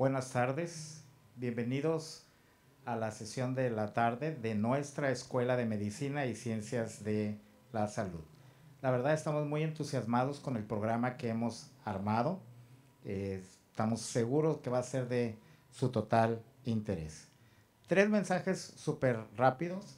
Buenas tardes, bienvenidos a la sesión de la tarde de nuestra Escuela de Medicina y Ciencias de la Salud. La verdad estamos muy entusiasmados con el programa que hemos armado. Estamos seguros que va a ser de su total interés. Tres mensajes súper rápidos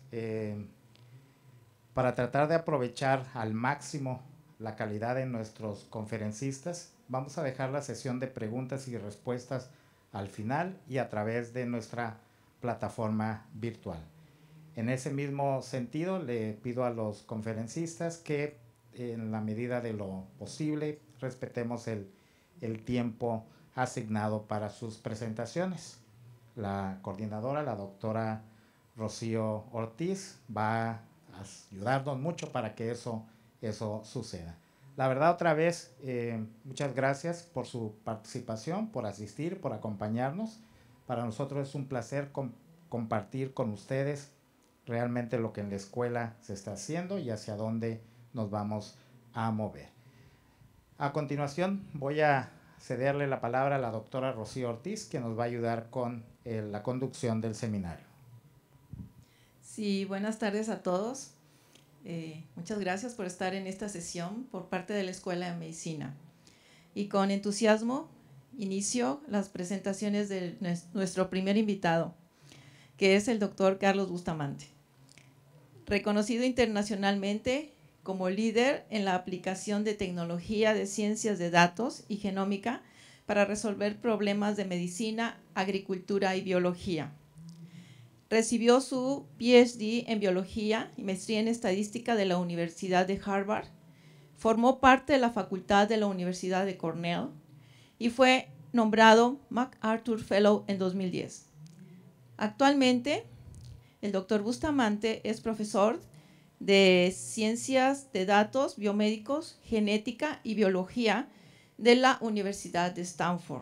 para tratar de aprovechar al máximo la calidad de nuestros conferencistas. Vamos a dejar la sesión de preguntas y respuestas al final y a través de nuestra plataforma virtual. En ese mismo sentido, le pido a los conferencistas que en la medida de lo posible respetemos el tiempo asignado para sus presentaciones. La coordinadora, la doctora Rocío Ortiz, va a ayudarnos mucho para que eso suceda. La verdad, otra vez, muchas gracias por su participación, por asistir, por acompañarnos. Para nosotros es un placer compartir con ustedes realmente lo que en la escuela se está haciendo y hacia dónde nos vamos a mover. A continuación voy a cederle la palabra a la doctora Rocío Ortiz, que nos va a ayudar con la conducción del seminario. Sí, buenas tardes a todos. Muchas gracias por estar en esta sesión por parte de la Escuela de Medicina. Y con entusiasmo inicio las presentaciones de nuestro primer invitado, que es el doctor Carlos Bustamante. Reconocido internacionalmente como líder en la aplicación de tecnología de ciencias de datos y genómica para resolver problemas de medicina, agricultura y biología. Recibió su PhD en biología y maestría en estadística de la Universidad de Harvard. Formó parte de la facultad de la Universidad de Cornell y fue nombrado MacArthur Fellow en 2010. Actualmente, el doctor Bustamante es profesor de Ciencias de Datos, Biomédicos, Genética y Biología de la Universidad de Stanford.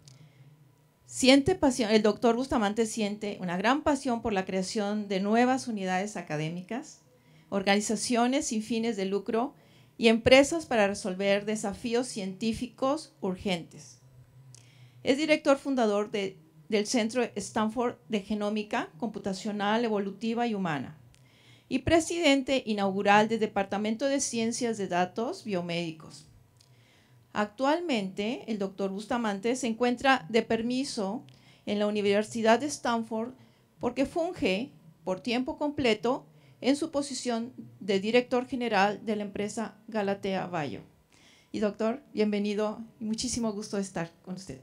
El doctor Bustamante siente una gran pasión por la creación de nuevas unidades académicas, organizaciones sin fines de lucro y empresas para resolver desafíos científicos urgentes. Es director fundador del Centro Stanford de Genómica Computacional, Evolutiva y Humana y presidente inaugural del Departamento de Ciencias de Datos Biomédicos. Actualmente, el doctor Bustamante se encuentra de permiso en la Universidad de Stanford porque funge por tiempo completo en su posición de director general de la empresa Galatea Bio. Y doctor, bienvenido y muchísimo gusto de estar con usted.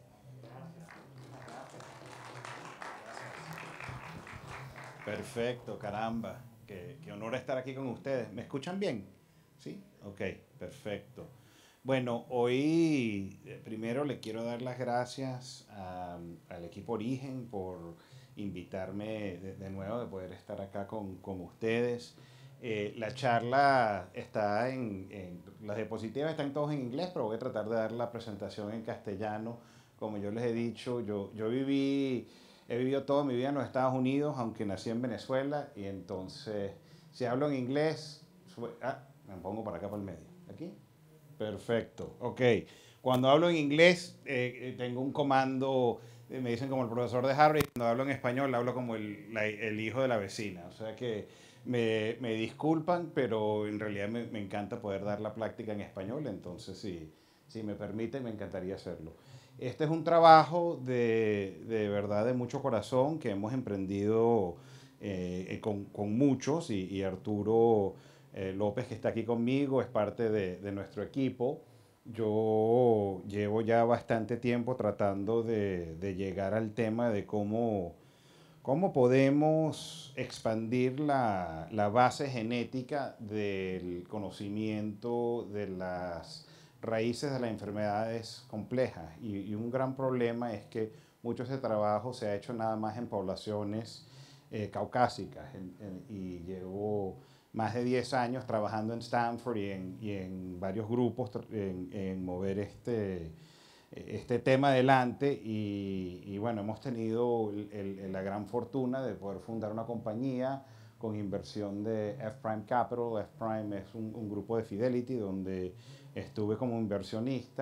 Perfecto, caramba. Qué honor estar aquí con ustedes. ¿Me escuchan bien? ¿Sí? Ok, perfecto. Bueno, hoy primero le quiero dar las gracias al equipo Origen por invitarme de nuevo, de poder estar acá con ustedes. La charla está las diapositivas están todas en inglés, pero voy a tratar de dar la presentación en castellano. Como yo les he dicho, he vivido toda mi vida en los Estados Unidos, aunque nací en Venezuela, y entonces, si hablo en inglés, me pongo para acá por el medio. ¿Aquí? Perfecto, ok. Cuando hablo en inglés, tengo un comando, me dicen como el profesor de Harvard, y cuando hablo en español, hablo como el hijo de la vecina. O sea que me disculpan, pero en realidad me encanta poder dar la práctica en español, entonces si me permiten, me encantaría hacerlo. Este es un trabajo de verdad de mucho corazón que hemos emprendido con muchos y Arturo López, que está aquí conmigo, es parte de nuestro equipo. Yo llevo ya bastante tiempo tratando de llegar al tema de cómo podemos expandir la base genética del conocimiento de las raíces de las enfermedades complejas. Y un gran problema es que mucho de ese trabajo se ha hecho nada más en poblaciones caucásicas. Y llevo más de 10 años trabajando en Stanford y en varios grupos en mover este tema adelante y bueno, hemos tenido la gran fortuna de poder fundar una compañía con inversión de F-Prime Capital. F-Prime es un grupo de Fidelity donde estuve como inversionista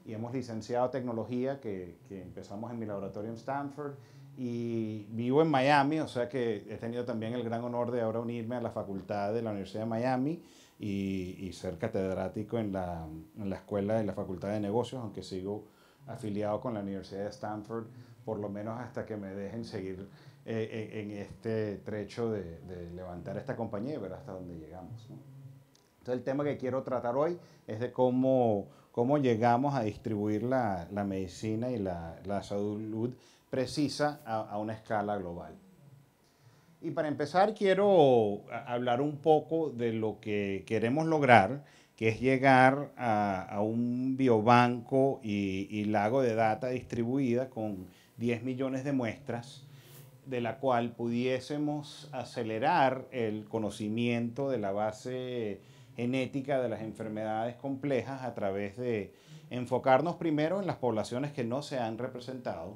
y hemos licenciado tecnología que empezamos en mi laboratorio en Stanford y vivo en Miami, o sea que he tenido también el gran honor de ahora unirme a la facultad de la Universidad de Miami y ser catedrático en la escuela de la Facultad de Negocios, aunque sigo afiliado con la Universidad de Stanford, por lo menos hasta que me dejen seguir en este trecho de levantar esta compañía y ver hasta dónde llegamos, ¿no? Entonces el tema que quiero tratar hoy es de cómo llegamos a distribuir la medicina y la salud precisa a una escala global. Y para empezar quiero hablar un poco de lo que queremos lograr, que es llegar a un biobanco y lago de data distribuida con 10 millones de muestras, de la cual pudiésemos acelerar el conocimiento de la base genética de las enfermedades complejas a través de enfocarnos primero en las poblaciones que no se han representado,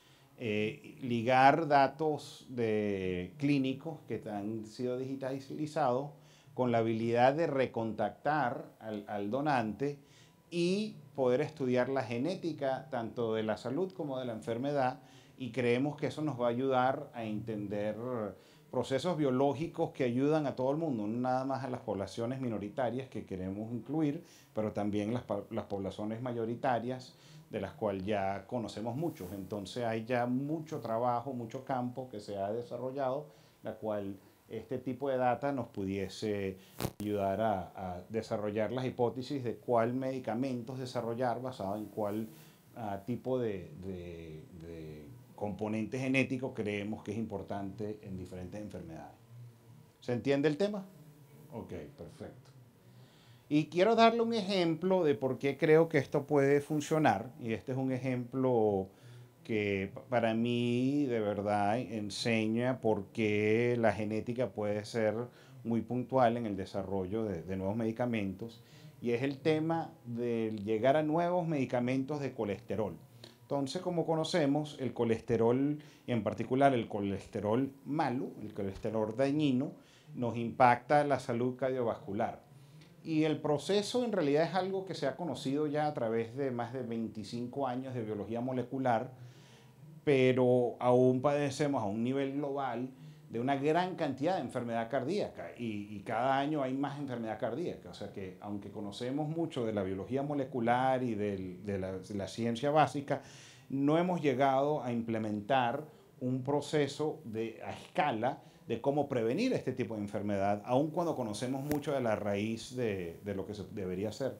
ligar datos clínicos que han sido digitalizados con la habilidad de recontactar al donante y poder estudiar la genética tanto de la salud como de la enfermedad, y creemos que eso nos va a ayudar a entender procesos biológicos que ayudan a todo el mundo, no nada más a las poblaciones minoritarias que queremos incluir, pero también las poblaciones mayoritarias, de las cuales ya conocemos muchos. Entonces hay ya mucho trabajo, mucho campo que se ha desarrollado, la cual este tipo de data nos pudiese ayudar a desarrollar las hipótesis de cuál medicamentos desarrollar basado en cuál tipo de componente genético creemos que es importante en diferentes enfermedades. ¿Se entiende el tema? Ok, perfecto. Y quiero darle un ejemplo de por qué creo que esto puede funcionar. Y este es un ejemplo que para mí de verdad enseña por qué la genética puede ser muy puntual en el desarrollo de nuevos medicamentos. Y es el tema de llegar a nuevos medicamentos de colesterol. Entonces, como conocemos, el colesterol, y en particular el colesterol malo, el colesterol dañino, nos impacta la salud cardiovascular. Y el proceso en realidad es algo que se ha conocido ya a través de más de 25 años de biología molecular, pero aún padecemos a un nivel global de una gran cantidad de enfermedad cardíaca y cada año hay más enfermedad cardíaca. O sea que aunque conocemos mucho de la biología molecular y de la ciencia básica, no hemos llegado a implementar un proceso a escala de cómo prevenir este tipo de enfermedad, aun cuando conocemos mucho de la raíz de lo que se debería hacer.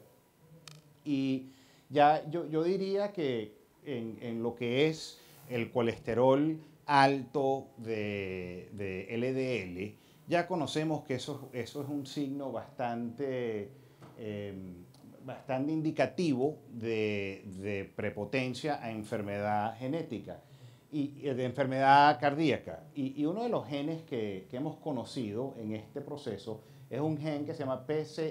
Y ya yo diría que en lo que es el colesterol alto de LDL, ya conocemos que eso es un signo bastante indicativo de prepotencia a enfermedad genética y de enfermedad cardíaca. Y uno de los genes que hemos conocido en este proceso es un gen que se llama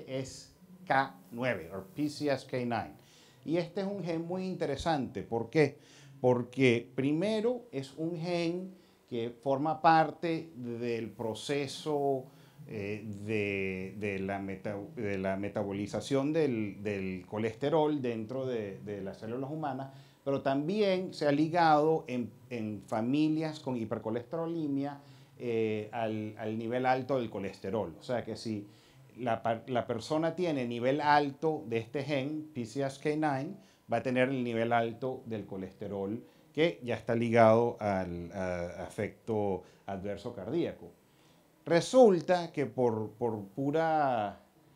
PCSK9 o PCSK9. Y este es un gen muy interesante. ¿Por qué? Porque primero es un gen que forma parte del proceso de la metabolización del colesterol dentro de las células humanas, pero también se ha ligado en familias con hipercolesterolemia al nivel alto del colesterol. O sea que si la persona tiene nivel alto de este gen, PCSK9, va a tener el nivel alto del colesterol, que ya está ligado al efecto adverso cardíaco. Resulta que por puro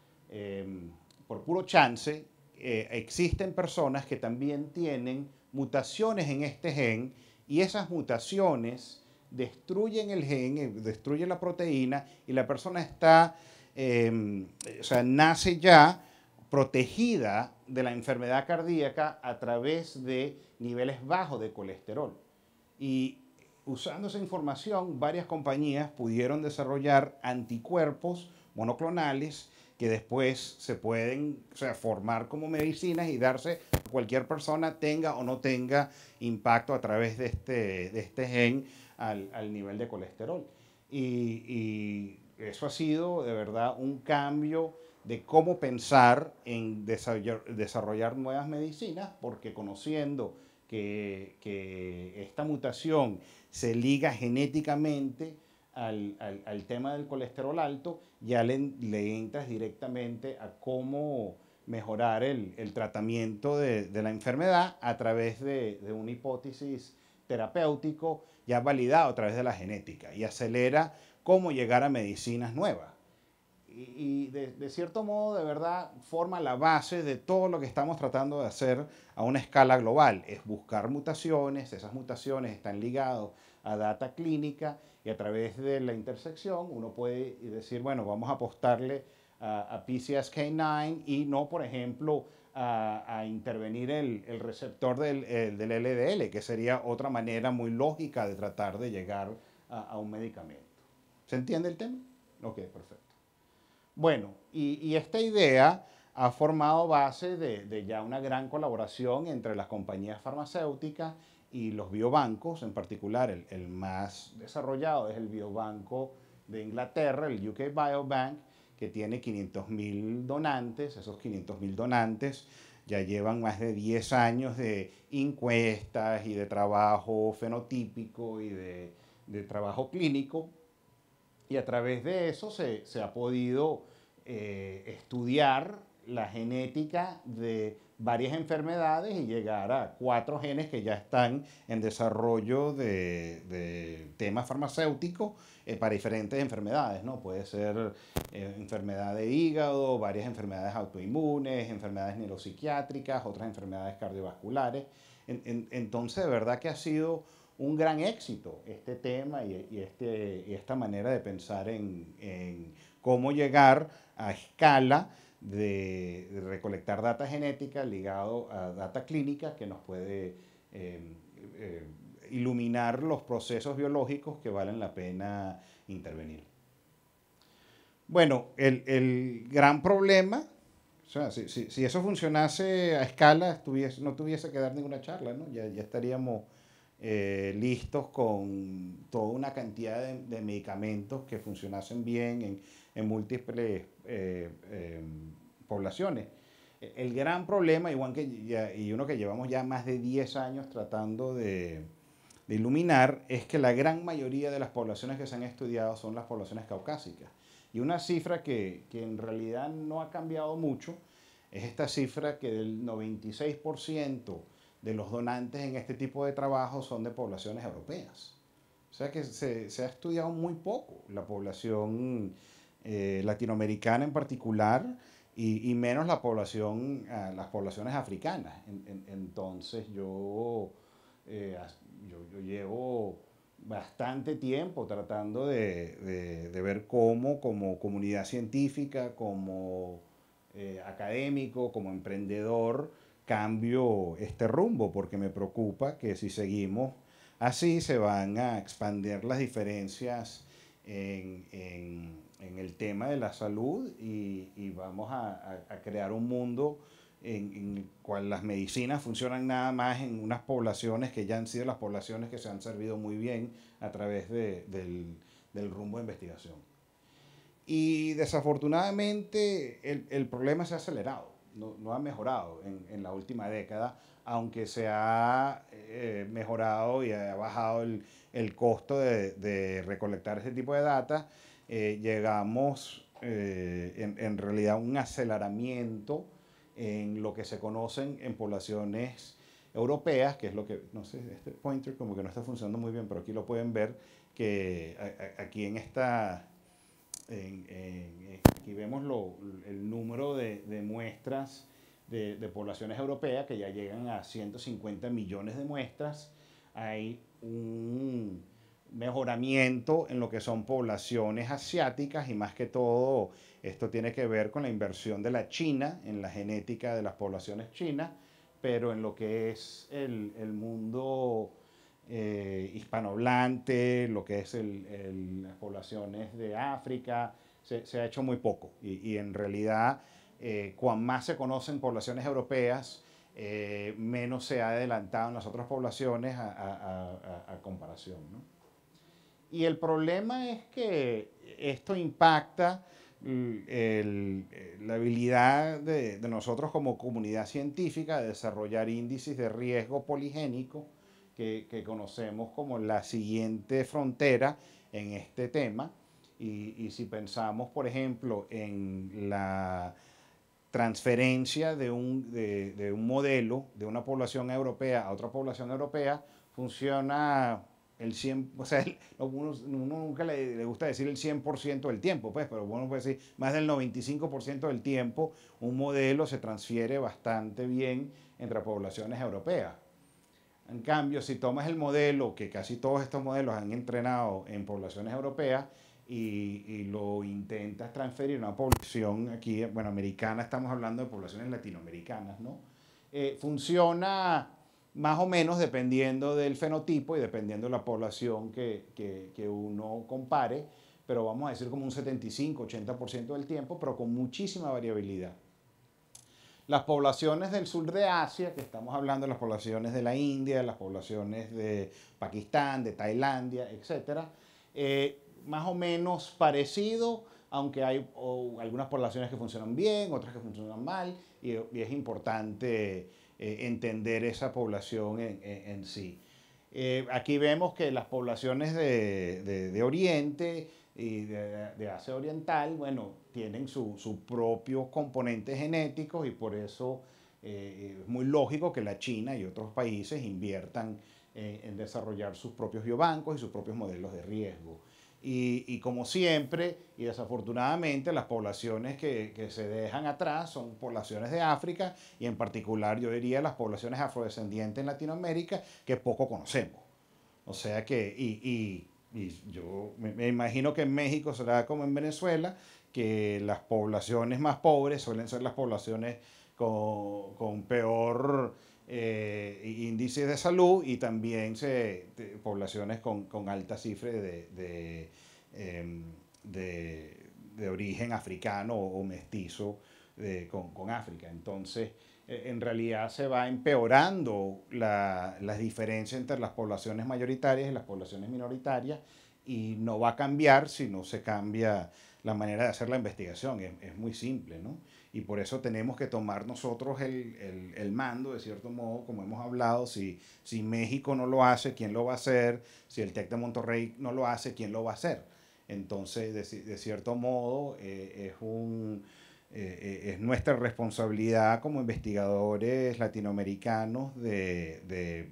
chance, existen personas que también tienen mutaciones en este gen, y esas mutaciones destruyen el gen, destruyen la proteína, y la persona está, o sea, nace ya protegida de la enfermedad cardíaca a través de niveles bajos de colesterol. Y usando esa información, varias compañías pudieron desarrollar anticuerpos monoclonales que después se pueden, o sea, formar como medicinas y darse a cualquier persona, tenga o no tenga impacto a través de este gen al nivel de colesterol. Y eso ha sido de verdad un cambio de cómo pensar en desarrollar nuevas medicinas, porque conociendo que esta mutación se liga genéticamente al tema del colesterol alto, ya le entras directamente a cómo mejorar el tratamiento de la enfermedad a través de una hipótesis terapéutico ya validado a través de la genética, y acelera cómo llegar a medicinas nuevas. Y de cierto modo, de verdad, forma la base de todo lo que estamos tratando de hacer a una escala global. Es buscar mutaciones, esas mutaciones están ligadas a data clínica, y a través de la intersección uno puede decir, bueno, vamos a apostarle a PCSK9 y no, por ejemplo, a intervenir el receptor del LDL, que sería otra manera muy lógica de tratar de llegar a un medicamento. ¿Se entiende el tema? Ok, perfecto. Bueno, y esta idea ha formado base de ya una gran colaboración entre las compañías farmacéuticas y los biobancos. En particular, el más desarrollado es el biobanco de Inglaterra, el UK Biobank, que tiene 500.000 donantes. Esos 500.000 donantes ya llevan más de 10 años de encuestas y de trabajo fenotípico y de trabajo clínico, y a través de eso se ha podido estudiar la genética de varias enfermedades y llegar a 4 genes que ya están en desarrollo de temas farmacéuticos para diferentes enfermedades, ¿no? Puede ser enfermedad de hígado, varias enfermedades autoinmunes, enfermedades neuropsiquiátricas, otras enfermedades cardiovasculares. Entonces, de verdad que ha sido un gran éxito este tema y esta manera de pensar en cómo llegar a escala de recolectar data genética ligado a data clínica que nos puede iluminar los procesos biológicos que valen la pena intervenir. Bueno, el gran problema, o sea, si eso funcionase a escala, no tuviese que dar ninguna charla, ¿no? Ya estaríamos listos con toda una cantidad de medicamentos que funcionasen bien en múltiples poblaciones. El gran problema, y uno que llevamos ya más de 10 años tratando de iluminar, es que la gran mayoría de las poblaciones que se han estudiado son las poblaciones caucásicas. Y una cifra que en realidad no ha cambiado mucho es esta cifra que del 96% de los donantes en este tipo de trabajo son de poblaciones europeas. O sea que se ha estudiado muy poco la población latinoamericana en particular, y menos las poblaciones africanas. Entonces yo llevo bastante tiempo tratando de ver cómo, como comunidad científica, como académico, como emprendedor, cambio este rumbo, porque me preocupa que si seguimos así se van a expandir las diferencias en el tema de la salud, y vamos a crear un mundo en el cual las medicinas funcionan nada más en unas poblaciones que ya han sido las poblaciones que se han servido muy bien a través del rumbo de investigación. Y desafortunadamente el problema se ha acelerado, no ha mejorado en la última década, aunque se ha mejorado y ha bajado el costo de recolectar ese tipo de data. Llegamos en realidad a un aceleramiento en lo que se conocen en poblaciones europeas, que es lo que, no sé, este pointer como que no está funcionando muy bien, pero aquí lo pueden ver, que aquí en esta... aquí vemos el número de muestras de poblaciones europeas, que ya llegan a 150 millones de muestras. Hay un mejoramiento en lo que son poblaciones asiáticas, y más que todo esto tiene que ver con la inversión de la China en la genética de las poblaciones chinas, pero en lo que es el mundo hispanohablante, lo que es las poblaciones de África, se ha hecho muy poco. Y en realidad, cuan más se conocen poblaciones europeas, menos se ha adelantado en las otras poblaciones a comparación, ¿no? Y el problema es que esto impacta la habilidad de nosotros como comunidad científica de desarrollar índices de riesgo poligénico que conocemos como la siguiente frontera en este tema. Y si pensamos, por ejemplo, en la transferencia de un modelo de una población europea a otra población europea, funciona el 100, o sea, uno nunca le gusta decir el 100% del tiempo, pues, pero bueno, puede decir más del 95% del tiempo un modelo se transfiere bastante bien entre poblaciones europeas. En cambio, si tomas el modelo, que casi todos estos modelos han entrenado en poblaciones europeas, y lo intentas transferir a una población aquí, bueno, americana, estamos hablando de poblaciones latinoamericanas, ¿no? Funciona más o menos dependiendo del fenotipo y dependiendo de la población que uno compare, pero vamos a decir como un 75-80% del tiempo, pero con muchísima variabilidad. Las poblaciones del sur de Asia, que estamos hablando de las poblaciones de la India, las poblaciones de Pakistán, de Tailandia, etcétera, más o menos parecido, aunque hay algunas poblaciones que funcionan bien, otras que funcionan mal, y es importante entender esa población en sí. Aquí vemos que las poblaciones de Oriente y de Asia Oriental, bueno, tienen sus propios componentes genéticos y por eso es muy lógico que la China y otros países inviertan en desarrollar sus propios biobancos y sus propios modelos de riesgo. Y como siempre, y desafortunadamente, las poblaciones que se dejan atrás son poblaciones de África y en particular yo diría las poblaciones afrodescendientes en Latinoamérica que poco conocemos. O sea que, y yo me imagino que en México será como en Venezuela, que las poblaciones más pobres suelen ser las poblaciones con peor índice de salud y también poblaciones con alta cifra de origen africano o mestizo con África. Entonces, en realidad se va empeorando las diferencias entre las poblaciones mayoritarias y las poblaciones minoritarias y no va a cambiar si no se cambia la manera de hacer la investigación. Es muy simple, ¿no? Y por eso tenemos que tomar nosotros el mando, de cierto modo, como hemos hablado. Si México no lo hace, ¿quién lo va a hacer? Si el TEC de Monterrey no lo hace, ¿quién lo va a hacer? Entonces, de cierto modo, es nuestra responsabilidad como investigadores latinoamericanos de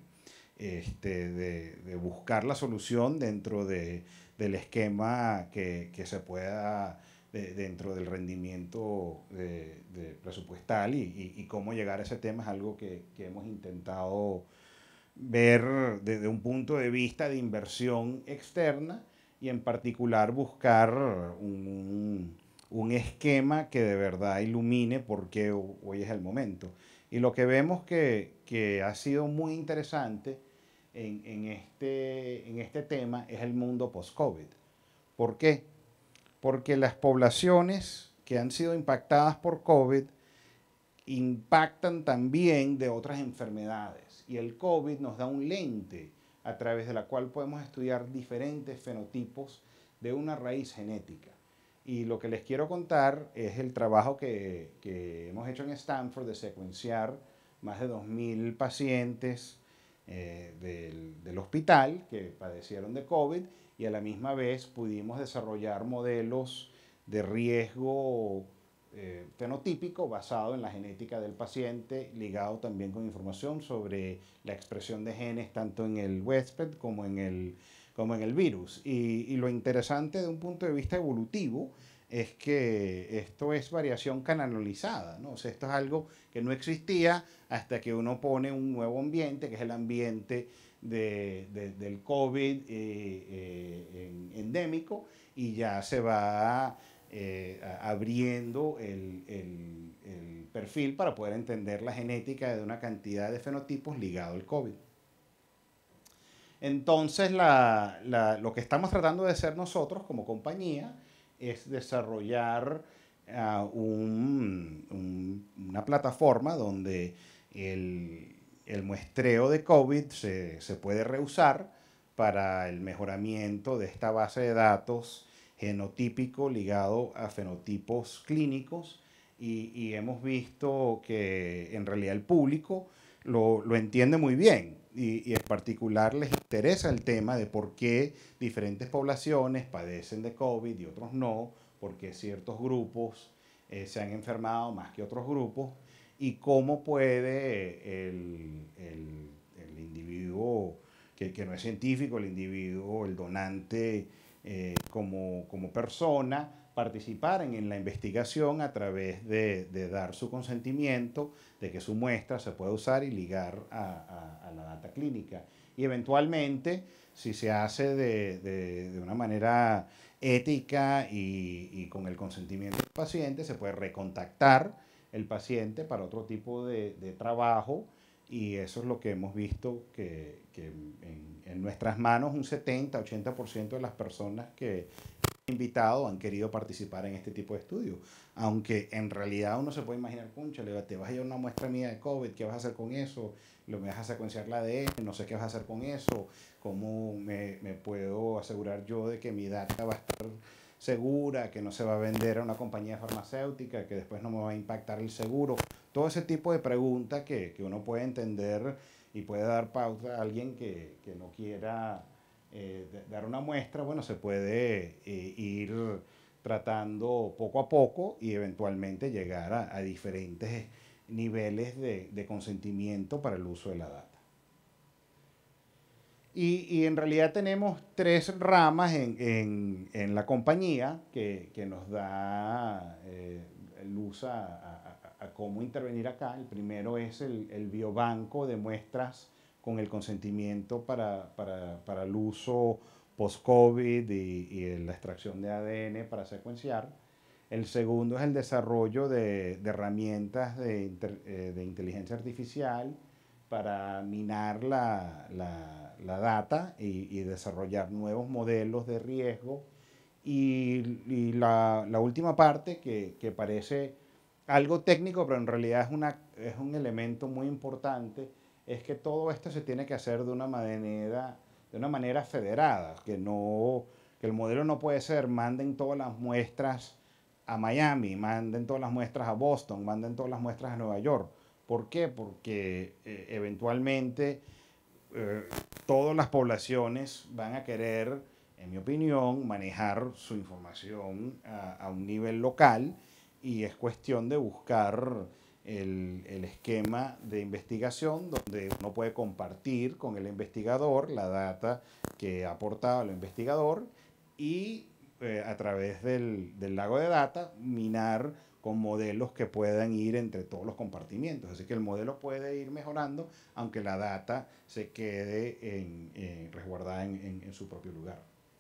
buscar la solución dentro del esquema que se pueda dentro del rendimiento presupuestal y cómo llegar a ese tema es algo que hemos intentado ver desde un punto de vista de inversión externa y en particular buscar un esquema que de verdad ilumine por qué hoy es el momento. Y lo que vemos que ha sido muy interesante en este tema es el mundo post-COVID. ¿Por qué? Porque las poblaciones que han sido impactadas por COVID impactan también de otras enfermedades. Y el COVID nos da un lente a través de la cual podemos estudiar diferentes fenotipos de una raíz genética. Y lo que les quiero contar es el trabajo que hemos hecho en Stanford de secuenciar más de 2.000 pacientes del hospital que padecieron de COVID y a la misma vez pudimos desarrollar modelos de riesgo fenotípico basado en la genética del paciente, ligado también con información sobre la expresión de genes tanto en el huésped como en el virus. Y lo interesante de un punto de vista evolutivo es que esto es variación canalizada, ¿no? O sea, esto es algo que no existía hasta que uno pone un nuevo ambiente, que es el ambiente del COVID endémico, y ya se va abriendo el perfil para poder entender la genética de una cantidad de fenotipos ligado al COVID. Entonces, lo que estamos tratando de hacer nosotros como compañía es desarrollar una plataforma donde el muestreo de COVID se puede reusar para el mejoramiento de esta base de datos genotípico ligado a fenotipos clínicos y hemos visto que en realidad el público lo entiende muy bien y en particular les interesa el tema de por qué diferentes poblaciones padecen de COVID y otros no, por qué ciertos grupos se han enfermado más que otros grupos y cómo puede el individuo que no es científico, el individuo, el donante como persona, participar en la investigación a través de dar su consentimiento, de que su muestra se pueda usar y ligar a la data clínica. Y eventualmente, si se hace de una manera ética y con el consentimiento del paciente, se puede recontactar el paciente para otro tipo de trabajo y eso es lo que hemos visto que en nuestras manos un 70-80% de las personas que han invitado han querido participar en este tipo de estudios. Aunque en realidad uno se puede imaginar, cónchale, te vas a llevar una muestra mía de COVID, ¿qué vas a hacer con eso? ¿Lo me vas a secuenciar la ADN? No sé qué vas a hacer con eso. ¿Cómo me puedo asegurar yo de que mi data va a estar segura, que no se va a vender a una compañía farmacéutica, que después no me va a impactar el seguro? Todo ese tipo de preguntas que uno puede entender y puede dar pauta a alguien que no quiera dar una muestra, bueno, se puede ir tratando poco a poco y eventualmente llegar a diferentes niveles de consentimiento para el uso de la data. Y en realidad tenemos tres ramas en la compañía que nos da luz a cómo intervenir acá. El primero es el biobanco de muestras con el consentimiento para el uso post-COVID y la extracción de ADN para secuenciar. El segundo es el desarrollo de herramientas de inteligencia artificial para minar la data y desarrollar nuevos modelos de riesgo. Y la última parte, que parece algo técnico, pero en realidad es un elemento muy importante, es que todo esto se tiene que hacer de una manera federada, que el modelo no puede ser manden todas las muestras a Miami, manden todas las muestras a Boston, manden todas las muestras a Nueva York. ¿Por qué? Porque eventualmente todas las poblaciones van a querer, en mi opinión, manejar su información a un nivel local y es cuestión de buscar el esquema de investigación donde uno puede compartir con el investigador la data que ha aportado el investigador y a través del lago de data minar con modelos que puedan ir entre todos los compartimientos. Así que el modelo puede ir mejorando, aunque la data se quede resguardada en su propio lugar.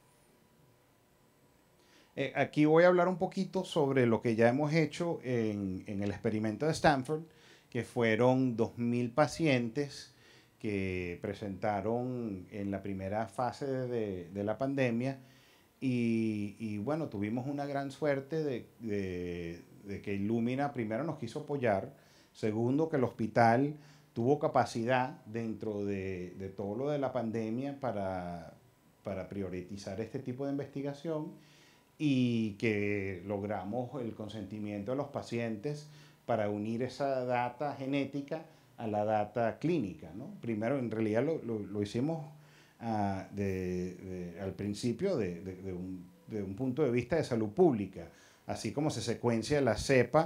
Aquí voy a hablar un poquito sobre lo que ya hemos hecho en el experimento de Stanford, que fueron 2.000 pacientes que presentaron en la primera fase de la pandemia y bueno, tuvimos una gran suerte de que Illumina primero nos quiso apoyar, segundo que el hospital tuvo capacidad dentro de todo lo de la pandemia para priorizar este tipo de investigación y que logramos el consentimiento de los pacientes para unir esa data genética a la data clínica, ¿no? Primero, en realidad lo hicimos al principio de un punto de vista de salud pública, así como se secuencia la cepa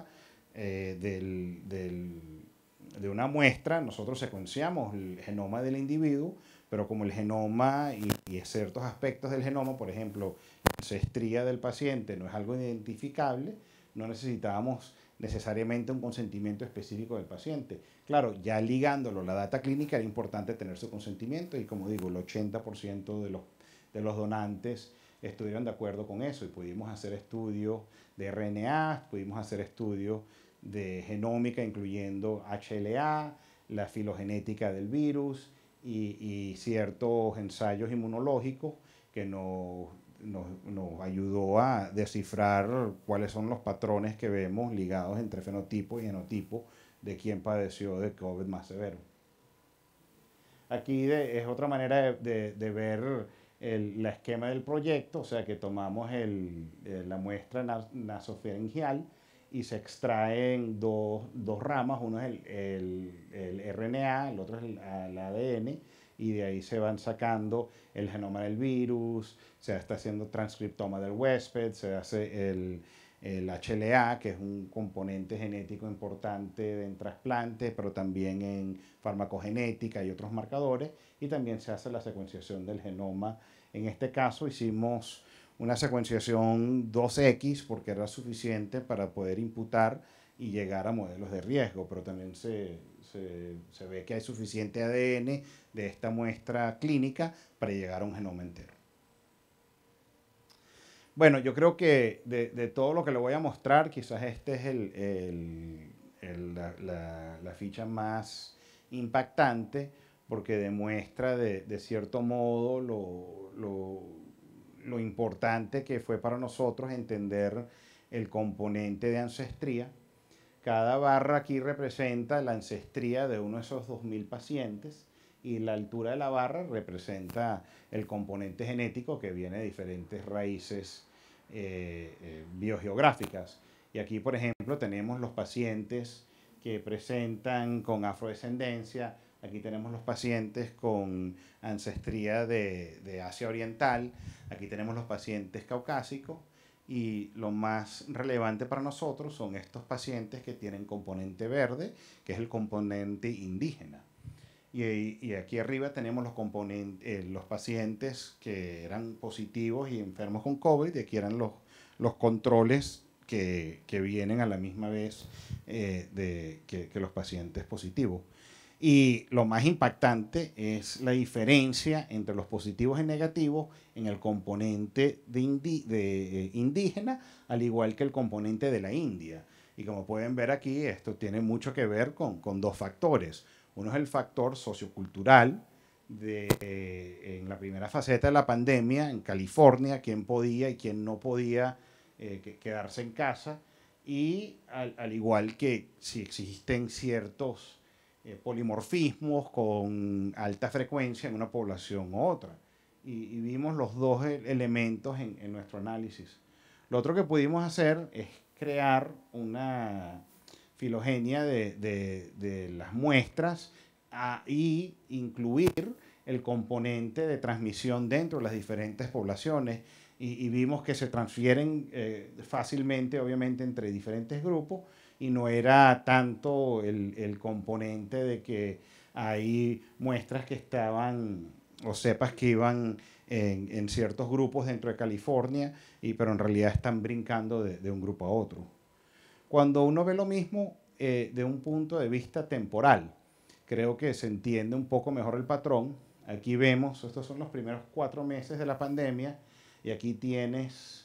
de una muestra, nosotros secuenciamos el genoma del individuo, pero como el genoma y ciertos aspectos del genoma, por ejemplo, la ancestría del paciente no es algo identificable, no necesitábamos necesariamente un consentimiento específico del paciente. Claro, ya ligándolo a la data clínica era importante tener su consentimiento y como digo, el 80% de los donantes estuvieron de acuerdo con eso y pudimos hacer estudios de RNA, pudimos hacer estudios de genómica incluyendo HLA, la filogenética del virus y ciertos ensayos inmunológicos que nos ayudó a descifrar cuáles son los patrones que vemos ligados entre fenotipo y genotipo de quien padeció de COVID más severo. Aquí es otra manera de ver la esquema del proyecto, o sea que tomamos la muestra nasofaringeal y se extraen dos ramas, uno es el RNA, el otro es el ADN, y de ahí se van sacando el genoma del virus, se está haciendo transcriptoma del huésped, se hace el HLA, que es un componente genético importante en trasplante, pero también en farmacogenética y otros marcadores, y también se hace la secuenciación del genoma. En este caso hicimos una secuenciación 2X porque era suficiente para poder imputar y llegar a modelos de riesgo, pero también se ve que hay suficiente ADN de esta muestra clínica para llegar a un genoma entero. Bueno, yo creo que de todo lo que le voy a mostrar, quizás este es la ficha más impactante porque demuestra de cierto modo lo importante que fue para nosotros entender el componente de ancestría. Cada barra aquí representa la ancestría de uno de esos 2000 pacientes y la altura de la barra representa el componente genético que viene de diferentes raíces biogeográficas. Y aquí, por ejemplo, tenemos los pacientes que presentan con afrodescendencia, aquí tenemos los pacientes con ancestría de Asia Oriental, aquí tenemos los pacientes caucásicos, y lo más relevante para nosotros son estos pacientes que tienen componente verde, que es el componente indígena. Y aquí arriba tenemos los pacientes que eran positivos y enfermos con COVID, y aquí eran los controles que vienen a la misma vez que los pacientes positivos. Y lo más impactante es la diferencia entre los positivos y negativos en el componente de indígena, al igual que el componente de la India. Y como pueden ver aquí, esto tiene mucho que ver con dos factores. Uno es el factor sociocultural, en la primera faceta de la pandemia, en California, quién podía y quién no podía quedarse en casa, y al igual que si existen ciertos polimorfismos con alta frecuencia en una población u otra. Y vimos los dos elementos en nuestro análisis. Lo otro que pudimos hacer es crear una filogenia de las muestras y incluir el componente de transmisión dentro de las diferentes poblaciones, y vimos que se transfieren fácilmente, obviamente, entre diferentes grupos, y no era tanto el componente de que hay muestras que estaban o cepas que iban en ciertos grupos dentro de California, pero en realidad están brincando de un grupo a otro. Cuando uno ve lo mismo de un punto de vista temporal, creo que se entiende un poco mejor el patrón. Aquí vemos, estos son los primeros 4 meses de la pandemia, y aquí tienes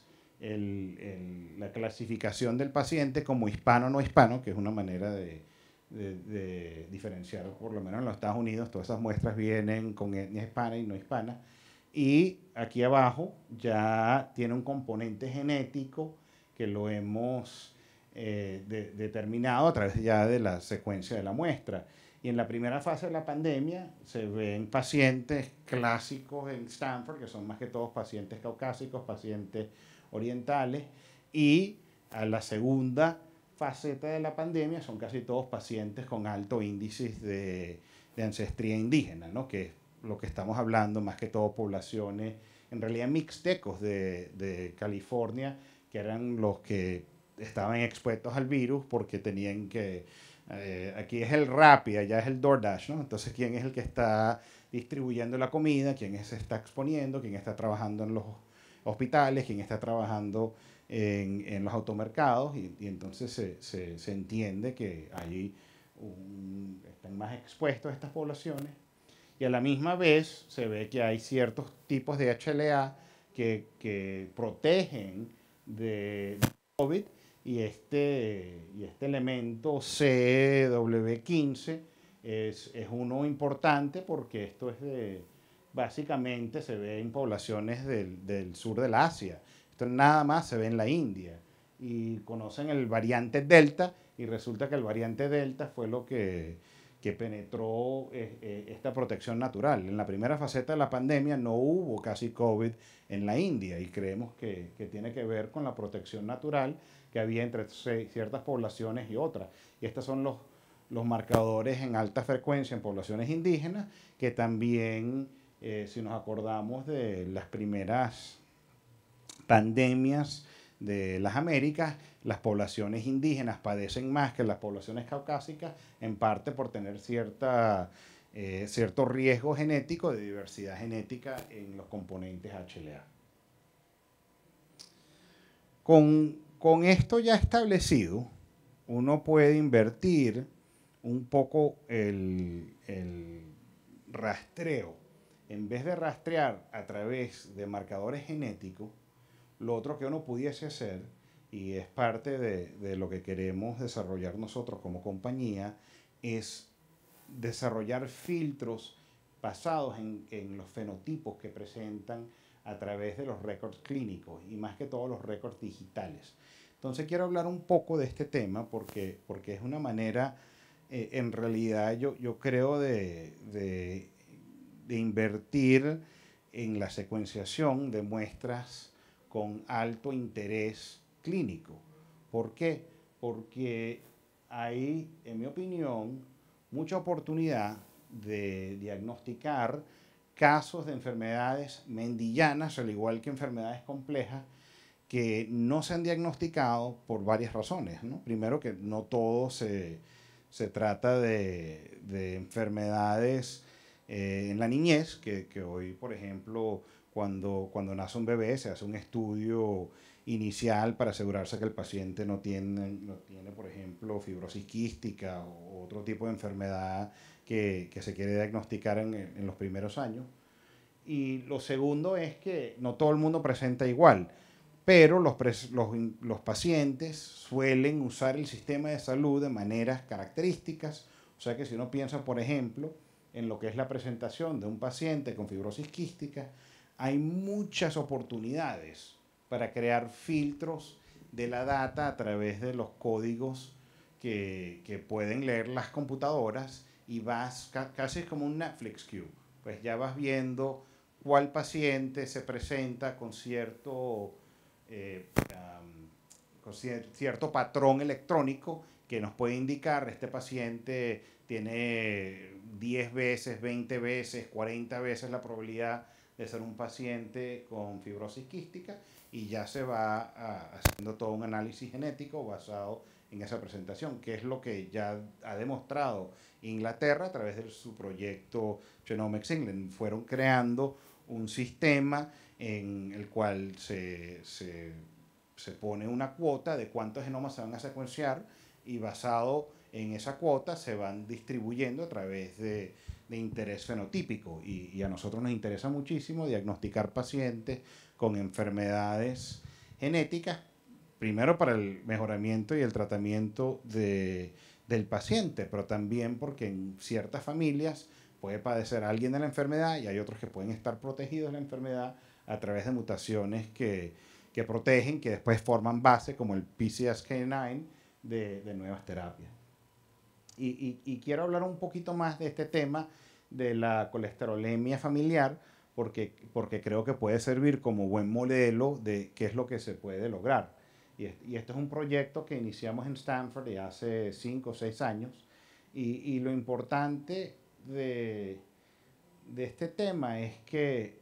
la clasificación del paciente como hispano o no hispano, que es una manera de diferenciar, por lo menos en los Estados Unidos, todas esas muestras vienen con etnia hispana y no hispana. Y aquí abajo ya tiene un componente genético que lo hemos determinado a través ya de la secuencia de la muestra. Y en la primera fase de la pandemia se ven pacientes clásicos en Stanford, que son más que todos pacientes caucásicos, pacientes orientales, y a la segunda faceta de la pandemia son casi todos pacientes con alto índice de ancestría indígena, ¿no? Que es lo que estamos hablando, más que todo poblaciones, en realidad mixtecos de California, que eran los que estaban expuestos al virus porque tenían que... aquí es el Rappi, allá es el DoorDash, ¿no? Entonces, ¿quién es el que está distribuyendo la comida? ¿Quién se está exponiendo? ¿Quién está trabajando en los hospitales? ¿Quién está trabajando en los automercados? Y entonces se entiende que ahí están más expuestos estas poblaciones. Y a la misma vez se ve que hay ciertos tipos de HLA que protegen de COVID, y este elemento CW15 es uno importante porque esto es básicamente se ve en poblaciones del sur del Asia. Esto nada más se ve en la India. Y conocen el variante Delta, y resulta que el variante Delta fue lo que que penetró esta protección natural. En la primera faceta de la pandemia no hubo casi COVID en la India y creemos que tiene que ver con la protección natural que había entre ciertas poblaciones y otras. Y estos son los marcadores en alta frecuencia en poblaciones indígenas, que también, si nos acordamos de las primeras pandemias de las Américas, las poblaciones indígenas padecen más que las poblaciones caucásicas, en parte por tener cierto riesgo genético de diversidad genética en los componentes HLA. Con esto ya establecido, uno puede invertir un poco el rastreo. En vez de rastrear a través de marcadores genéticos, lo otro que uno pudiese hacer, y es parte de lo que queremos desarrollar nosotros como compañía, es desarrollar filtros basados en los fenotipos que presentan a través de los récords clínicos y más que todo los récords digitales. Entonces quiero hablar un poco de este tema porque es una manera, en realidad yo creo de invertir en la secuenciación de muestras con alto interés clínico. ¿Por qué? Porque hay, en mi opinión, mucha oportunidad de diagnosticar casos de enfermedades mendillanas, al igual que enfermedades complejas, que no se han diagnosticado por varias razones, ¿no? Primero, que no todo se trata de enfermedades en la niñez, que hoy, por ejemplo, cuando nace un bebé se hace un estudio inicial para asegurarse que el paciente no tiene, por ejemplo, fibrosis quística o otro tipo de enfermedad que se quiere diagnosticar en los primeros años. Y lo segundo es que no todo el mundo presenta igual, pero los pacientes suelen usar el sistema de salud de maneras características. O sea que si uno piensa, por ejemplo, en lo que es la presentación de un paciente con fibrosis quística, hay muchas oportunidades para crear filtros de la data a través de los códigos que pueden leer las computadoras, y vas casi como un Netflix queue. Pues ya vas viendo cuál paciente se presenta con cierto patrón electrónico que nos puede indicar este paciente tiene 10 veces, 20 veces, 40 veces la probabilidad de ser un paciente con fibrosis quística, y ya se va haciendo todo un análisis genético basado en esa presentación, que es lo que ya ha demostrado Inglaterra a través de su proyecto Genomics England. Fueron creando un sistema en el cual se pone una cuota de cuántos genomas se van a secuenciar, y basado en esa cuota se van distribuyendo a través de interés fenotípico. Y a nosotros nos interesa muchísimo diagnosticar pacientes con enfermedades genéticas, primero para el mejoramiento y el tratamiento del paciente, pero también porque en ciertas familias puede padecer alguien de la enfermedad y hay otros que pueden estar protegidos de la enfermedad a través de mutaciones que protegen, que después forman base, como el PCSK9, de nuevas terapias. Y quiero hablar un poquito más de este tema de la colesterolemia familiar, porque creo que puede servir como buen modelo de qué es lo que se puede lograr. Y este es un proyecto que iniciamos en Stanford de hace 5 o 6 años, y lo importante de este tema es que,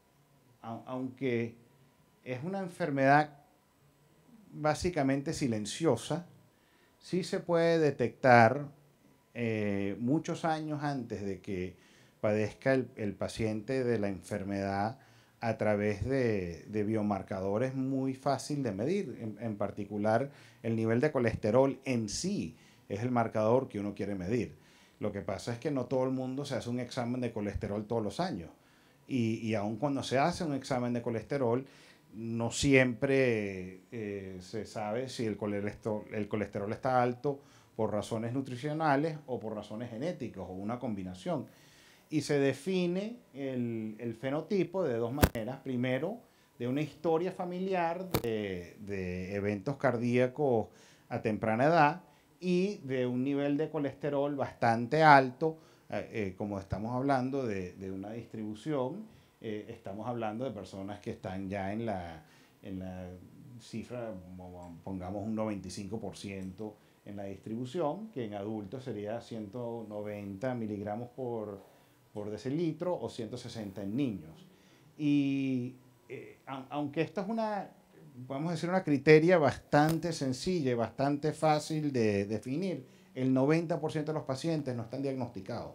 aunque es una enfermedad básicamente silenciosa, sí se puede detectar muchos años antes de que padezca el paciente de la enfermedad a través de biomarcadores muy fácil de medir. En particular, el nivel de colesterol en sí es el marcador que uno quiere medir. Lo que pasa es que no todo el mundo se hace un examen de colesterol todos los años. Y aun cuando se hace un examen de colesterol, no siempre se sabe si el colesterol está alto por razones nutricionales o por razones genéticas o una combinación. Y se define el fenotipo de dos maneras. Primero, de una historia familiar de eventos cardíacos a temprana edad, y de un nivel de colesterol bastante alto, como estamos hablando de una distribución, estamos hablando de personas que están ya en la cifra, pongamos un 95% en la distribución, que en adultos sería 190 miligramos por decilitro o 160 en niños. Y aunque esto es podemos decir, una criteria bastante sencilla y bastante fácil de definir, el 90% de los pacientes no están diagnosticados.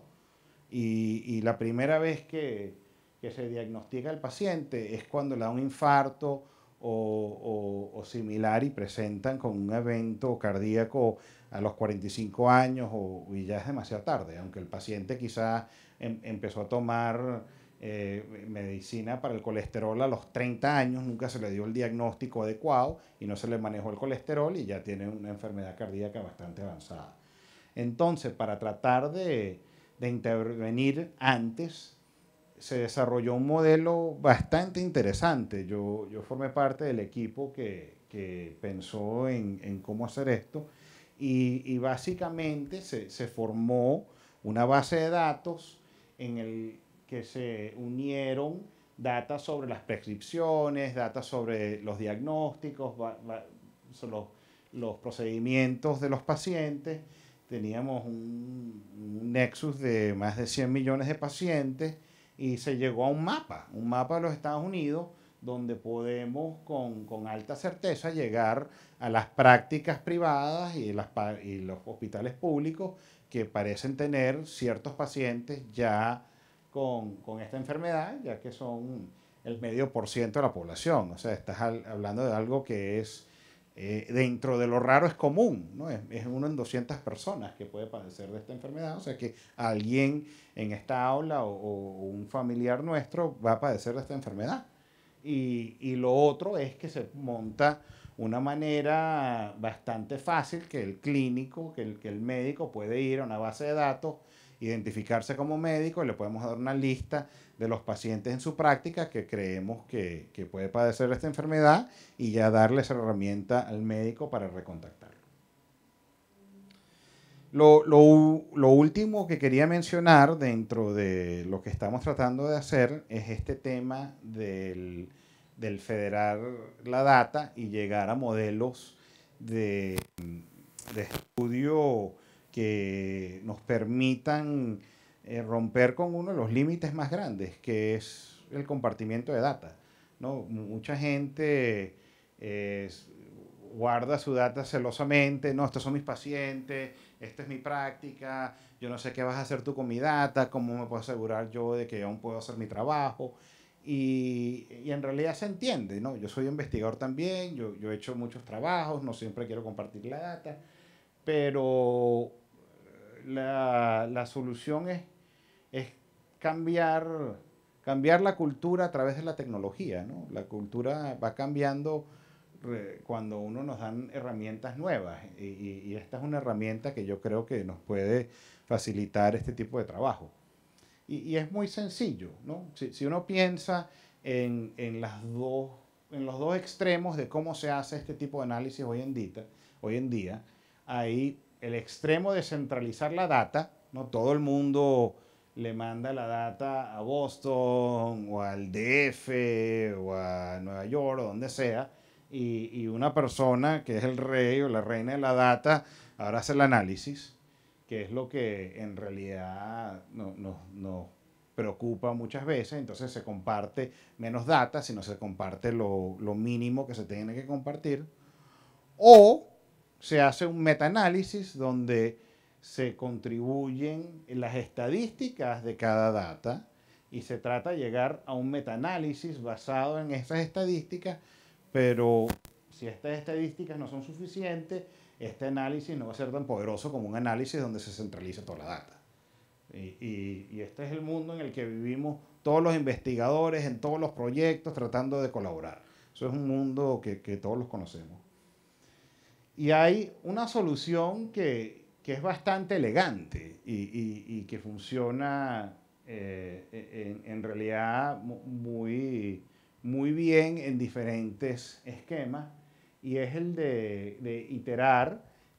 Y la primera vez que se diagnostica el paciente es cuando le da un infarto o similar y presentan con un evento cardíaco a los 45 años y ya es demasiado tarde, aunque el paciente quizás empezó a tomar medicina para el colesterol a los 30 años, nunca se le dio el diagnóstico adecuado y no se le manejó el colesterol y ya tiene una enfermedad cardíaca bastante avanzada. Entonces, para tratar de intervenir antes, se desarrolló un modelo bastante interesante. Yo formé parte del equipo que pensó en cómo hacer esto y básicamente se formó una base de datos en el que se unieron datos sobre las prescripciones, datos sobre los diagnósticos, sobre los procedimientos de los pacientes. Teníamos un nexus de más de 100 millones de pacientes y se llegó a un mapa de los Estados Unidos donde podemos con alta certeza llegar a las prácticas privadas y los hospitales públicos que parecen tener ciertos pacientes ya con esta enfermedad, ya que son el medio por ciento de la población. O sea, estás hablando de algo que es, dentro de lo raro es común, ¿no? Es uno en 200 personas que puede padecer de esta enfermedad. O sea, que alguien en esta aula o un familiar nuestro va a padecer de esta enfermedad. Y lo otro es que se monta una manera bastante fácil que el clínico, que el médico puede ir a una base de datos, identificarse como médico y le podemos dar una lista de los pacientes en su práctica que creemos que puede padecer esta enfermedad y ya darle esa herramienta al médico para recontactarlo. Lo último que quería mencionar dentro de lo que estamos tratando de hacer es este tema del federar la data y llegar a modelos de estudio que nos permitan romper con uno de los límites más grandes, que es el compartimiento de data, ¿no? Mucha gente guarda su data celosamente, no, estos son mis pacientes, esta es mi práctica, yo no sé qué vas a hacer tú con mi data, cómo me puedo asegurar yo de que aún puedo hacer mi trabajo. Y en realidad se entiende, ¿no? Yo soy investigador también, yo he hecho muchos trabajos, no siempre quiero compartir la data, pero la solución es cambiar la cultura a través de la tecnología, ¿no? La cultura va cambiando cuando uno nos dan herramientas nuevas y esta es una herramienta que yo creo que nos puede facilitar este tipo de trabajo. Y es muy sencillo, ¿no? Si uno piensa en los dos extremos de cómo se hace este tipo de análisis hoy en día, hay el extremo de centralizar la data, ¿no? Todo el mundo le manda la data a Boston o al DF o a Nueva York o donde sea, y una persona que es el rey o la reina de la data ahora hace el análisis, que es lo que en realidad nos preocupa muchas veces. Entonces se comparte menos data, sino se comparte lo mínimo que se tiene que compartir. O se hace un metaanálisis donde se contribuyen las estadísticas de cada data y se trata de llegar a un metaanálisis basado en esas estadísticas, pero si estas estadísticas no son suficientes, este análisis no va a ser tan poderoso como un análisis donde se centraliza toda la data. Y este es el mundo en el que vivimos todos los investigadores en todos los proyectos tratando de colaborar. Eso es un mundo que todos los conocemos. Y hay una solución que es bastante elegante y que funciona en realidad muy bien en diferentes esquemas, y es el de iterar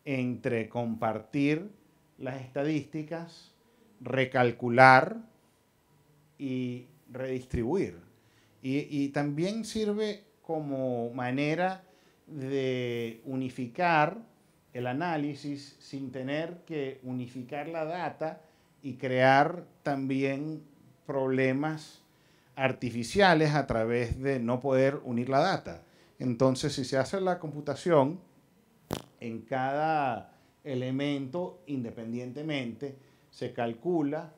entre compartir las estadísticas, recalcular y redistribuir. Y también sirve como manera de unificar el análisis sin tener que unificar la data y crear también problemas artificiales a través de no poder unir la data. Entonces, si se hace la computación en cada elemento independientemente, se calcula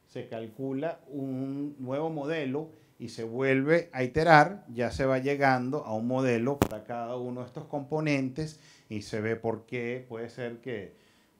un nuevo modelo y se vuelve a iterar, ya se va llegando a un modelo para cada uno de estos componentes y se ve por qué puede ser que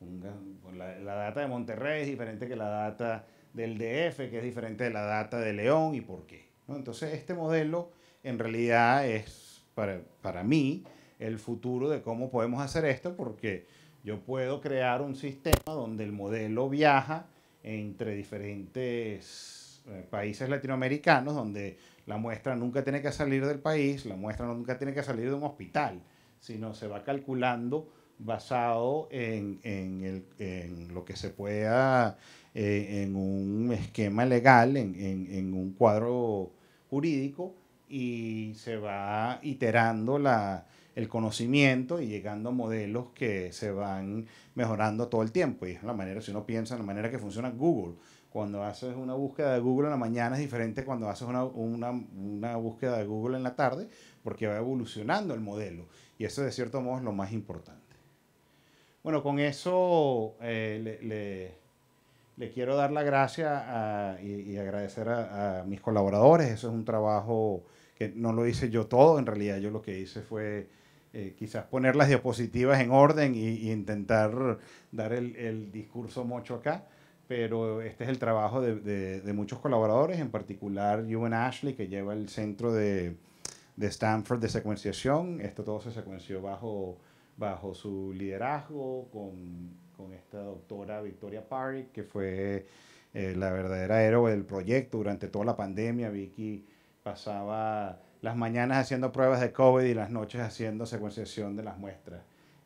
la data de Monterrey es diferente que la data del DF, que es diferente de la data de León y por qué, ¿no? Entonces este modelo en realidad es para mí el futuro de cómo podemos hacer esto, porque yo puedo crear un sistema donde el modelo viaja entre diferentes países latinoamericanos, donde la muestra nunca tiene que salir del país, la muestra nunca tiene que salir de un hospital, sino se va calculando basado en lo que se pueda, en un esquema legal, en un cuadro jurídico, y se va iterando el conocimiento y llegando a modelos que se van mejorando todo el tiempo. Y es la manera, si uno piensa en la manera que funciona Google, cuando haces una búsqueda de Google en la mañana es diferente cuando haces una búsqueda de Google en la tarde, porque va evolucionando el modelo. Y eso de cierto modo es lo más importante. Bueno, con eso le quiero dar las gracias y agradecer a mis colaboradores. Eso es un trabajo que no lo hice yo todo, en realidad yo lo que hice fue quizás poner las diapositivas en orden y intentar dar el discurso mocho acá, pero este es el trabajo de muchos colaboradores, en particular Ewan Ashley, que lleva el centro de Stanford de secuenciación. Esto todo se secuenció bajo su liderazgo con esta doctora Victoria Parry, que fue la verdadera héroe del proyecto durante toda la pandemia. Vicky pasaba las mañanas haciendo pruebas de COVID y las noches haciendo secuenciación de las muestras.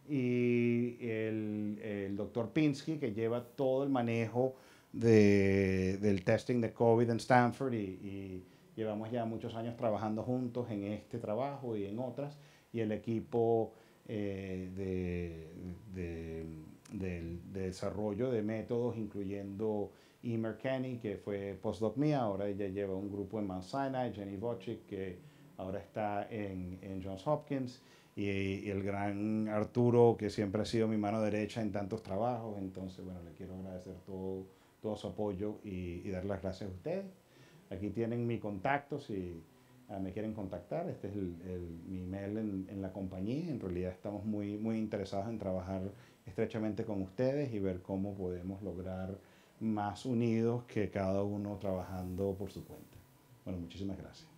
Y el doctor Pinsky, que lleva todo el manejo del testing de COVID en Stanford, y llevamos ya muchos años trabajando juntos en este trabajo y en otras, y el equipo de desarrollo de métodos, incluyendo Emer Kenny, que fue postdoc mía, ahora ella lleva un grupo en Mount Sinai, Jenny Wojcik, que ahora está en Johns Hopkins, y el gran Arturo, que siempre ha sido mi mano derecha en tantos trabajos. Entonces, bueno, le quiero agradecer todo su apoyo y dar las gracias a ustedes. Aquí tienen mi contacto si me quieren contactar. Este es mi email en la compañía. En realidad estamos muy interesados en trabajar estrechamente con ustedes y ver cómo podemos lograr más unidos que cada uno trabajando por su cuenta. Bueno, muchísimas gracias.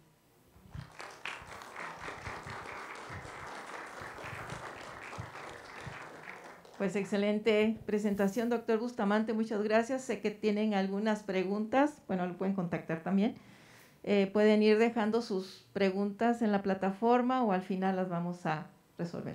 Pues excelente presentación, doctor Bustamante, muchas gracias. Sé que tienen algunas preguntas, bueno, lo pueden contactar también. Pueden ir dejando sus preguntas en la plataforma o al final las vamos a resolver.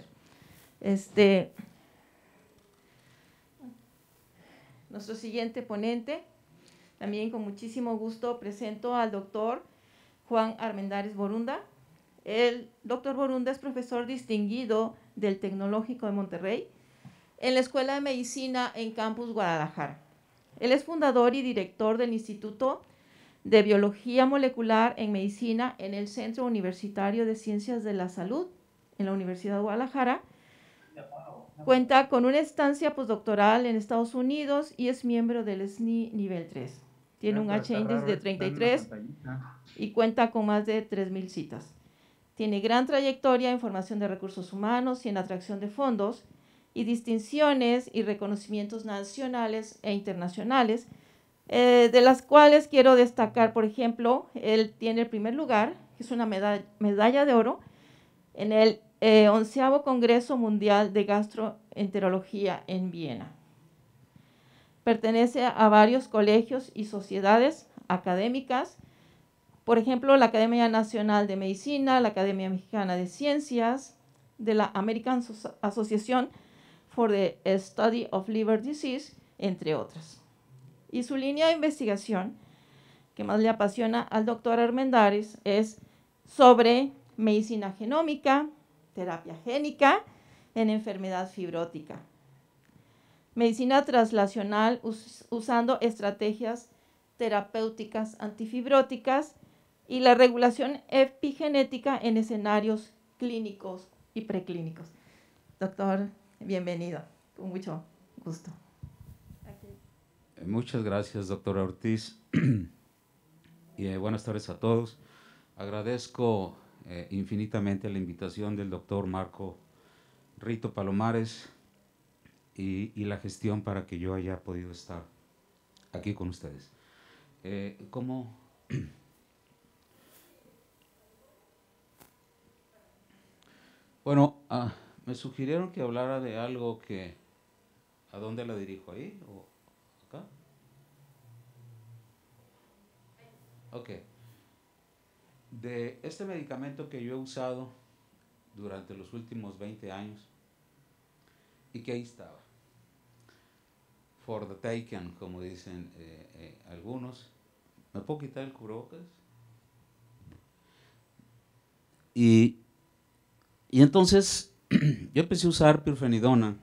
Nuestro siguiente ponente, también con muchísimo gusto presento al doctor Juan Armendáriz Borunda. El doctor Borunda es profesor distinguido del Tecnológico de Monterrey en la Escuela de Medicina en Campus Guadalajara. Él es fundador y director del Instituto de Biología Molecular en Medicina en el Centro Universitario de Ciencias de la Salud en la Universidad de Guadalajara. Cuenta con una estancia postdoctoral en Estados Unidos y es miembro del SNI nivel 3. Tiene un H-Index de 33 y cuenta con más de 3,000 citas. Tiene gran trayectoria en formación de recursos humanos y en atracción de fondos, y distinciones y reconocimientos nacionales e internacionales, de las cuales quiero destacar, por ejemplo, él tiene el primer lugar, que es una medalla de oro, en el 11º Congreso Mundial de Gastroenterología en Viena. Pertenece a varios colegios y sociedades académicas, por ejemplo, la Academia Nacional de Medicina, la Academia Mexicana de Ciencias, de la American Association for the Study of Liver Disease, entre otras. Y su línea de investigación, que más le apasiona al doctor Armendáriz, es sobre medicina genómica, terapia génica en enfermedad fibrótica, medicina translacional usando estrategias terapéuticas antifibróticas y la regulación epigenética en escenarios clínicos y preclínicos. Doctor, bienvenido, con mucho gusto. Muchas gracias, doctora Ortiz. Y buenas tardes a todos. Agradezco infinitamente la invitación del doctor Marco Rito Palomares y la gestión para que yo haya podido estar aquí con ustedes. Bueno, me sugirieron que hablara de algo que... ¿A dónde la dirijo? ¿Ahí o acá? Ok. De este medicamento que yo he usado durante los últimos 20 años y que ahí estaba. For the taken, como dicen algunos. ¿Me puedo quitar el cubrebocas? Y entonces yo empecé a usar pirfenidona,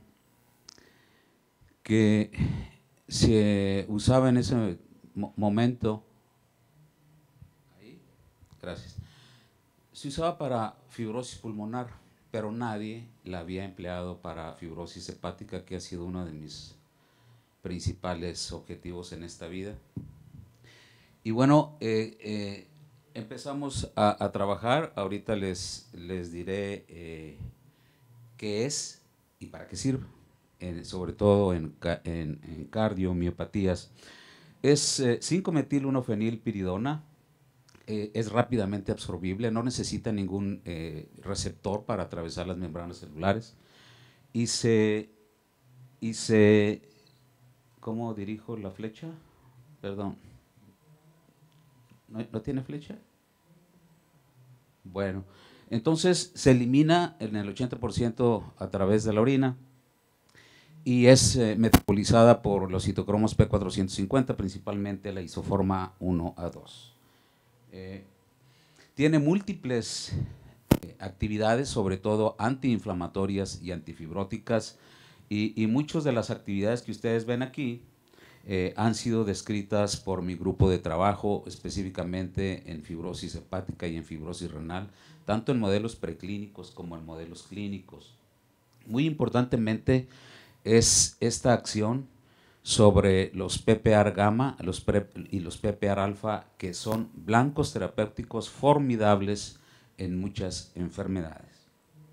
que se usaba en ese momento. Ahí, gracias. Se usaba para fibrosis pulmonar, pero nadie la había empleado para fibrosis hepática, que ha sido uno de mis principales objetivos en esta vida. Y bueno, empezamos a trabajar. Ahorita les diré qué es y para qué sirve, sobre todo en cardiomiopatías. Es 5-metil-1-fenilpiridona. Es rápidamente absorbible, no necesita ningún receptor para atravesar las membranas celulares y se ¿cómo dirijo la flecha? Perdón. ¿No tiene flecha? Bueno, entonces se elimina en el 80% a través de la orina y es metabolizada por los citocromos P450, principalmente la isoforma 1A2. Tiene múltiples actividades, sobre todo antiinflamatorias y antifibróticas, y muchas de las actividades que ustedes ven aquí han sido descritas por mi grupo de trabajo, específicamente en fibrosis hepática y en fibrosis renal, tanto en modelos preclínicos como en modelos clínicos. Muy importantemente es esta acción sobre los PPAR gamma y los PPAR alfa, que son blancos terapéuticos formidables en muchas enfermedades.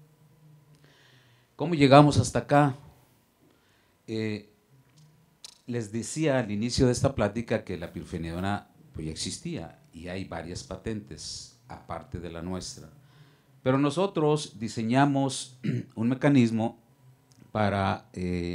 ¿Cómo llegamos hasta acá? Les decía al inicio de esta plática que la pirfenidona pues ya existía y hay varias patentes aparte de la nuestra. Pero nosotros diseñamos un mecanismo para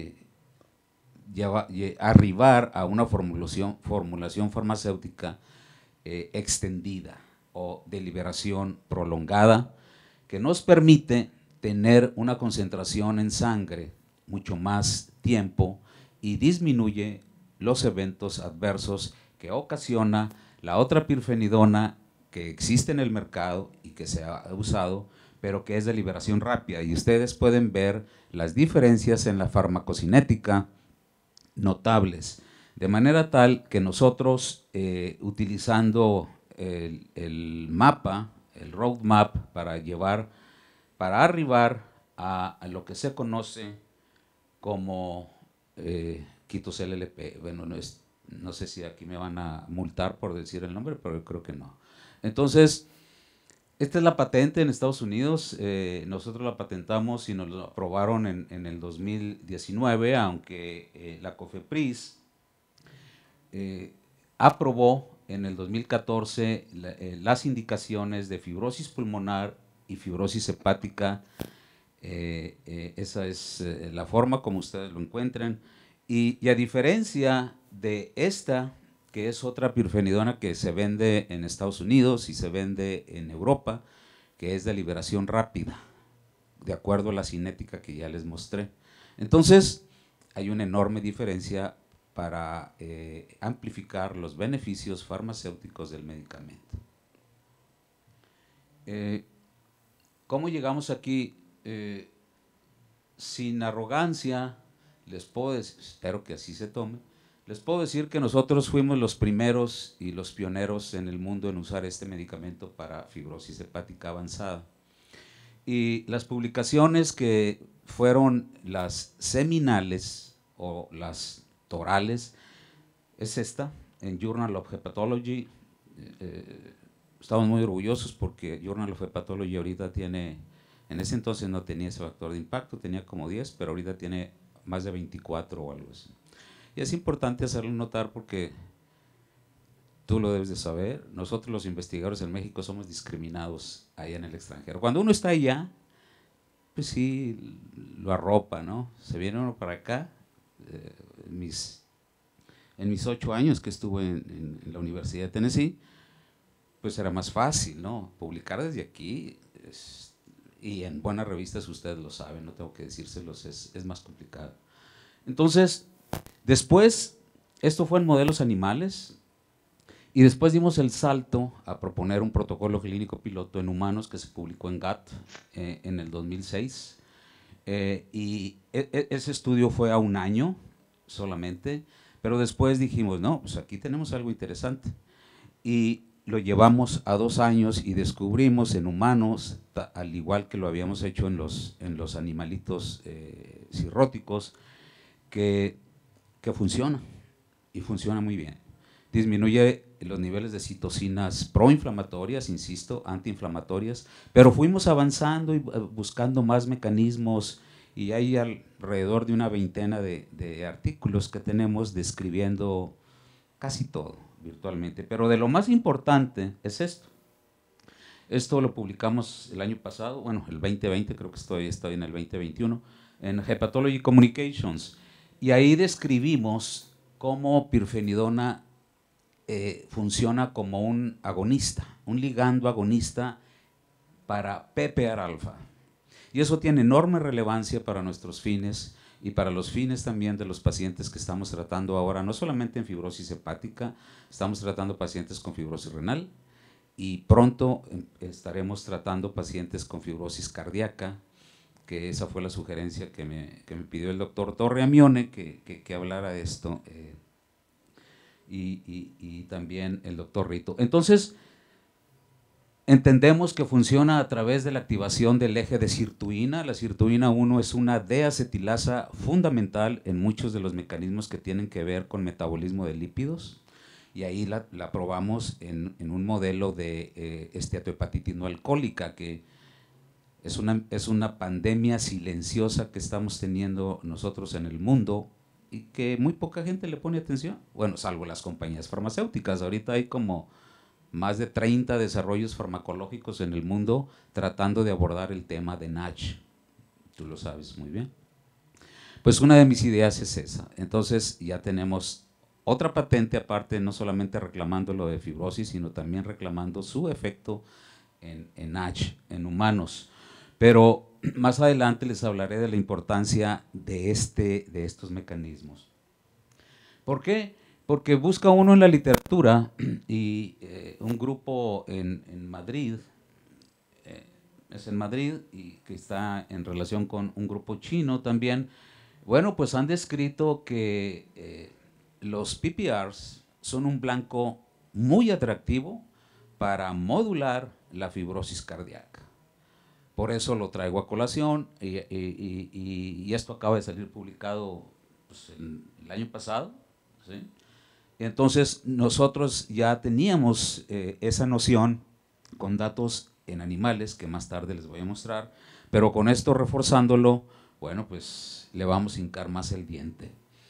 arribar a una formulación farmacéutica extendida o de liberación prolongada, que nos permite tener una concentración en sangre mucho más tiempo y disminuye los eventos adversos que ocasiona la otra pirfenidona que existe en el mercado y que se ha usado, pero que es de liberación rápida. Y ustedes pueden ver las diferencias en la farmacocinética notables, de manera tal que nosotros, utilizando el mapa, el roadmap, para arribar a lo que se conoce como Quitos LLP. Bueno, no sé si aquí me van a multar por decir el nombre, pero yo creo que no. Entonces, esta es la patente en Estados Unidos. Nosotros la patentamos y nos la aprobaron en el 2019, aunque la COFEPRIS aprobó en el 2014 las indicaciones de fibrosis pulmonar y fibrosis hepática. Esa es la forma como ustedes lo encuentran. Y a diferencia de esta, que es otra pirfenidona que se vende en Estados Unidos y se vende en Europa, que es de liberación rápida, de acuerdo a la cinética que ya les mostré. Entonces, hay una enorme diferencia para amplificar los beneficios farmacéuticos del medicamento. ¿Cómo llegamos aquí? Sin arrogancia, les puedo decir, espero que así se tome, les puedo decir que nosotros fuimos los primeros y los pioneros en el mundo en usar este medicamento para fibrosis hepática avanzada. Y las publicaciones que fueron las seminales o las torales es esta, en Journal of Hepatology. Estamos muy orgullosos porque Journal of Hepatology ahorita tiene, en ese entonces no tenía ese factor de impacto, tenía como 10, pero ahorita tiene más de 24 o algo así. Y es importante hacerlo notar porque tú lo debes de saber, nosotros los investigadores en México somos discriminados allá en el extranjero. Cuando uno está allá, pues sí, lo arropa, ¿no? Se viene uno para acá, en mis 8 años que estuve en la Universidad de Tennessee, pues era más fácil, ¿no? Publicar desde aquí, y en buenas revistas ustedes lo saben, no tengo que decírselos, es más complicado. Entonces, después, esto fue en modelos animales, y después dimos el salto a proponer un protocolo clínico piloto en humanos que se publicó en GATT en el 2006. Y ese estudio fue a 1 año solamente, pero después dijimos, no, pues aquí tenemos algo interesante. Y lo llevamos a 2 años y descubrimos en humanos, al igual que lo habíamos hecho en los animalitos cirróticos, que funciona, y funciona muy bien. Disminuye los niveles de citocinas proinflamatorias, insisto, antiinflamatorias, pero fuimos avanzando y buscando más mecanismos, y hay alrededor de una veintena de artículos que tenemos describiendo casi todo virtualmente. Pero de lo más importante es esto. Esto lo publicamos el año pasado, bueno, el 2020, creo que estoy en el 2021, en Hepatology Communications, y ahí describimos cómo pirfenidona funciona como un agonista, un ligando agonista para PPAR-alfa. Y eso tiene enorme relevancia para nuestros fines y para los fines también de los pacientes que estamos tratando ahora, no solamente en fibrosis hepática, estamos tratando pacientes con fibrosis renal, y pronto estaremos tratando pacientes con fibrosis cardíaca, que esa fue la sugerencia que me pidió el doctor Torreamione, que hablara de esto, y también el doctor Rito. Entonces, entendemos que funciona a través de la activación del eje de sirtuina. La sirtuina 1 es una deacetilasa fundamental en muchos de los mecanismos que tienen que ver con metabolismo de lípidos, y ahí la probamos en un modelo de esteatohepatitis no alcohólica, que es una pandemia silenciosa que estamos teniendo nosotros en el mundo y que muy poca gente le pone atención, bueno, salvo las compañías farmacéuticas. Ahorita hay como más de 30 desarrollos farmacológicos en el mundo tratando de abordar el tema de NASH, tú lo sabes muy bien. Pues una de mis ideas es esa. Entonces ya tenemos otra patente aparte, no solamente reclamando lo de fibrosis, sino también reclamando su efecto en NASH, en humanos. Pero más adelante les hablaré de la importancia de estos mecanismos. ¿Por qué? Porque busca uno en la literatura, y un grupo en Madrid, es en Madrid, y que está en relación con un grupo chino también, bueno, pues han descrito que los PPARs son un blanco muy atractivo para modular la fibrosis cardíaca. Por eso lo traigo a colación, y esto acaba de salir publicado pues, el año pasado, ¿sí? Entonces nosotros ya teníamos esa noción con datos en animales, que más tarde les voy a mostrar, pero con esto reforzándolo, bueno, pues le vamos a hincar más el diente.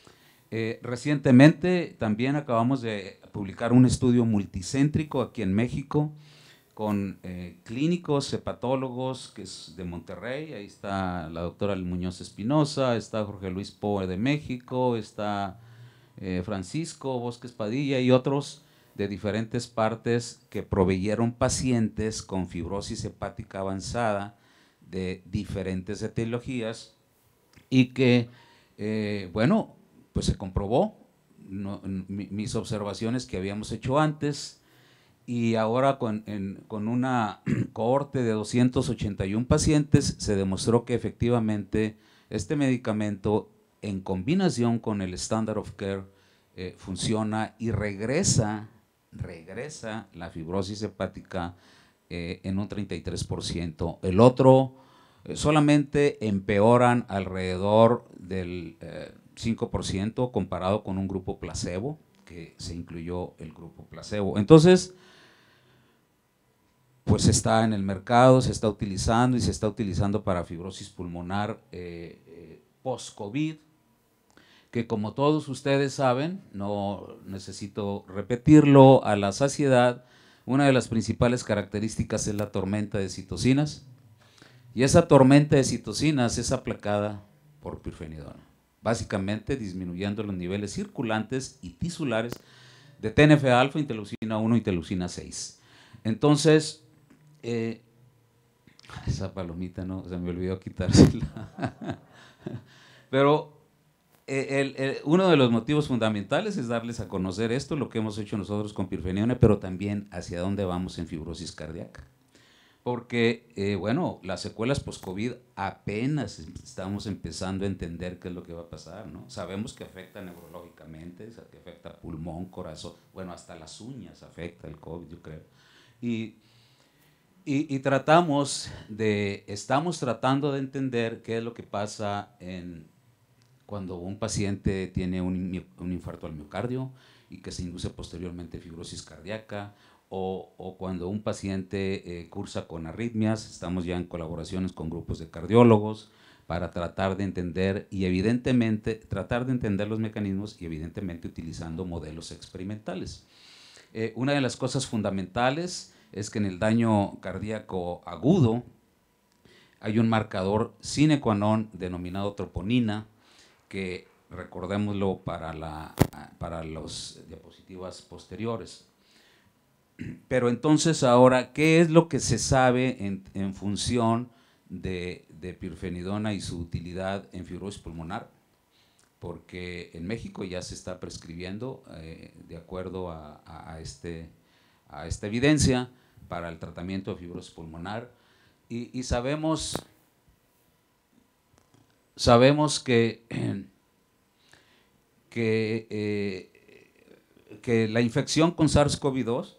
Recientemente también acabamos de publicar un estudio multicéntrico aquí en México, con clínicos, hepatólogos, que es de Monterrey. Ahí está la doctora Muñoz Espinosa, está Jorge Luis Poe de México, está Francisco Bosques Padilla y otros de diferentes partes, que proveyeron pacientes con fibrosis hepática avanzada de diferentes etiologías y que, bueno, pues se comprobó mis observaciones que habíamos hecho antes, y ahora con una cohorte de 281 pacientes se demostró que efectivamente este medicamento en combinación con el standard of care funciona y regresa la fibrosis hepática en un 33%. El otro solamente empeoran alrededor del 5% comparado con un grupo placebo, que se incluyó el grupo placebo. Entonces, pues está en el mercado, se está utilizando y se está utilizando para fibrosis pulmonar post-COVID, que como todos ustedes saben, no necesito repetirlo a la saciedad, una de las principales características es la tormenta de citocinas, y esa tormenta de citocinas es aplacada por pirfenidona, básicamente disminuyendo los niveles circulantes y tisulares de TNF-alfa, interleucina 1 y interleucina 6. Entonces, esa palomita no, se me olvidó quitársela. Pero uno de los motivos fundamentales es darles a conocer esto, lo que hemos hecho nosotros con pirfenidona, pero también hacia dónde vamos en fibrosis cardíaca. Porque, bueno, las secuelas post-COVID apenas estamos empezando a entender qué es lo que va a pasar, ¿no? Sabemos que afecta neurológicamente, que afecta pulmón, corazón, bueno, hasta las uñas afecta el COVID, yo creo. Y estamos tratando de entender qué es lo que pasa cuando un paciente tiene un infarto al miocardio y que se induce posteriormente fibrosis cardíaca, o cuando un paciente cursa con arritmias. Estamos ya en colaboraciones con grupos de cardiólogos para tratar de entender y evidentemente tratar de entender los mecanismos y evidentemente utilizando modelos experimentales. Una de las cosas fundamentales es que en el daño cardíaco agudo hay un marcador sine qua non denominado troponina, que recordémoslo para las diapositivas posteriores. Pero entonces ahora, ¿qué es lo que se sabe en función de pirfenidona y su utilidad en fibrosis pulmonar? Porque en México ya se está prescribiendo de acuerdo a esta evidencia para el tratamiento de fibrosis pulmonar, y sabemos que la infección con SARS-CoV-2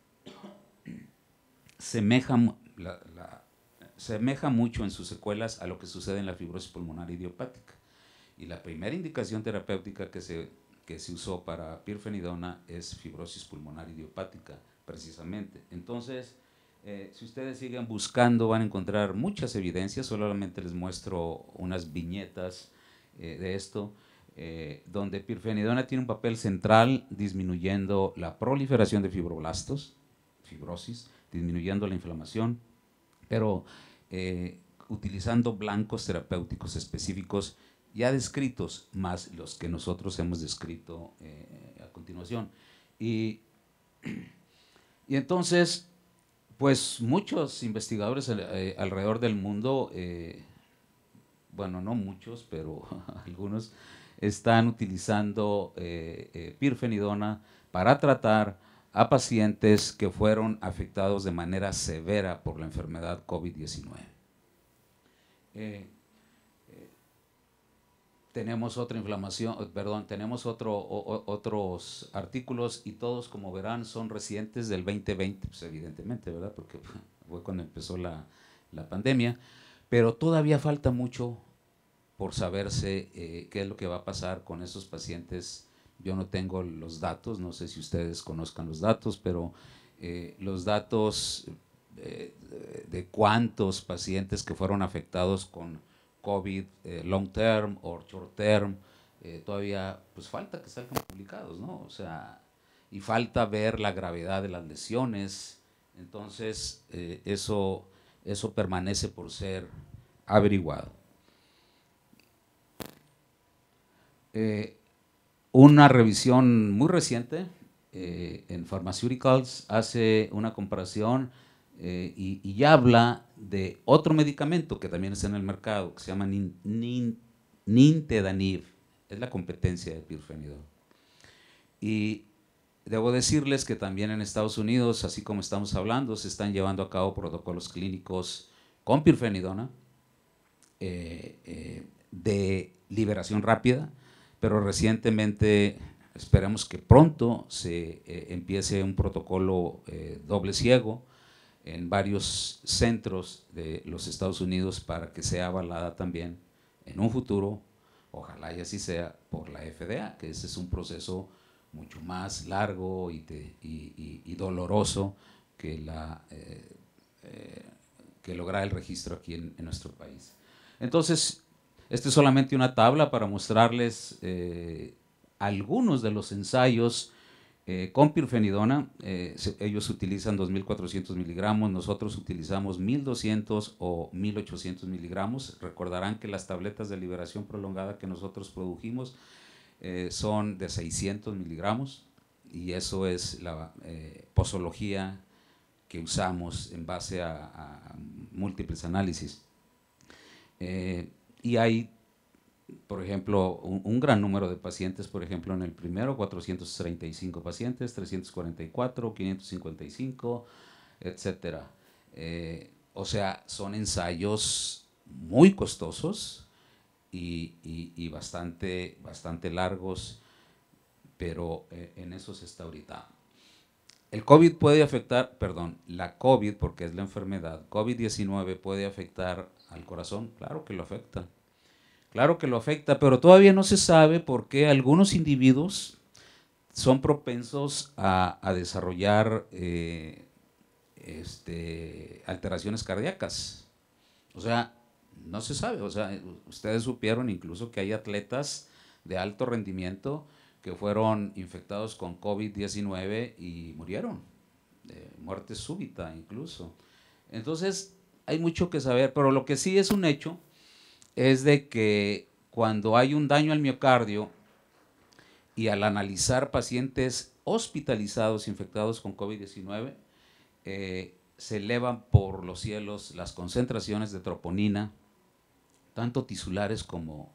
semeja mucho en sus secuelas a lo que sucede en la fibrosis pulmonar idiopática. Y la primera indicación terapéutica que se usó para pirfenidona es fibrosis pulmonar idiopática, precisamente. Entonces, si ustedes siguen buscando, van a encontrar muchas evidencias. Solamente les muestro unas viñetas de esto, donde pirfenidona tiene un papel central disminuyendo la proliferación de fibroblastos, fibrosis, disminuyendo la inflamación, pero utilizando blancos terapéuticos específicos ya descritos, más los que nosotros hemos descrito a continuación. Y entonces, pues muchos investigadores alrededor del mundo, bueno, no muchos, pero algunos, están utilizando pirfenidona para tratar a pacientes que fueron afectados de manera severa por la enfermedad COVID-19. Tenemos otra inflamación, perdón, tenemos otros artículos, y todos, como verán, son recientes del 2020, pues evidentemente, ¿verdad? Porque fue cuando empezó la pandemia, pero todavía falta mucho por saberse qué es lo que va a pasar con esos pacientes. Yo no tengo los datos, no sé si ustedes conozcan los datos, pero los datos de cuántos pacientes que fueron afectados con COVID long term o short term, todavía pues falta que salgan publicados, ¿no? O sea, y falta ver la gravedad de las lesiones. Entonces, eso permanece por ser averiguado. Una revisión muy reciente en Pharmaceuticals hace una comparación y ya habla de otro medicamento que también está en el mercado, que se llama nintedanib, es la competencia de pirfenidona. Y debo decirles que también en Estados Unidos, así como estamos hablando, se están llevando a cabo protocolos clínicos con pirfenidona de liberación rápida, pero recientemente, esperemos que pronto se empiece un protocolo doble ciego en varios centros de los Estados Unidos para que sea avalada también en un futuro, ojalá y así sea, por la FDA, que ese es un proceso mucho más largo y doloroso que, que lograr el registro aquí en nuestro país. Entonces, esta es solamente una tabla para mostrarles algunos de los ensayos con pirfenidona. Ellos utilizan 2.400 miligramos, nosotros utilizamos 1.200 o 1.800 miligramos. Recordarán que las tabletas de liberación prolongada que nosotros produjimos son de 600 miligramos, y eso es la posología que usamos en base a múltiples análisis. Y hay, por ejemplo, un gran número de pacientes. Por ejemplo, en el primero, 435 pacientes, 344, 555, etcétera. O sea, son ensayos muy costosos y bastante largos, pero en eso se está ahorita. El COVID puede afectar, perdón, la COVID, porque es la enfermedad, COVID-19 puede afectar al corazón. Claro que lo afecta. Claro que lo afecta, pero todavía no se sabe por qué algunos individuos son propensos a desarrollar alteraciones cardíacas. O sea, no se sabe. O sea, ustedes supieron incluso que hay atletas de alto rendimiento que fueron infectados con COVID-19 y murieron, muerte súbita incluso. Entonces, hay mucho que saber, pero lo que sí es un hecho es de que cuando hay un daño al miocardio y al analizar pacientes hospitalizados infectados con COVID-19, se elevan por los cielos las concentraciones de troponina, tanto tisulares como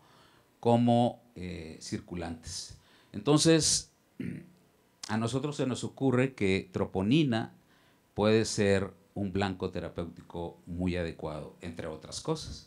circulantes. Entonces, a nosotros se nos ocurre que troponina puede ser un blanco terapéutico muy adecuado, entre otras cosas.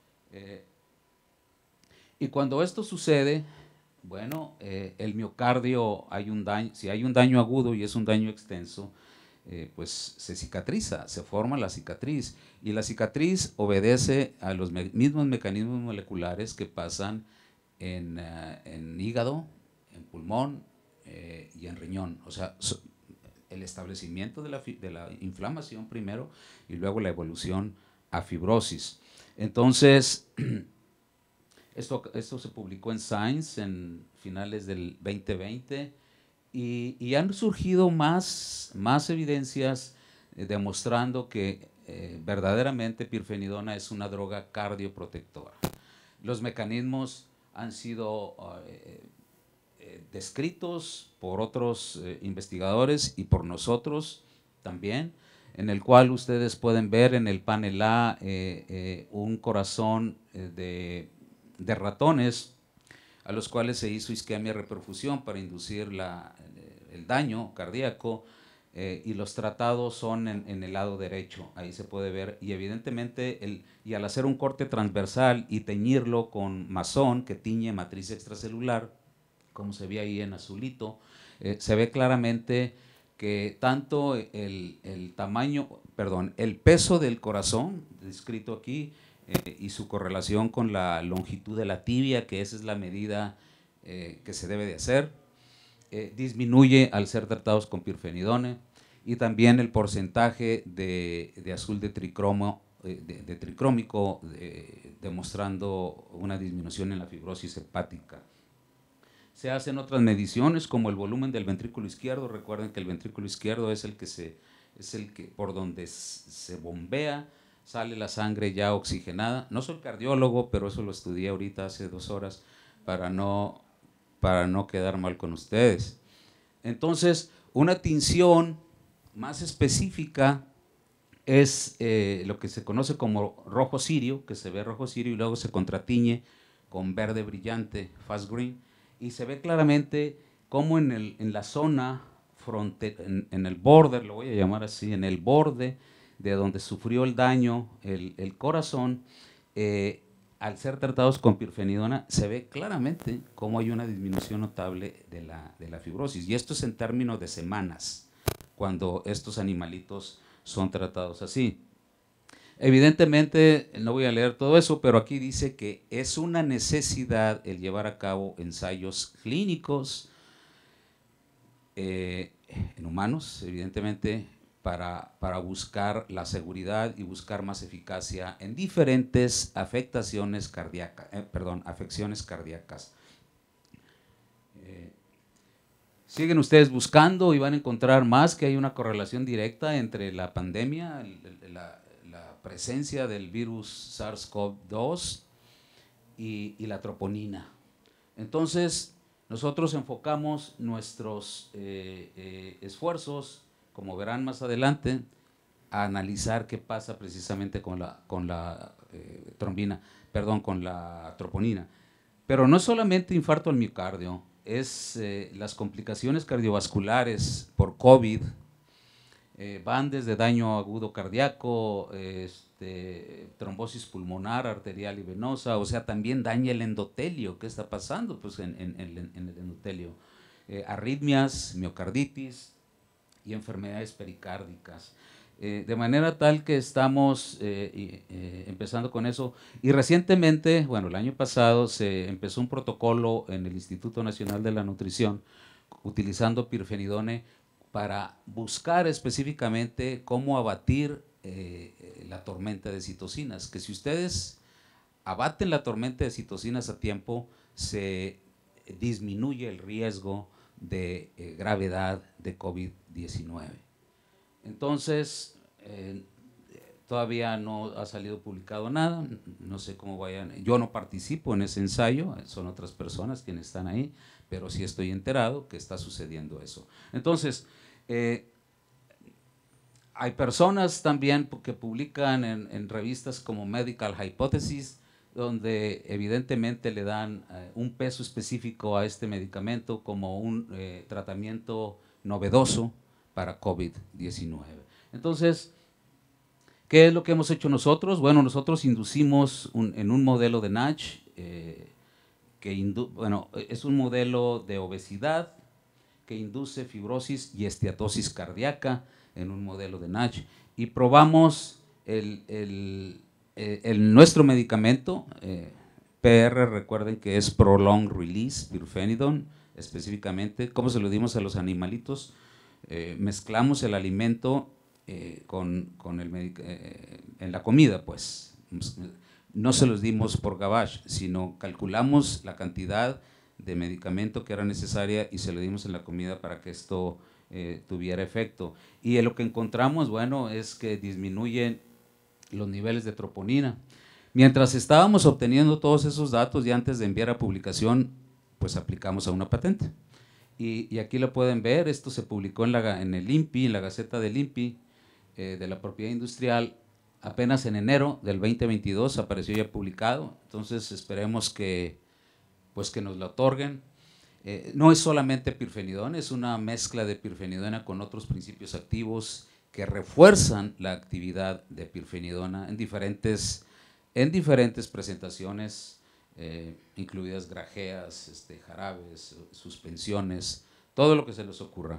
Y cuando esto sucede, bueno, el miocardio, hay un daño, si hay un daño agudo y es un daño extenso, pues se cicatriza, se forma la cicatriz, y la cicatriz obedece a los mismos mecanismos moleculares que pasan en hígado, en pulmón y en riñón. O sea, el establecimiento de la inflamación primero y luego la evolución a fibrosis. Entonces, esto se publicó en Science en finales del 2020 y han surgido más evidencias demostrando que verdaderamente pirfenidona es una droga cardioprotectora. Los mecanismos han sido descritos por otros investigadores y por nosotros también, en el cual ustedes pueden ver en el panel A un corazón de ratones a los cuales se hizo isquemia reperfusión para inducir el daño cardíaco, y los tratados son en el lado derecho, ahí se puede ver, y evidentemente y al hacer un corte transversal y teñirlo con mazón que tiñe matriz extracelular, como se ve ahí en azulito, se ve claramente que tanto el peso del corazón, descrito aquí, y su correlación con la longitud de la tibia, que esa es la medida que se debe de hacer, disminuye al ser tratados con pirfenidona, y también el porcentaje de azul de tricrómico, demostrando una disminución en la fibrosis hepática. Se hacen otras mediciones como el volumen del ventrículo izquierdo. Recuerden que el ventrículo izquierdo es el que por donde se bombea, sale la sangre ya oxigenada. No soy cardiólogo, pero eso lo estudié ahorita hace 2 horas para no quedar mal con ustedes. Entonces, una tinción más específica es lo que se conoce como rojo cirio, que se ve rojo cirio y luego se contratiñe con verde brillante, fast green, y se ve claramente cómo en la zona en el border, lo voy a llamar así, en el borde de donde sufrió el daño el corazón, al ser tratados con pirfenidona, se ve claramente cómo hay una disminución notable de la fibrosis. Y esto es en términos de semanas, cuando estos animalitos son tratados así. Evidentemente, no voy a leer todo eso, pero aquí dice que es una necesidad el llevar a cabo ensayos clínicos en humanos, evidentemente, para buscar la seguridad y buscar más eficacia en diferentes afecciones cardíacas. Siguen ustedes buscando y van a encontrar más que hay una correlación directa entre la pandemia, la presencia del virus SARS-CoV-2 y la troponina. Entonces, nosotros enfocamos nuestros esfuerzos, como verán más adelante, a analizar qué pasa precisamente con la troponina. Pero no solamente infarto al miocardio, es las complicaciones cardiovasculares por COVID, van desde daño agudo cardíaco, trombosis pulmonar, arterial y venosa, o sea, también daña el endotelio. ¿Qué está pasando? Pues en el endotelio. Arritmias, miocarditis y enfermedades pericárdicas. De manera tal que estamos empezando con eso. Y recientemente, bueno, el año pasado se empezó un protocolo en el Instituto Nacional de la Nutrición utilizando pirfenidone para buscar específicamente cómo abatir la tormenta de citocinas, que si ustedes abaten la tormenta de citocinas a tiempo, se disminuye el riesgo de gravedad de COVID-19. Entonces, todavía no ha salido publicado nada, no sé cómo vayan, yo no participo en ese ensayo, son otras personas quienes están ahí, pero sí estoy enterado que está sucediendo eso. Entonces, hay personas también que publican en revistas como Medical Hypothesis, donde evidentemente le dan un peso específico a este medicamento como un tratamiento novedoso para COVID-19. Entonces, ¿qué es lo que hemos hecho nosotros? Bueno, nosotros inducimos en un modelo de NASH, es un modelo de obesidad que induce fibrosis y esteatosis cardíaca en un modelo de NASH. Y probamos nuestro medicamento, PR, recuerden que es Prolonged Release Pirfenidone, específicamente. ¿Cómo se lo dimos a los animalitos? Mezclamos el alimento en la comida, pues. No se los dimos por gavage, sino calculamos la cantidad de medicamento que era necesaria y se lo dimos en la comida para que esto tuviera efecto. Y lo que encontramos, bueno, es que disminuyen los niveles de troponina. Mientras estábamos obteniendo todos esos datos y antes de enviar a publicación, pues aplicamos a una patente. Y aquí lo pueden ver, esto se publicó en el INPI, en la Gaceta del INPI, de la propiedad industrial, apenas en enero del 2022 apareció ya publicado. Entonces esperemos que nos lo otorguen. No es solamente pirfenidona, es una mezcla de pirfenidona con otros principios activos que refuerzan la actividad de pirfenidona en diferentes presentaciones, incluidas grajeas, jarabes, suspensiones, todo lo que se les ocurra.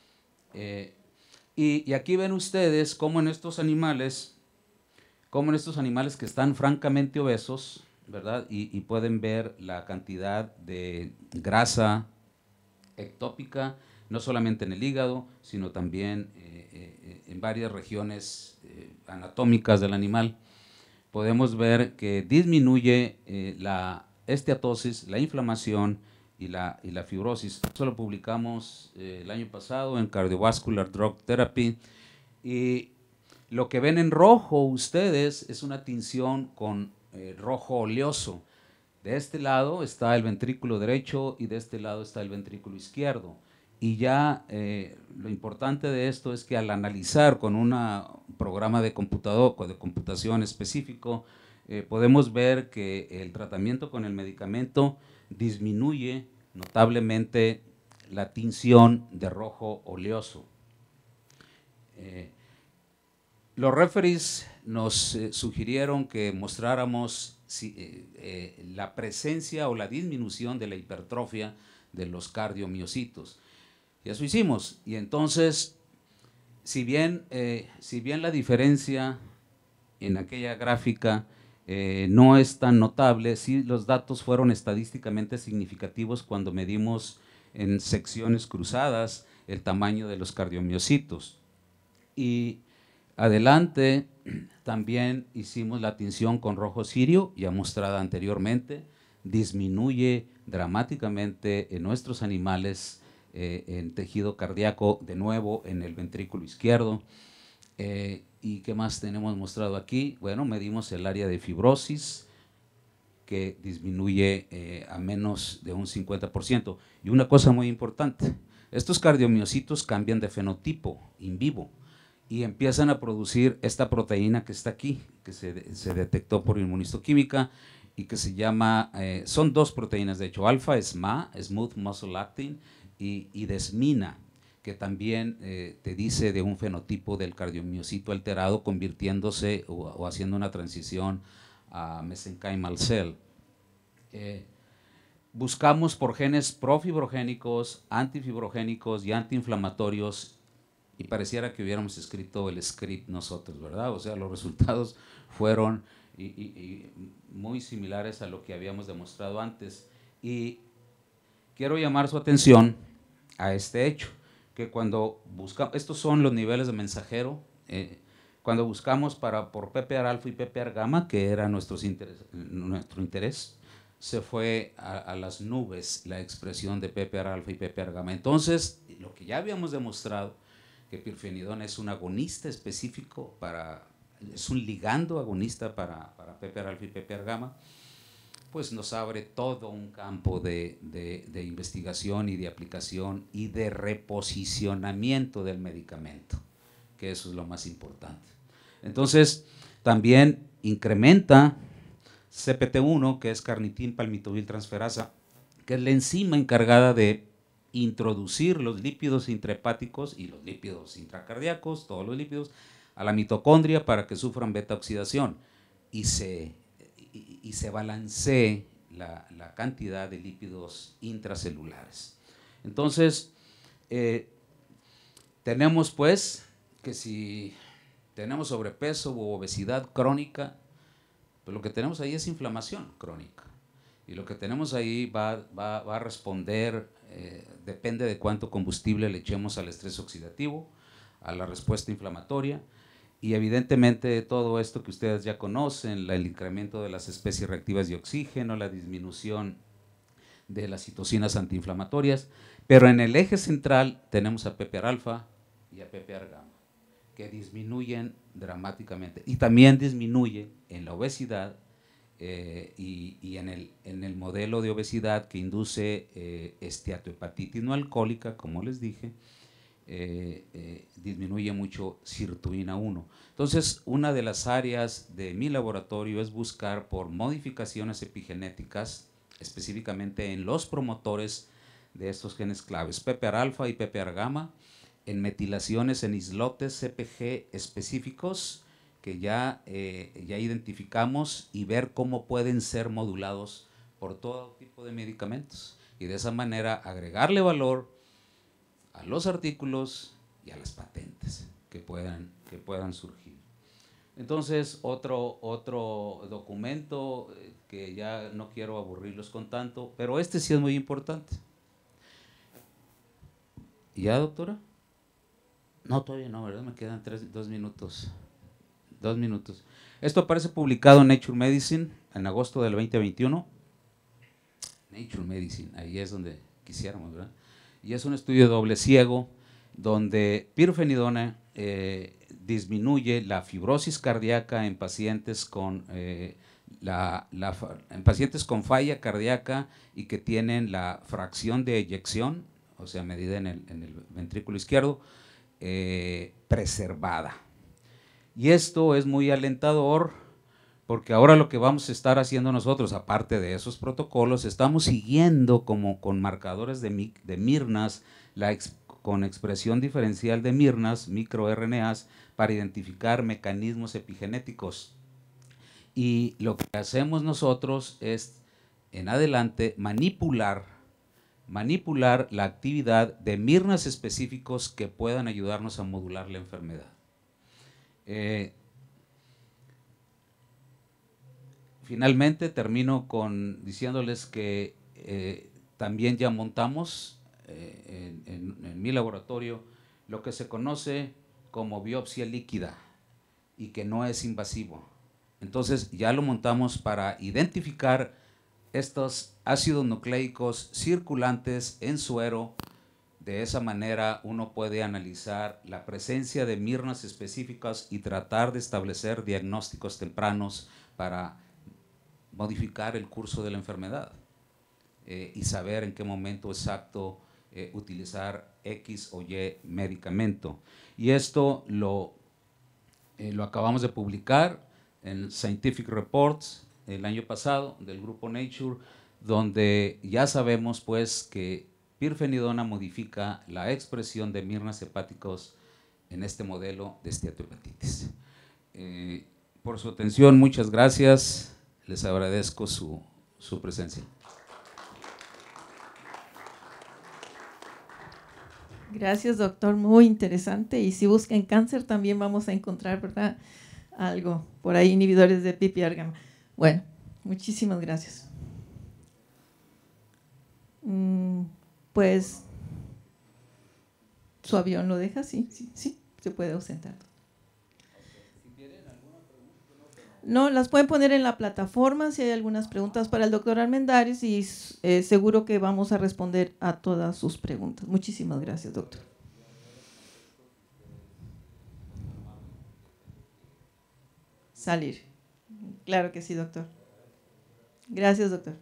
Y aquí ven ustedes cómo en estos animales que están francamente obesos, ¿verdad? Y pueden ver la cantidad de grasa ectópica, no solamente en el hígado, sino también en varias regiones anatómicas del animal. Podemos ver que disminuye la esteatosis, la inflamación y la fibrosis. Eso lo publicamos el año pasado en Cardiovascular Drug Therapy. Y lo que ven en rojo ustedes es una tinción con rojo oleoso. De este lado está el ventrículo derecho y de este lado está el ventrículo izquierdo. Y ya lo importante de esto es que al analizar con un programa de computación específico podemos ver que el tratamiento con el medicamento disminuye notablemente la tinción de rojo oleoso. Los referees nos sugirieron que mostráramos la presencia o la disminución de la hipertrofia de los cardiomiocitos. Y eso hicimos. Y entonces, si bien la diferencia en aquella gráfica no es tan notable, sí los datos fueron estadísticamente significativos cuando medimos en secciones cruzadas el tamaño de los cardiomiocitos. Y adelante también hicimos la tinción con rojo cirio, ya mostrada anteriormente, disminuye dramáticamente en nuestros animales en tejido cardíaco, de nuevo en el ventrículo izquierdo. ¿Y qué más tenemos mostrado aquí? Bueno, medimos el área de fibrosis, que disminuye a menos de un 50%. Y una cosa muy importante, estos cardiomiocitos cambian de fenotipo in vivo y empiezan a producir esta proteína que está aquí, que se detectó por inmunistoquímica y que se llama, son dos proteínas de hecho, alfa SMA, Smooth Muscle Actin, y desmina, que también te dice de un fenotipo del cardiomiocito alterado convirtiéndose o haciendo una transición a mesenchymal cell. Buscamos por genes profibrogénicos, antifibrogénicos y antiinflamatorios y pareciera que hubiéramos escrito el script nosotros, ¿verdad? O sea, los resultados fueron muy similares a lo que habíamos demostrado antes. Y quiero llamar su atención a este hecho, que cuando buscamos, estos son los niveles de mensajero, cuando buscamos por PPAR alfa y PPAR gamma, que era nuestro interés, se fue a las nubes la expresión de PPAR alfa y PPAR gamma. Entonces, lo que ya habíamos demostrado, que pirfenidona es un agonista específico es un ligando agonista para PPAR alfa y PPAR gamma, pues nos abre todo un campo de investigación y de aplicación y de reposicionamiento del medicamento, que eso es lo más importante. Entonces, también incrementa CPT1, que es carnitin palmitobil transferasa, que es la enzima encargada de introducir los lípidos intrahepáticos y los lípidos intracardíacos, todos los lípidos, a la mitocondria para que sufran beta oxidación y se balancee la cantidad de lípidos intracelulares. Entonces, tenemos pues que si tenemos sobrepeso u obesidad crónica, pues lo que tenemos ahí es inflamación crónica. Y lo que tenemos ahí va a responder, depende de cuánto combustible le echemos al estrés oxidativo, a la respuesta inflamatoria, y evidentemente todo esto que ustedes ya conocen, el incremento de las especies reactivas de oxígeno, la disminución de las citocinas antiinflamatorias, pero en el eje central tenemos a PPAR alfa y a PPAR gamma, que disminuyen dramáticamente, y también disminuye en la obesidad y en el modelo de obesidad que induce esteatohepatitis no alcohólica, como les dije, disminuye mucho sirtuina 1. Entonces, una de las áreas de mi laboratorio es buscar por modificaciones epigenéticas, específicamente en los promotores de estos genes claves, PPAR alfa y PPAR gamma, en metilaciones en islotes CpG específicos que ya identificamos y ver cómo pueden ser modulados por todo tipo de medicamentos y de esa manera agregarle valor a los artículos y a las patentes que puedan surgir. Entonces, otro documento que ya no quiero aburrirlos con tanto, pero este sí es muy importante. ¿Ya, doctora? No, todavía no, ¿verdad? Me quedan 2 minutos. 2 minutos. Esto aparece publicado en Nature Medicine en agosto del 2021. Nature Medicine, ahí es donde quisiéramos, ¿verdad? Y es un estudio doble ciego donde pirfenidona disminuye la fibrosis cardíaca en pacientes con pacientes con falla cardíaca y que tienen la fracción de eyección, o sea, medida en el ventrículo izquierdo, preservada. Y esto es muy alentador porque ahora lo que vamos a estar haciendo nosotros, aparte de esos protocolos, estamos siguiendo como con marcadores de Mirnas, con expresión diferencial de Mirnas, microRNAs, para identificar mecanismos epigenéticos. Y lo que hacemos nosotros es, en adelante, manipular la actividad de Mirnas específicos que puedan ayudarnos a modular la enfermedad. Finalmente termino diciéndoles que también ya montamos en mi laboratorio lo que se conoce como biopsia líquida y que no es invasivo. Entonces ya lo montamos para identificar estos ácidos nucleicos circulantes en suero. De esa manera uno puede analizar la presencia de Mirnas específicas y tratar de establecer diagnósticos tempranos para modificar el curso de la enfermedad y saber en qué momento exacto utilizar X o Y medicamento. Y esto lo acabamos de publicar en Scientific Reports el año pasado del grupo Nature, donde ya sabemos pues que pirfenidona modifica la expresión de Mirnas hepáticos en este modelo de esteatohepatitis. Por su atención, muchas gracias. Les agradezco su presencia. Gracias, doctor, muy interesante. Y si buscan cáncer también vamos a encontrar, ¿verdad?, algo por ahí, inhibidores de PPAR gamma. Bueno, muchísimas gracias. Pues, ¿su avión lo deja? Sí, se puede ausentar. No, las pueden poner en la plataforma si hay algunas preguntas para el doctor Armendáriz y seguro que vamos a responder a todas sus preguntas. Muchísimas gracias, doctor. Salir. Claro que sí, doctor. Gracias, doctor.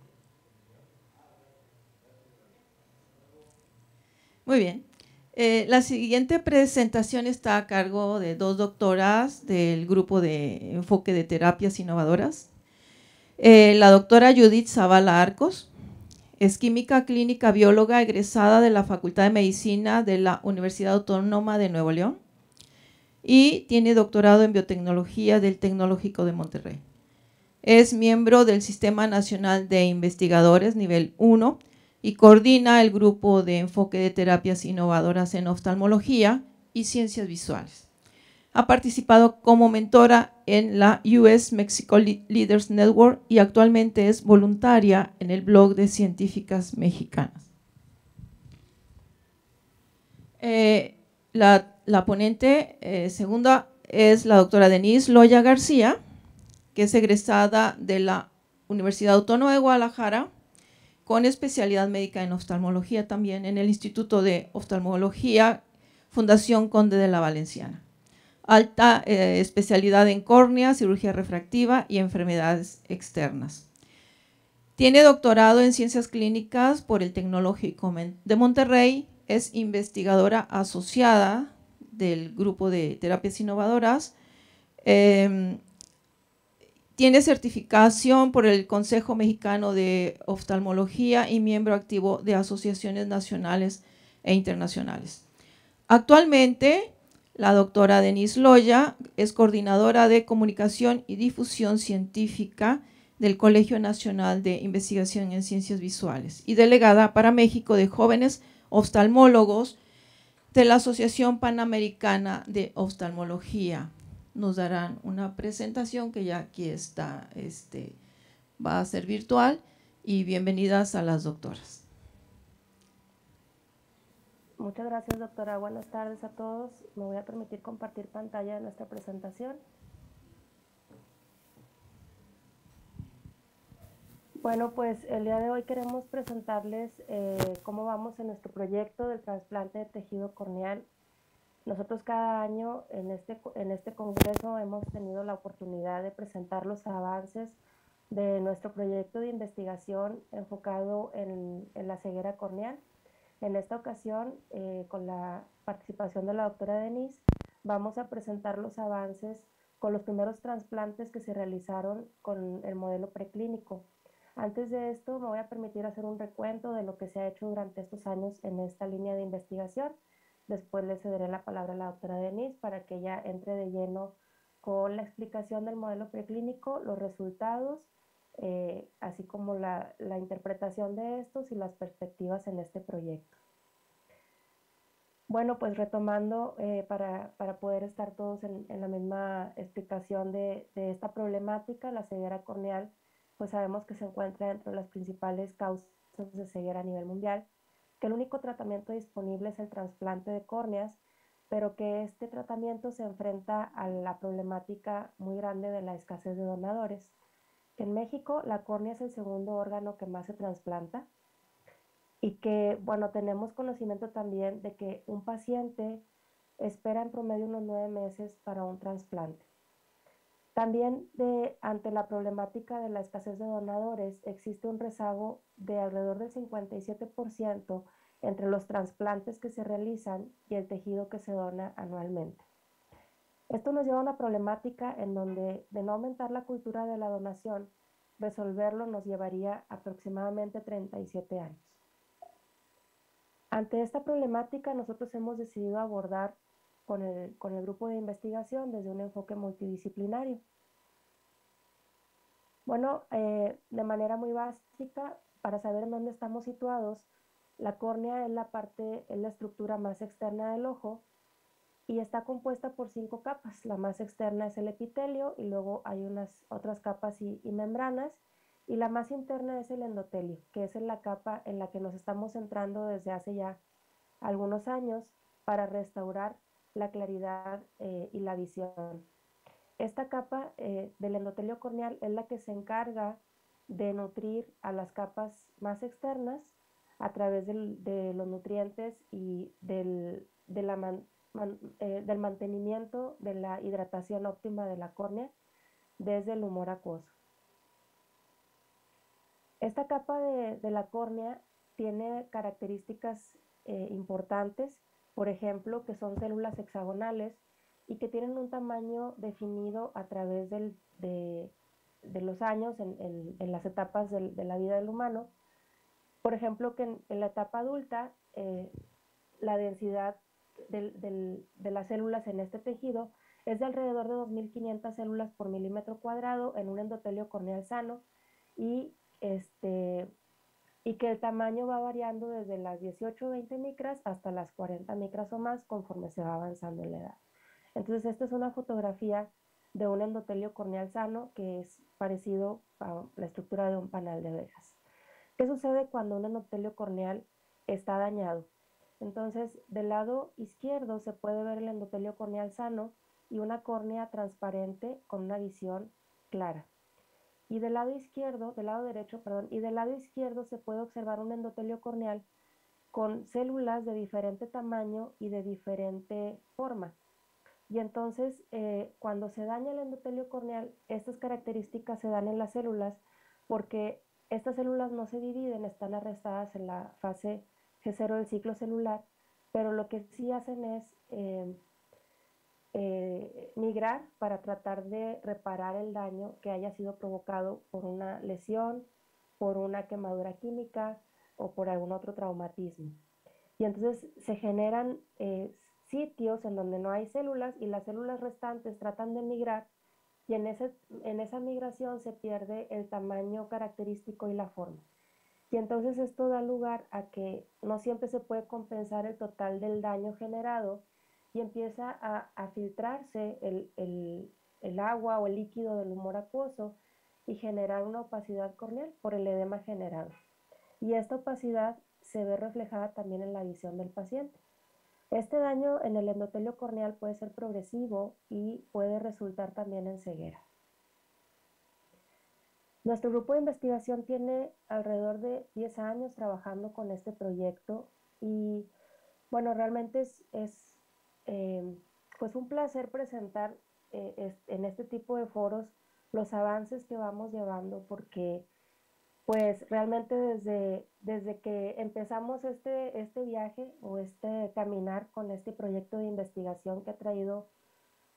Muy bien. La siguiente presentación está a cargo de dos doctoras del grupo de enfoque de terapias innovadoras. La doctora Judith Zavala Arcos es química clínica bióloga egresada de la Facultad de Medicina de la Universidad Autónoma de Nuevo León y tiene doctorado en biotecnología del Tecnológico de Monterrey. Es miembro del Sistema Nacional de Investigadores nivel 1 y coordina el grupo de enfoque de terapias innovadoras en oftalmología y ciencias visuales. Ha participado como mentora en la US Mexico Leaders Network y actualmente es voluntaria en el blog de científicas mexicanas. La ponente segunda es la doctora Denise Loya García, que es egresada de la Universidad Autónoma de Guadalajara, con especialidad médica en oftalmología también en el Instituto de Oftalmología Fundación Conde de la Valenciana. Alta especialidad en córnea, cirugía refractiva y enfermedades externas. Tiene doctorado en ciencias clínicas por el Tecnológico de Monterrey, es investigadora asociada del grupo de terapias innovadoras, tiene certificación por el Consejo Mexicano de Oftalmología y miembro activo de asociaciones nacionales e internacionales. Actualmente, la doctora Denise Loya es coordinadora de comunicación y difusión científica del Colegio Nacional de Investigación en Ciencias Visuales y delegada para México de jóvenes oftalmólogos de la Asociación Panamericana de Oftalmología. Nos darán una presentación que ya aquí está, va a ser virtual, y bienvenidas a las doctoras. Muchas gracias, doctora. Buenas tardes a todos. Me voy a permitir compartir pantalla de nuestra presentación. Bueno, pues el día de hoy queremos presentarles cómo vamos en nuestro proyecto del trasplante de tejido corneal. Nosotros cada año en este congreso hemos tenido la oportunidad de presentar los avances de nuestro proyecto de investigación enfocado en la ceguera corneal. En esta ocasión, con la participación de la doctora Denise, vamos a presentar los avances con los primeros trasplantes que se realizaron con el modelo preclínico. Antes de esto, me voy a permitir hacer un recuento de lo que se ha hecho durante estos años en esta línea de investigación. Después le cederé la palabra a la doctora Denise para que ella entre de lleno con la explicación del modelo preclínico, los resultados, así como la interpretación de estos y las perspectivas en este proyecto. Bueno, pues retomando para poder estar todos en la misma explicación de esta problemática, la ceguera corneal, pues sabemos que se encuentra entre las principales causas de ceguera a nivel mundial, que el único tratamiento disponible es el trasplante de córneas, pero que este tratamiento se enfrenta a la problemática muy grande de la escasez de donadores. En México, la córnea es el segundo órgano que más se trasplanta y que, bueno, tenemos conocimiento también de que un paciente espera en promedio unos 9 meses para un trasplante. También ante la problemática de la escasez de donadores, existe un rezago de alrededor del 57% entre los trasplantes que se realizan y el tejido que se dona anualmente. Esto nos lleva a una problemática en donde, de no aumentar la cultura de la donación, resolverlo nos llevaría aproximadamente 37 años. Ante esta problemática, nosotros hemos decidido abordar con el grupo de investigación desde un enfoque multidisciplinario. Bueno, de manera muy básica, para saber en dónde estamos situados, la córnea es la estructura más externa del ojo y está compuesta por 5 capas. La más externa es el epitelio y luego hay unas otras capas y membranas, y la más interna es el endotelio, que es la capa en la que nos estamos centrando desde hace ya algunos años para restaurar la claridad y la visión. Esta capa del endotelio corneal es la que se encarga de nutrir a las capas más externas a través de los nutrientes y del mantenimiento de la hidratación óptima de la córnea desde el humor acuoso. Esta capa de la córnea tiene características importantes, por ejemplo, que son células hexagonales y que tienen un tamaño definido a través de los años en las etapas de la vida del humano. Por ejemplo, que en la etapa adulta, la densidad de las células en este tejido es de alrededor de 2.500 células por milímetro cuadrado en un endotelio corneal sano y que el tamaño va variando desde las 18 o 20 micras hasta las 40 micras o más conforme se va avanzando en la edad. Entonces, esta es una fotografía de un endotelio corneal sano que es parecido a la estructura de un panal de abejas. ¿Qué sucede cuando un endotelio corneal está dañado? Entonces, del lado izquierdo se puede ver el endotelio corneal sano y una córnea transparente con una visión clara. Y del lado derecho se puede observar un endotelio corneal con células de diferente tamaño y de diferente forma. Y entonces, cuando se daña el endotelio corneal, estas características se dan en las células porque estas células no se dividen, están arrestadas en la fase G0 del ciclo celular, pero lo que sí hacen es migrar para tratar de reparar el daño que haya sido provocado por una lesión, por una quemadura química o por algún otro traumatismo. Y entonces se generan sitios en donde no hay células y las células restantes tratan de migrar y en esa migración se pierde el tamaño característico y la forma. Y entonces esto da lugar a que no siempre se puede compensar el total del daño generado y empieza a filtrarse el agua o el líquido del humor acuoso y generar una opacidad corneal por el edema generado. Y esta opacidad se ve reflejada también en la visión del paciente. Este daño en el endotelio corneal puede ser progresivo y puede resultar también en ceguera. Nuestro grupo de investigación tiene alrededor de 10 años trabajando con este proyecto y bueno, realmente es pues un placer presentar en este tipo de foros los avances que vamos llevando porque pues realmente desde que empezamos este viaje o este caminar con este proyecto de investigación que ha traído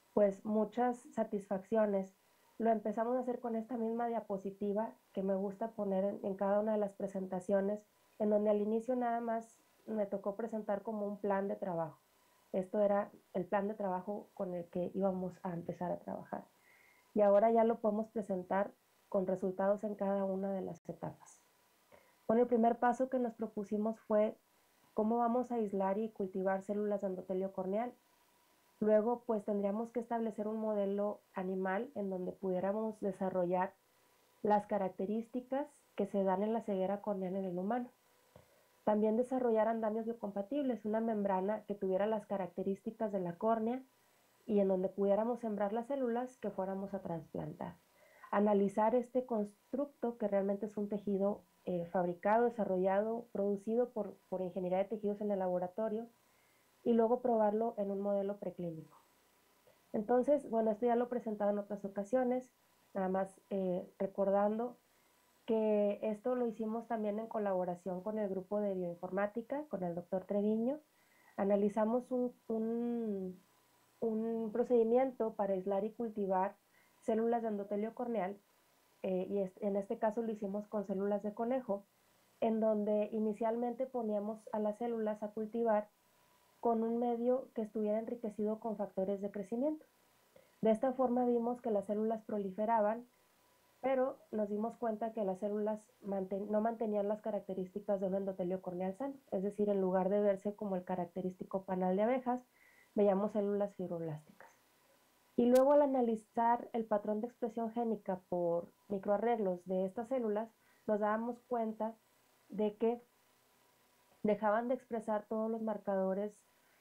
pues muchas satisfacciones. Lo empezamos a hacer con esta misma diapositiva que me gusta poner en cada una de las presentaciones, en donde al inicio nada más me tocó presentar como un plan de trabajo. Esto era el plan de trabajo con el que íbamos a empezar a trabajar. Y ahora ya lo podemos presentar con resultados en cada una de las etapas. Bueno, el primer paso que nos propusimos fue cómo vamos a aislar y cultivar células de endotelio corneal. Luego, pues tendríamos que establecer un modelo animal en donde pudiéramos desarrollar las características que se dan en la ceguera corneal en el humano. También desarrollar andamios biocompatibles, una membrana que tuviera las características de la córnea y en donde pudiéramos sembrar las células que fuéramos a trasplantar. Analizar este constructo, que realmente es un tejido fabricado, desarrollado, producido por ingeniería de tejidos en el laboratorio, y luego probarlo en un modelo preclínico. Entonces, bueno, esto ya lo he presentado en otras ocasiones, nada más recordando que esto lo hicimos también en colaboración con el grupo de bioinformática, con el doctor Treviño. Analizamos un procedimiento para aislar y cultivar células de endotelio corneal, y en este caso lo hicimos con células de conejo, en donde inicialmente poníamos a las células a cultivar con un medio que estuviera enriquecido con factores de crecimiento. De esta forma vimos que las células proliferaban, pero nos dimos cuenta que las células no mantenían las características de un endotelio corneal sano, es decir, en lugar de verse como el característico panal de abejas, veíamos células fibroblásticas. Y luego al analizar el patrón de expresión génica por microarreglos de estas células, nos dábamos cuenta de que dejaban de expresar todos los marcadores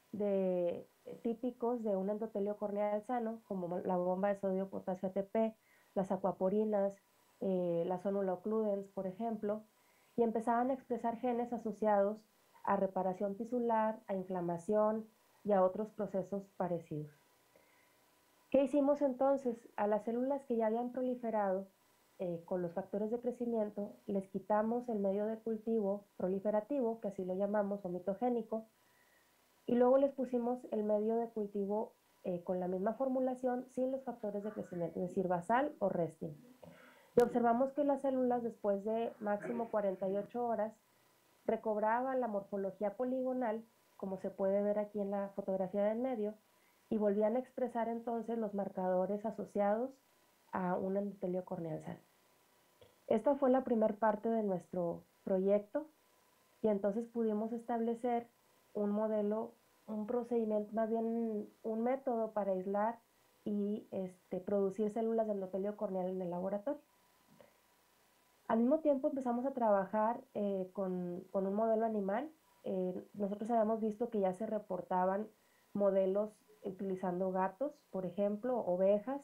típicos de un endotelio corneal sano, como la bomba de sodio potasio ATP, las aquaporinas, las sonula occludens, por ejemplo, y empezaban a expresar genes asociados a reparación tisular, a inflamación y a otros procesos parecidos. ¿Qué hicimos entonces? A las células que ya habían proliferado con los factores de crecimiento, les quitamos el medio de cultivo proliferativo, que así lo llamamos, o mitogénico, y luego les pusimos el medio de cultivo con la misma formulación, sin los factores de crecimiento, es decir, basal o restin. Y observamos que las células, después de máximo 48 horas, recobraban la morfología poligonal, como se puede ver aquí en la fotografía del medio, y volvían a expresar entonces los marcadores asociados a un endotelio corneal sano. Esta fue la primera parte de nuestro proyecto, y entonces pudimos establecer un modelo, un procedimiento, más bien un método para aislar y producir células de endotelio corneal en el laboratorio. Al mismo tiempo empezamos a trabajar con un modelo animal. Nosotros habíamos visto que ya se reportaban modelos utilizando gatos, por ejemplo, ovejas,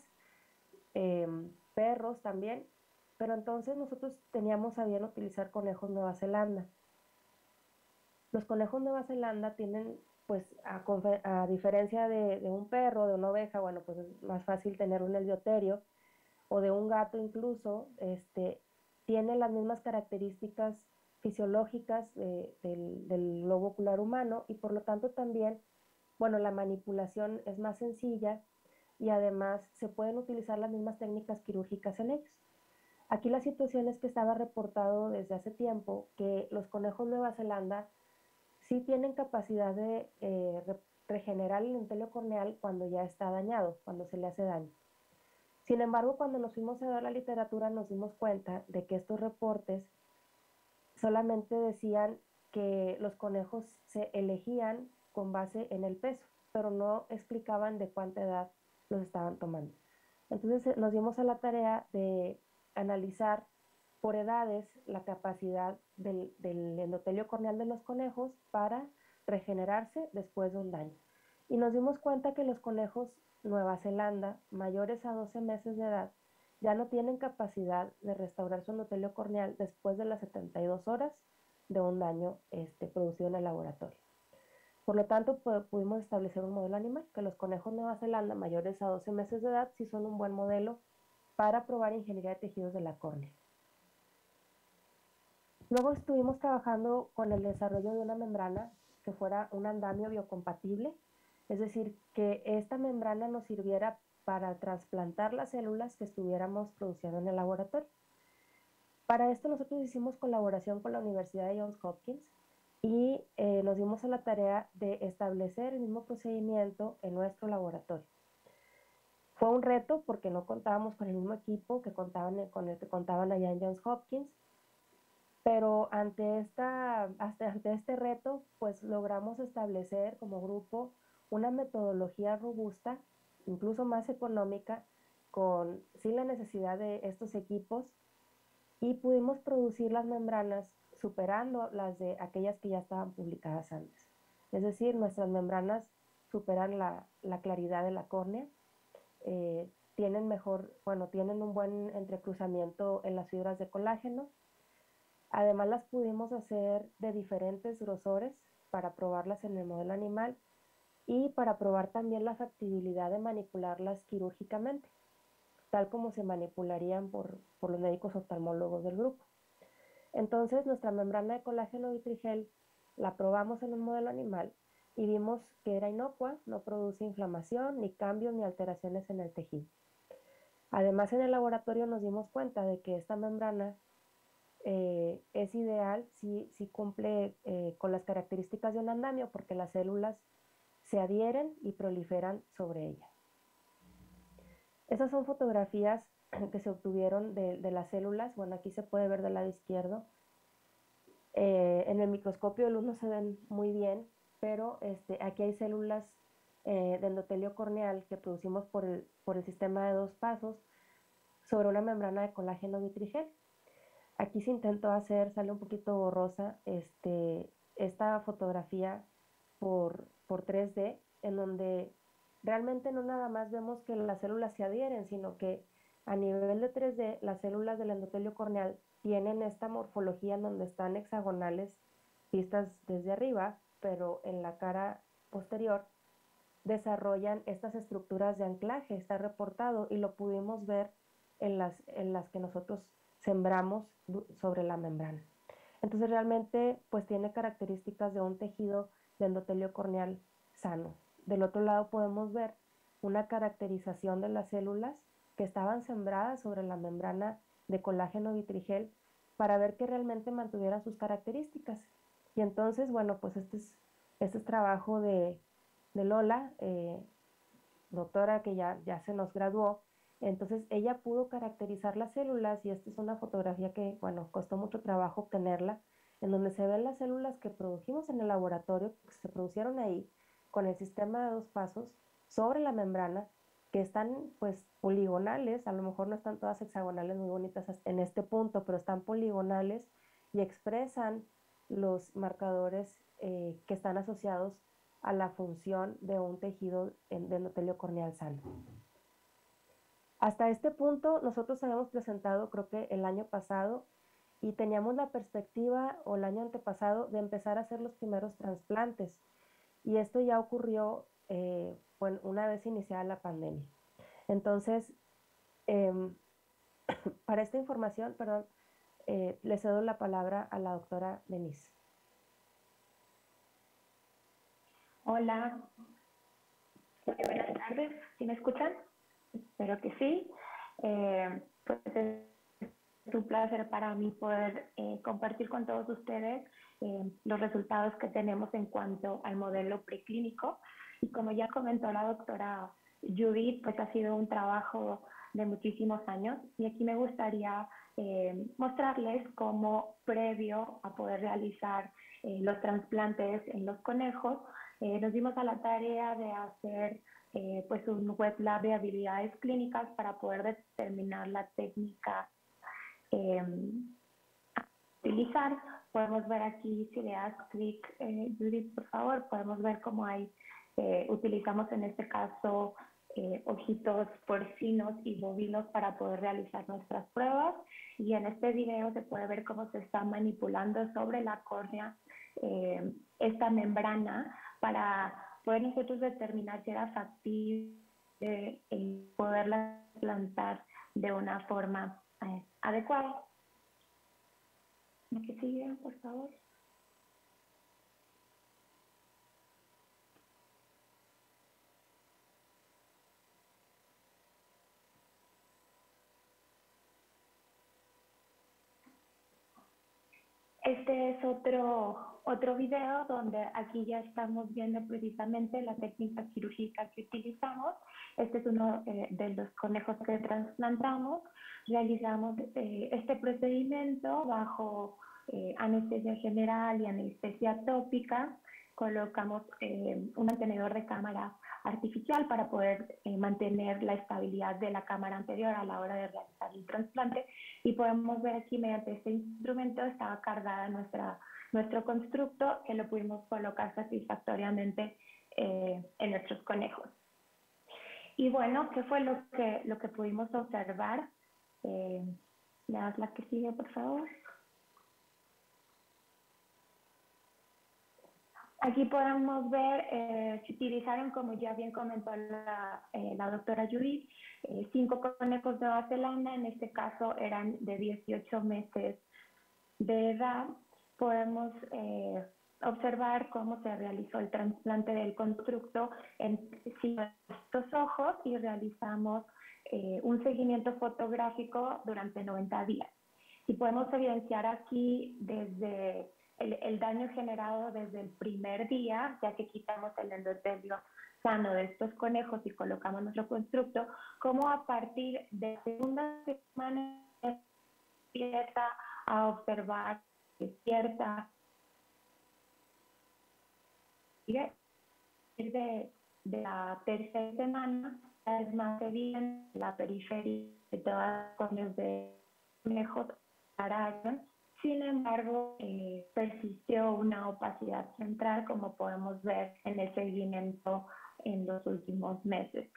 perros también, pero entonces nosotros teníamos a bien utilizar conejos Nueva Zelanda. Los conejos Nueva Zelanda tienen, pues, a diferencia de un perro, de una oveja, bueno, pues es más fácil tener un eleuterio, o de un gato incluso, tiene las mismas características fisiológicas del globo ocular humano, y por lo tanto también, bueno, la manipulación es más sencilla y además se pueden utilizar las mismas técnicas quirúrgicas en ellos. Aquí la situación es que estaba reportado desde hace tiempo que los conejos Nueva Zelanda sí tienen capacidad de regenerar el endotelio corneal cuando ya está dañado, cuando se le hace daño. Sin embargo, cuando nos fuimos a ver la literatura, nos dimos cuenta de que estos reportes solamente decían que los conejos se elegían con base en el peso, pero no explicaban de cuánta edad los estaban tomando. Entonces nos dimos a la tarea de analizar por edades la capacidad del endotelio corneal de los conejos para regenerarse después de un daño. Y nos dimos cuenta que los conejos Nueva Zelanda, mayores a 12 meses de edad, ya no tienen capacidad de restaurar su endotelio corneal después de las 72 horas de un daño producido en el laboratorio. Por lo tanto, pudimos establecer un modelo animal, que los conejos Nueva Zelanda mayores a 12 meses de edad sí son un buen modelo para probar ingeniería de tejidos de la córnea. Luego estuvimos trabajando con el desarrollo de una membrana que fuera un andamio biocompatible. Es decir, que esta membrana nos sirviera para trasplantar las células que estuviéramos produciendo en el laboratorio. Para esto nosotros hicimos colaboración con la Universidad de Johns Hopkins y nos dimos a la tarea de establecer el mismo procedimiento en nuestro laboratorio. Fue un reto porque no contábamos con el mismo equipo con el que contaban allá en Johns Hopkins, pero ante este reto, pues logramos establecer como grupo una metodología robusta, incluso más económica, sin la necesidad de estos equipos, y pudimos producir las membranas superando las de aquellas que ya estaban publicadas antes. Es decir, nuestras membranas superan la claridad de la córnea, tienen un buen entrecruzamiento en las fibras de colágeno. Además las pudimos hacer de diferentes grosores para probarlas en el modelo animal y para probar también la factibilidad de manipularlas quirúrgicamente, tal como se manipularían por los médicos oftalmólogos del grupo. Entonces nuestra membrana de colágeno vitrigel la probamos en un modelo animal y vimos que era inocua, no produce inflamación, ni cambios ni alteraciones en el tejido. Además, en el laboratorio nos dimos cuenta de que esta membrana es ideal si cumple con las características de un andamio, porque las células se adhieren y proliferan sobre ella. Esas son fotografías que se obtuvieron de las células. Bueno, aquí se puede ver del lado izquierdo. En el microscopio de luz no se ven muy bien, pero aquí hay células de endotelio corneal que producimos por el sistema de 2 pasos sobre una membrana de colágeno vitrigel. Aquí se intentó hacer, sale un poquito borrosa, esta fotografía por 3D, en donde realmente no nada más vemos que las células se adhieren, sino que a nivel de 3D las células del endotelio corneal tienen esta morfología en donde están hexagonales vistas desde arriba, pero en la cara posterior desarrollan estas estructuras de anclaje, está reportado y lo pudimos ver en las que nosotros sembramos sobre la membrana. Entonces realmente pues tiene características de un tejido de endotelio corneal sano. Del otro lado podemos ver una caracterización de las células que estaban sembradas sobre la membrana de colágeno vitrigel para ver que realmente mantuvieran sus características. Y entonces, bueno, pues este es trabajo de Lola, doctora que ya se nos graduó. Entonces ella pudo caracterizar las células y esta es una fotografía que, bueno, costó mucho trabajo obtenerla, en donde se ven las células que produjimos en el laboratorio, que se producieron ahí con el sistema de 2 pasos sobre la membrana, que están pues poligonales, a lo mejor no están todas hexagonales muy bonitas en este punto, pero están poligonales y expresan los marcadores que están asociados a la función de un tejido de endotelio corneal sano. Hasta este punto nosotros habíamos presentado, creo que el año pasado, y teníamos la perspectiva, o el año antepasado, de empezar a hacer los primeros trasplantes. Y esto ya ocurrió bueno, una vez iniciada la pandemia. Entonces, para esta información, perdón, le cedo la palabra a la doctora Denise. Hola, buenas tardes, ¿sí me escuchan? Espero que sí. Pues es un placer para mí poder compartir con todos ustedes los resultados que tenemos en cuanto al modelo preclínico. Y como ya comentó la doctora Judith, pues ha sido un trabajo de muchísimos años y aquí me gustaría mostrarles cómo previo a poder realizar los trasplantes en los conejos, nos dimos a la tarea de hacer pues un wet lab de habilidades clínicas para poder determinar la técnica a utilizar. Podemos ver aquí, si le das clic, Judith, por favor, podemos ver cómo hay, utilizamos en este caso ojitos porcinos y bovinos para poder realizar nuestras pruebas. Y en este video se puede ver cómo se está manipulando sobre la córnea esta membrana para poder nosotros determinar si era factible poderla plantar de una forma adecuada. ¿La que sigue, por favor? Este es otro video donde aquí ya estamos viendo precisamente la técnica quirúrgica que utilizamos. Este es uno de los conejos que trasplantamos. Realizamos este procedimiento bajo anestesia general y anestesia tópica. Colocamos un mantenedor de cámara artificial para poder mantener la estabilidad de la cámara anterior a la hora de realizar el trasplante, y podemos ver aquí mediante este instrumento estaba cargada nuestro constructo, que lo pudimos colocar satisfactoriamente en nuestros conejos. Y bueno, ¿qué fue lo que pudimos observar? ¿Me das la que sigue, por favor? Aquí podemos ver, se utilizaron, como ya bien comentó la doctora Judith, 5 conejos de Nueva Zelanda. En este caso eran de 18 meses de edad. Podemos observar cómo se realizó el trasplante del constructo en estos ojos, y realizamos un seguimiento fotográfico durante 90 días. Y podemos evidenciar aquí desde el daño generado desde el primer día, ya que quitamos el endotelio sano de estos conejos y colocamos nuestro constructo, como a partir de la segunda semana empieza a observar cierta de la tercera semana es más evidente la periferia de todas las cosas de conejos arañas. Sin embargo, persistió una opacidad central, como podemos ver en el seguimiento en los últimos meses.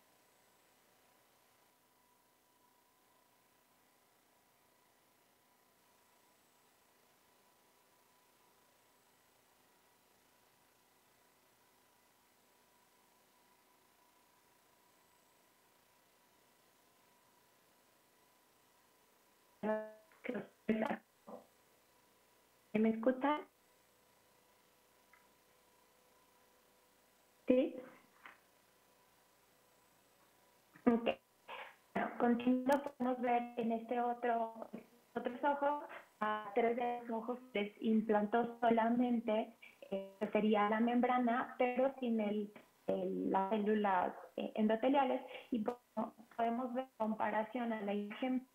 ¿Me escuchan? ¿Sí? Ok. Bueno, continuando, podemos ver en este otros ojos, a 3 de los ojos les implantó solamente, que sería la membrana, pero sin las células endoteliales, y podemos ver comparación a la imagen.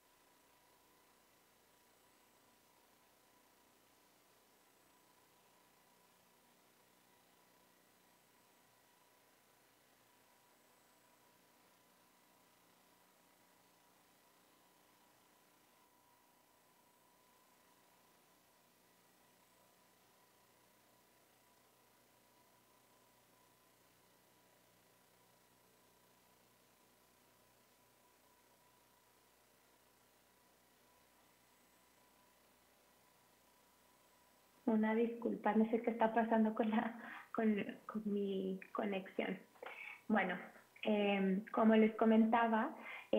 Una disculpa, no sé qué está pasando con mi conexión. Bueno, como les comentaba,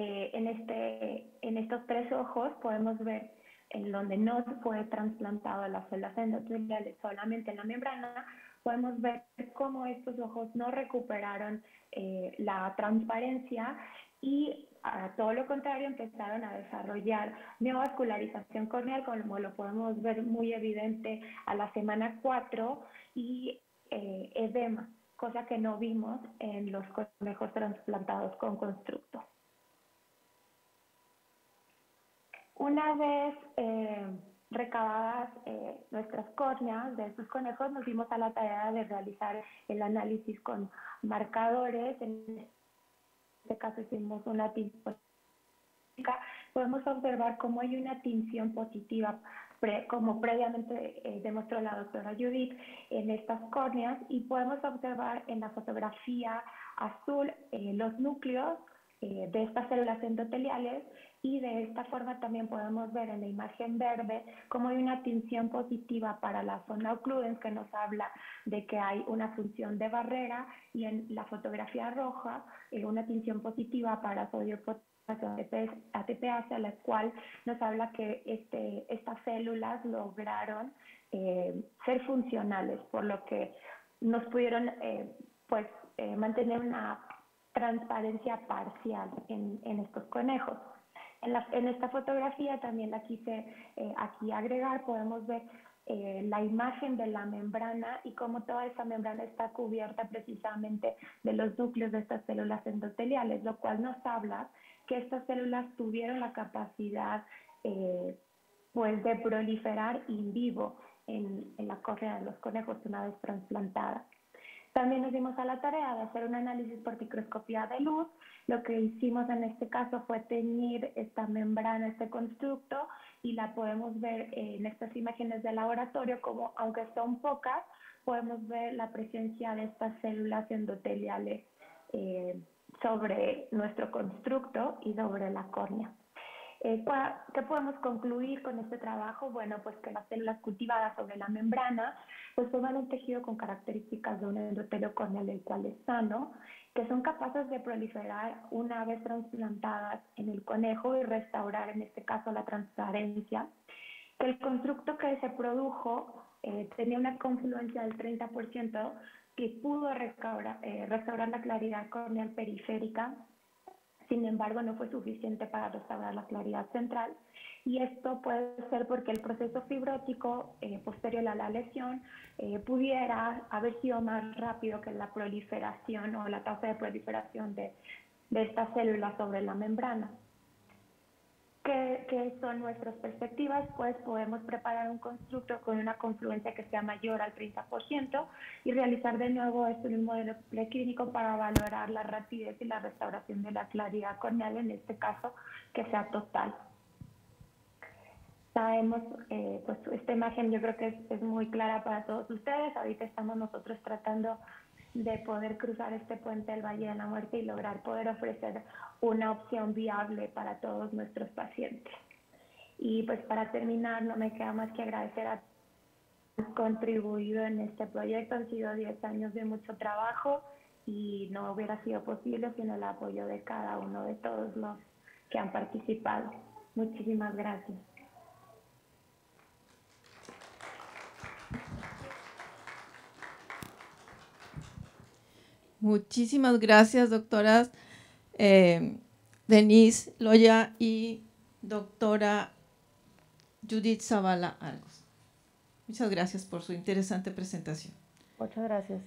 en estos 3 ojos podemos ver en donde no fue trasplantado las células endoteliales, solamente en la membrana, podemos ver cómo estos ojos no recuperaron la transparencia, y a todo lo contrario empezaron a desarrollar neovascularización corneal, como lo podemos ver muy evidente a la semana 4, y edema, cosa que no vimos en los conejos trasplantados con constructo. Una vez recabadas nuestras córneas de estos conejos, nos dimos a la tarea de realizar el análisis con marcadores. En este caso hicimos una tinción. Podemos observar cómo hay una tinción positiva, como previamente demostró la doctora Judith, en estas córneas, y podemos observar en la fotografía azul los núcleos de estas células endoteliales, y de esta forma también podemos ver en la imagen verde cómo hay una tinción positiva para la zona occludens, que nos habla de que hay una función de barrera, y en la fotografía roja una tinción positiva para sodio ATPase, a la cual nos habla que estas células lograron ser funcionales, por lo que nos pudieron mantener una transparencia parcial en estos conejos. En esta fotografía también la quise aquí agregar. Podemos ver la imagen de la membrana y cómo toda esa membrana está cubierta precisamente de los núcleos de estas células endoteliales, lo cual nos habla que estas células tuvieron la capacidad pues de proliferar in vivo en la córnea de los conejos una vez trasplantada. También nos dimos a la tarea de hacer un análisis por microscopía de luz. Lo que hicimos en este caso fue teñir esta membrana, este constructo, y la podemos ver en estas imágenes de laboratorio, como aunque son pocas, podemos ver la presencia de estas células endoteliales sobre nuestro constructo y sobre la córnea. ¿Qué podemos concluir con este trabajo? Bueno, pues que las células cultivadas sobre la membrana pues forman un tejido con características de un endotelio corneal el cual es sano, que son capaces de proliferar una vez trasplantadas en el conejo y restaurar en este caso la transparencia. Que el constructo que se produjo tenía una confluencia del 30% que pudo restaurar la claridad corneal periférica. Sin embargo, no fue suficiente para restaurar la claridad central, y esto puede ser porque el proceso fibrótico posterior a la lesión pudiera haber sido más rápido que la proliferación o la tasa de proliferación de estas células sobre la membrana. ¿Qué son nuestras perspectivas? Pues podemos preparar un constructo con una confluencia que sea mayor al 30% y realizar de nuevo esto en un modelo preclínico para valorar la rapidez y la restauración de la claridad corneal, en este caso que sea total. Sabemos, pues esta imagen yo creo que es muy clara para todos ustedes. Ahorita estamos nosotros tratando de poder cruzar este puente del Valle de la Muerte y lograr poder ofrecer una opción viable para todos nuestros pacientes. Y pues para terminar, no me queda más que agradecer a todos los que han contribuido en este proyecto. Han sido 10 años de mucho trabajo y no hubiera sido posible sin el apoyo de cada uno de todos los que han participado. Muchísimas gracias. Muchísimas gracias, doctoras Denise Loya y doctora Judith Zavala Argos. Muchas gracias por su interesante presentación. Muchas gracias.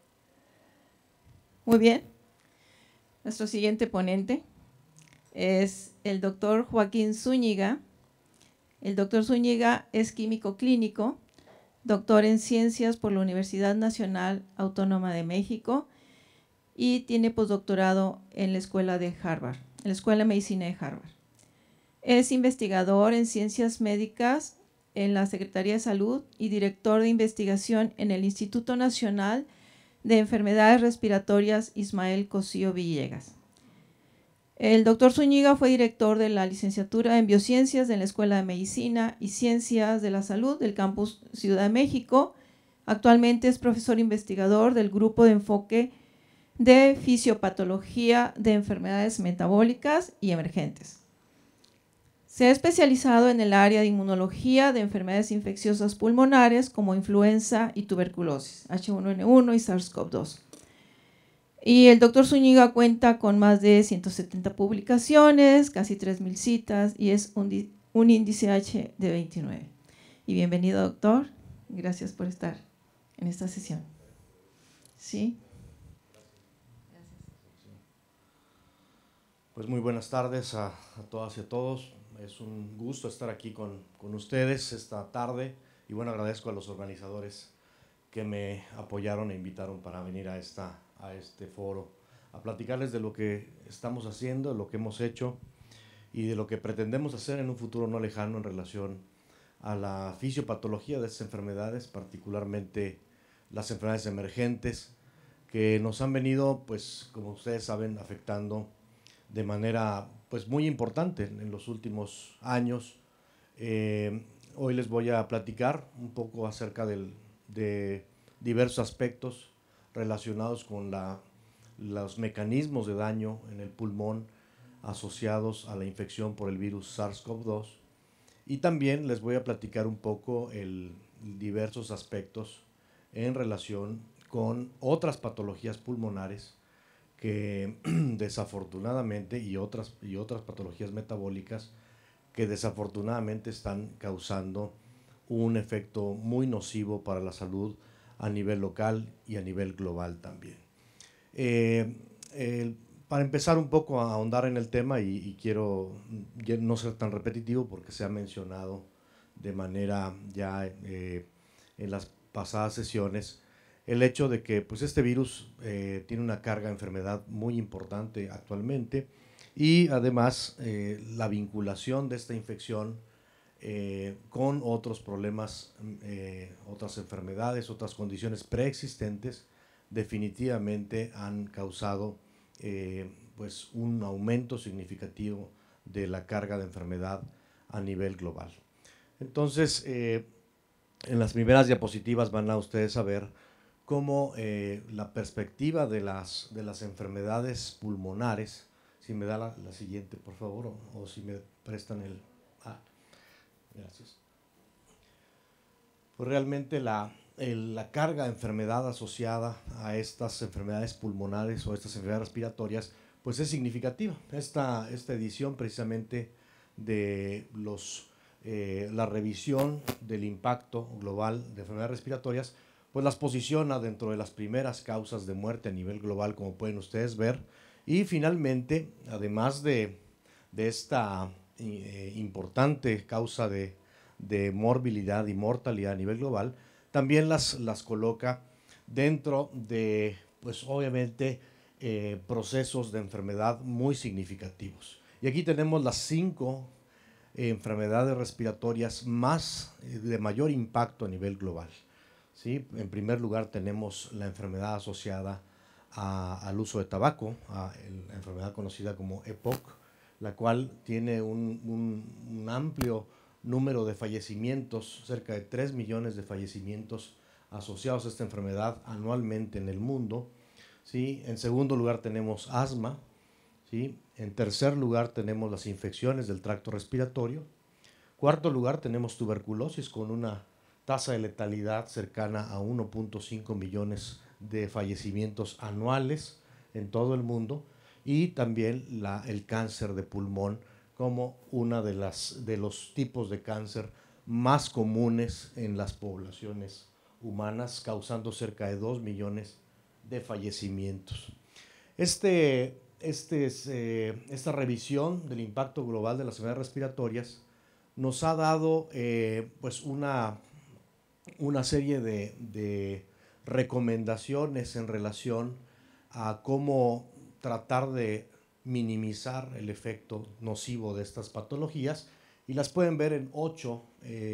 Muy bien. Nuestro siguiente ponente es el doctor Joaquín Zúñiga. El doctor Zúñiga es químico clínico, doctor en ciencias por la Universidad Nacional Autónoma de México y tiene postdoctorado en la Escuela de Harvard, en la Escuela de Medicina de Harvard. Es investigador en ciencias médicas en la Secretaría de Salud y director de investigación en el Instituto Nacional de Enfermedades Respiratorias Ismael Cosío Villegas. El doctor Zúñiga fue director de la licenciatura en Biociencias de la Escuela de Medicina y Ciencias de la Salud del Campus Ciudad de México. Actualmente es profesor investigador del Grupo de Enfoque de Fisiopatología de Enfermedades Metabólicas y Emergentes. Se ha especializado en el área de inmunología de enfermedades infecciosas pulmonares como influenza y tuberculosis, H1N1 y SARS-CoV-2. Y el doctor Zúñiga cuenta con más de 170 publicaciones, casi 3,000 citas y es un índice H de 29. Y bienvenido, doctor. Gracias por estar en esta sesión. ¿Sí? Pues muy buenas tardes a todas y a todos. Es un gusto estar aquí con ustedes esta tarde y bueno, agradezco a los organizadores que me apoyaron e invitaron para venir a este foro a platicarles de lo que estamos haciendo, de lo que hemos hecho y de lo que pretendemos hacer en un futuro no lejano en relación a la fisiopatología de estas enfermedades, particularmente las enfermedades emergentes que nos han venido, pues como ustedes saben, afectando de manera pues muy importante en los últimos años. Hoy les voy a platicar un poco acerca de diversos aspectos relacionados con los mecanismos de daño en el pulmón asociados a la infección por el virus SARS-CoV-2 y también les voy a platicar un poco diversos aspectos en relación con otras patologías pulmonares que desafortunadamente y otras patologías metabólicas que desafortunadamente están causando un efecto muy nocivo para la salud a nivel local y a nivel global también. Para empezar un poco a ahondar en el tema, y quiero no ser tan repetitivo porque se ha mencionado de manera ya en las pasadas sesiones, el hecho de que pues, este virus tiene una carga de enfermedad muy importante actualmente, y además la vinculación de esta infección con otros problemas, otras enfermedades, otras condiciones preexistentes, definitivamente han causado pues un aumento significativo de la carga de enfermedad a nivel global. Entonces, en las primeras diapositivas van a ustedes a ver cómo la perspectiva de las enfermedades pulmonares, si me da la siguiente, por favor, o si me prestan el… Gracias. Pues realmente la carga de enfermedad asociada a estas enfermedades pulmonares o estas enfermedades respiratorias, pues es significativa. Esta edición precisamente de la revisión del impacto global de enfermedades respiratorias, pues las posiciona dentro de las primeras causas de muerte a nivel global, como pueden ustedes ver. Y finalmente, además de esta importante causa de morbilidad y mortalidad a nivel global, también las coloca dentro de, pues obviamente, procesos de enfermedad muy significativos. Y aquí tenemos las 5 enfermedades respiratorias más de mayor impacto a nivel global. ¿Sí? En primer lugar tenemos la enfermedad asociada al uso de tabaco, la enfermedad conocida como EPOC, la cual tiene un amplio número de fallecimientos, cerca de 3 millones de fallecimientos asociados a esta enfermedad anualmente en el mundo. ¿Sí? En segundo lugar tenemos asma. ¿Sí? En tercer lugar tenemos las infecciones del tracto respiratorio. Cuarto lugar tenemos tuberculosis con una tasa de letalidad cercana a 1.5 millones de fallecimientos anuales en todo el mundo, y también el cáncer de pulmón como una de los tipos de cáncer más comunes en las poblaciones humanas, causando cerca de 2 millones de fallecimientos. Esta revisión del impacto global de las enfermedades respiratorias nos ha dado pues una serie de recomendaciones en relación a cómo tratar de minimizar el efecto nocivo de estas patologías, y las pueden ver en 8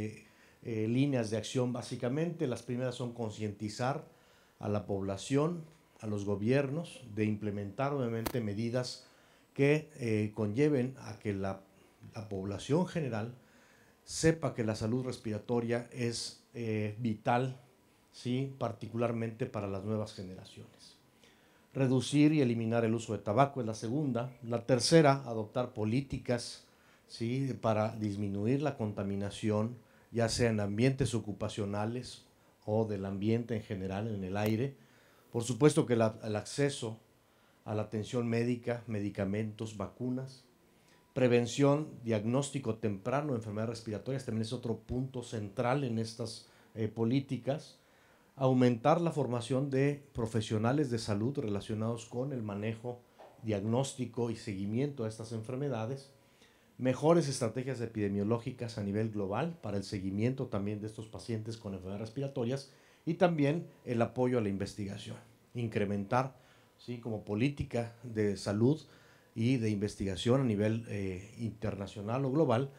líneas de acción básicamente. Las primeras son concientizar a la población, a los gobiernos, de implementar obviamente medidas que conlleven a que la población general sepa que la salud respiratoria es vital, ¿sí? Particularmente para las nuevas generaciones. Reducir y eliminar el uso de tabaco es la segunda. La tercera, adoptar políticas, ¿sí? Para disminuir la contaminación, ya sea en ambientes ocupacionales o del ambiente en general, en el aire. Por supuesto que el acceso a la atención médica, medicamentos, vacunas. Prevención, diagnóstico temprano de enfermedades respiratorias también es otro punto central en estas políticas. Aumentar la formación de profesionales de salud relacionados con el manejo, diagnóstico y seguimiento a estas enfermedades. Mejores estrategias epidemiológicas a nivel global para el seguimiento también de estos pacientes con enfermedades respiratorias, y también el apoyo a la investigación. Incrementar, ¿sí? Como política de salud y de investigación a nivel internacional o global,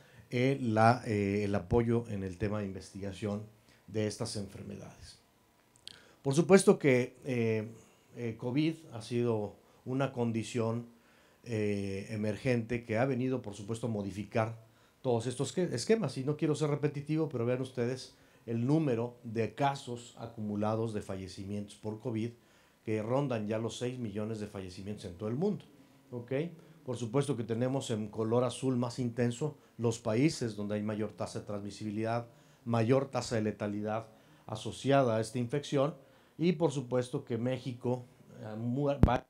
el apoyo en el tema de investigación de estas enfermedades. Por supuesto que COVID ha sido una condición emergente que ha venido, por supuesto, a modificar todos estos esquemas. Y no quiero ser repetitivo, pero vean ustedes el número de casos acumulados de fallecimientos por COVID, que rondan ya los 6 millones de fallecimientos en todo el mundo. ¿Okay? Por supuesto que tenemos en color azul más intenso los países donde hay mayor tasa de transmisibilidad, mayor tasa de letalidad asociada a esta infección, y por supuesto que México va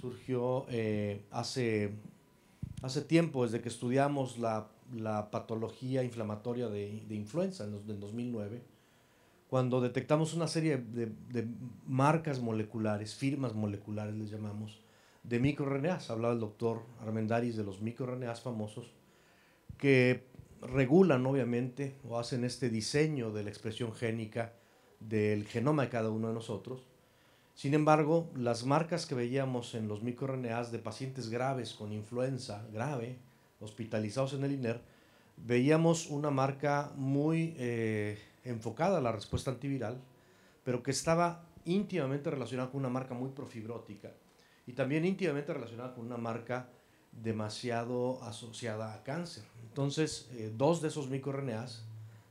surgió hace tiempo, desde que estudiamos la patología inflamatoria de influenza en 2009, cuando detectamos una serie de marcas moleculares, firmas moleculares les llamamos, de microRNAs. Hablaba el doctor Armendáriz de los microRNAs famosos, que regulan obviamente o hacen este diseño de la expresión génica del genoma de cada uno de nosotros. Sin embargo, las marcas que veíamos en los microRNAs de pacientes graves con influenza grave, hospitalizados en el INER, veíamos una marca muy enfocada a la respuesta antiviral, pero que estaba íntimamente relacionada con una marca muy profibrótica y también íntimamente relacionada con una marca demasiado asociada a cáncer. Entonces, dos de esos microRNAs,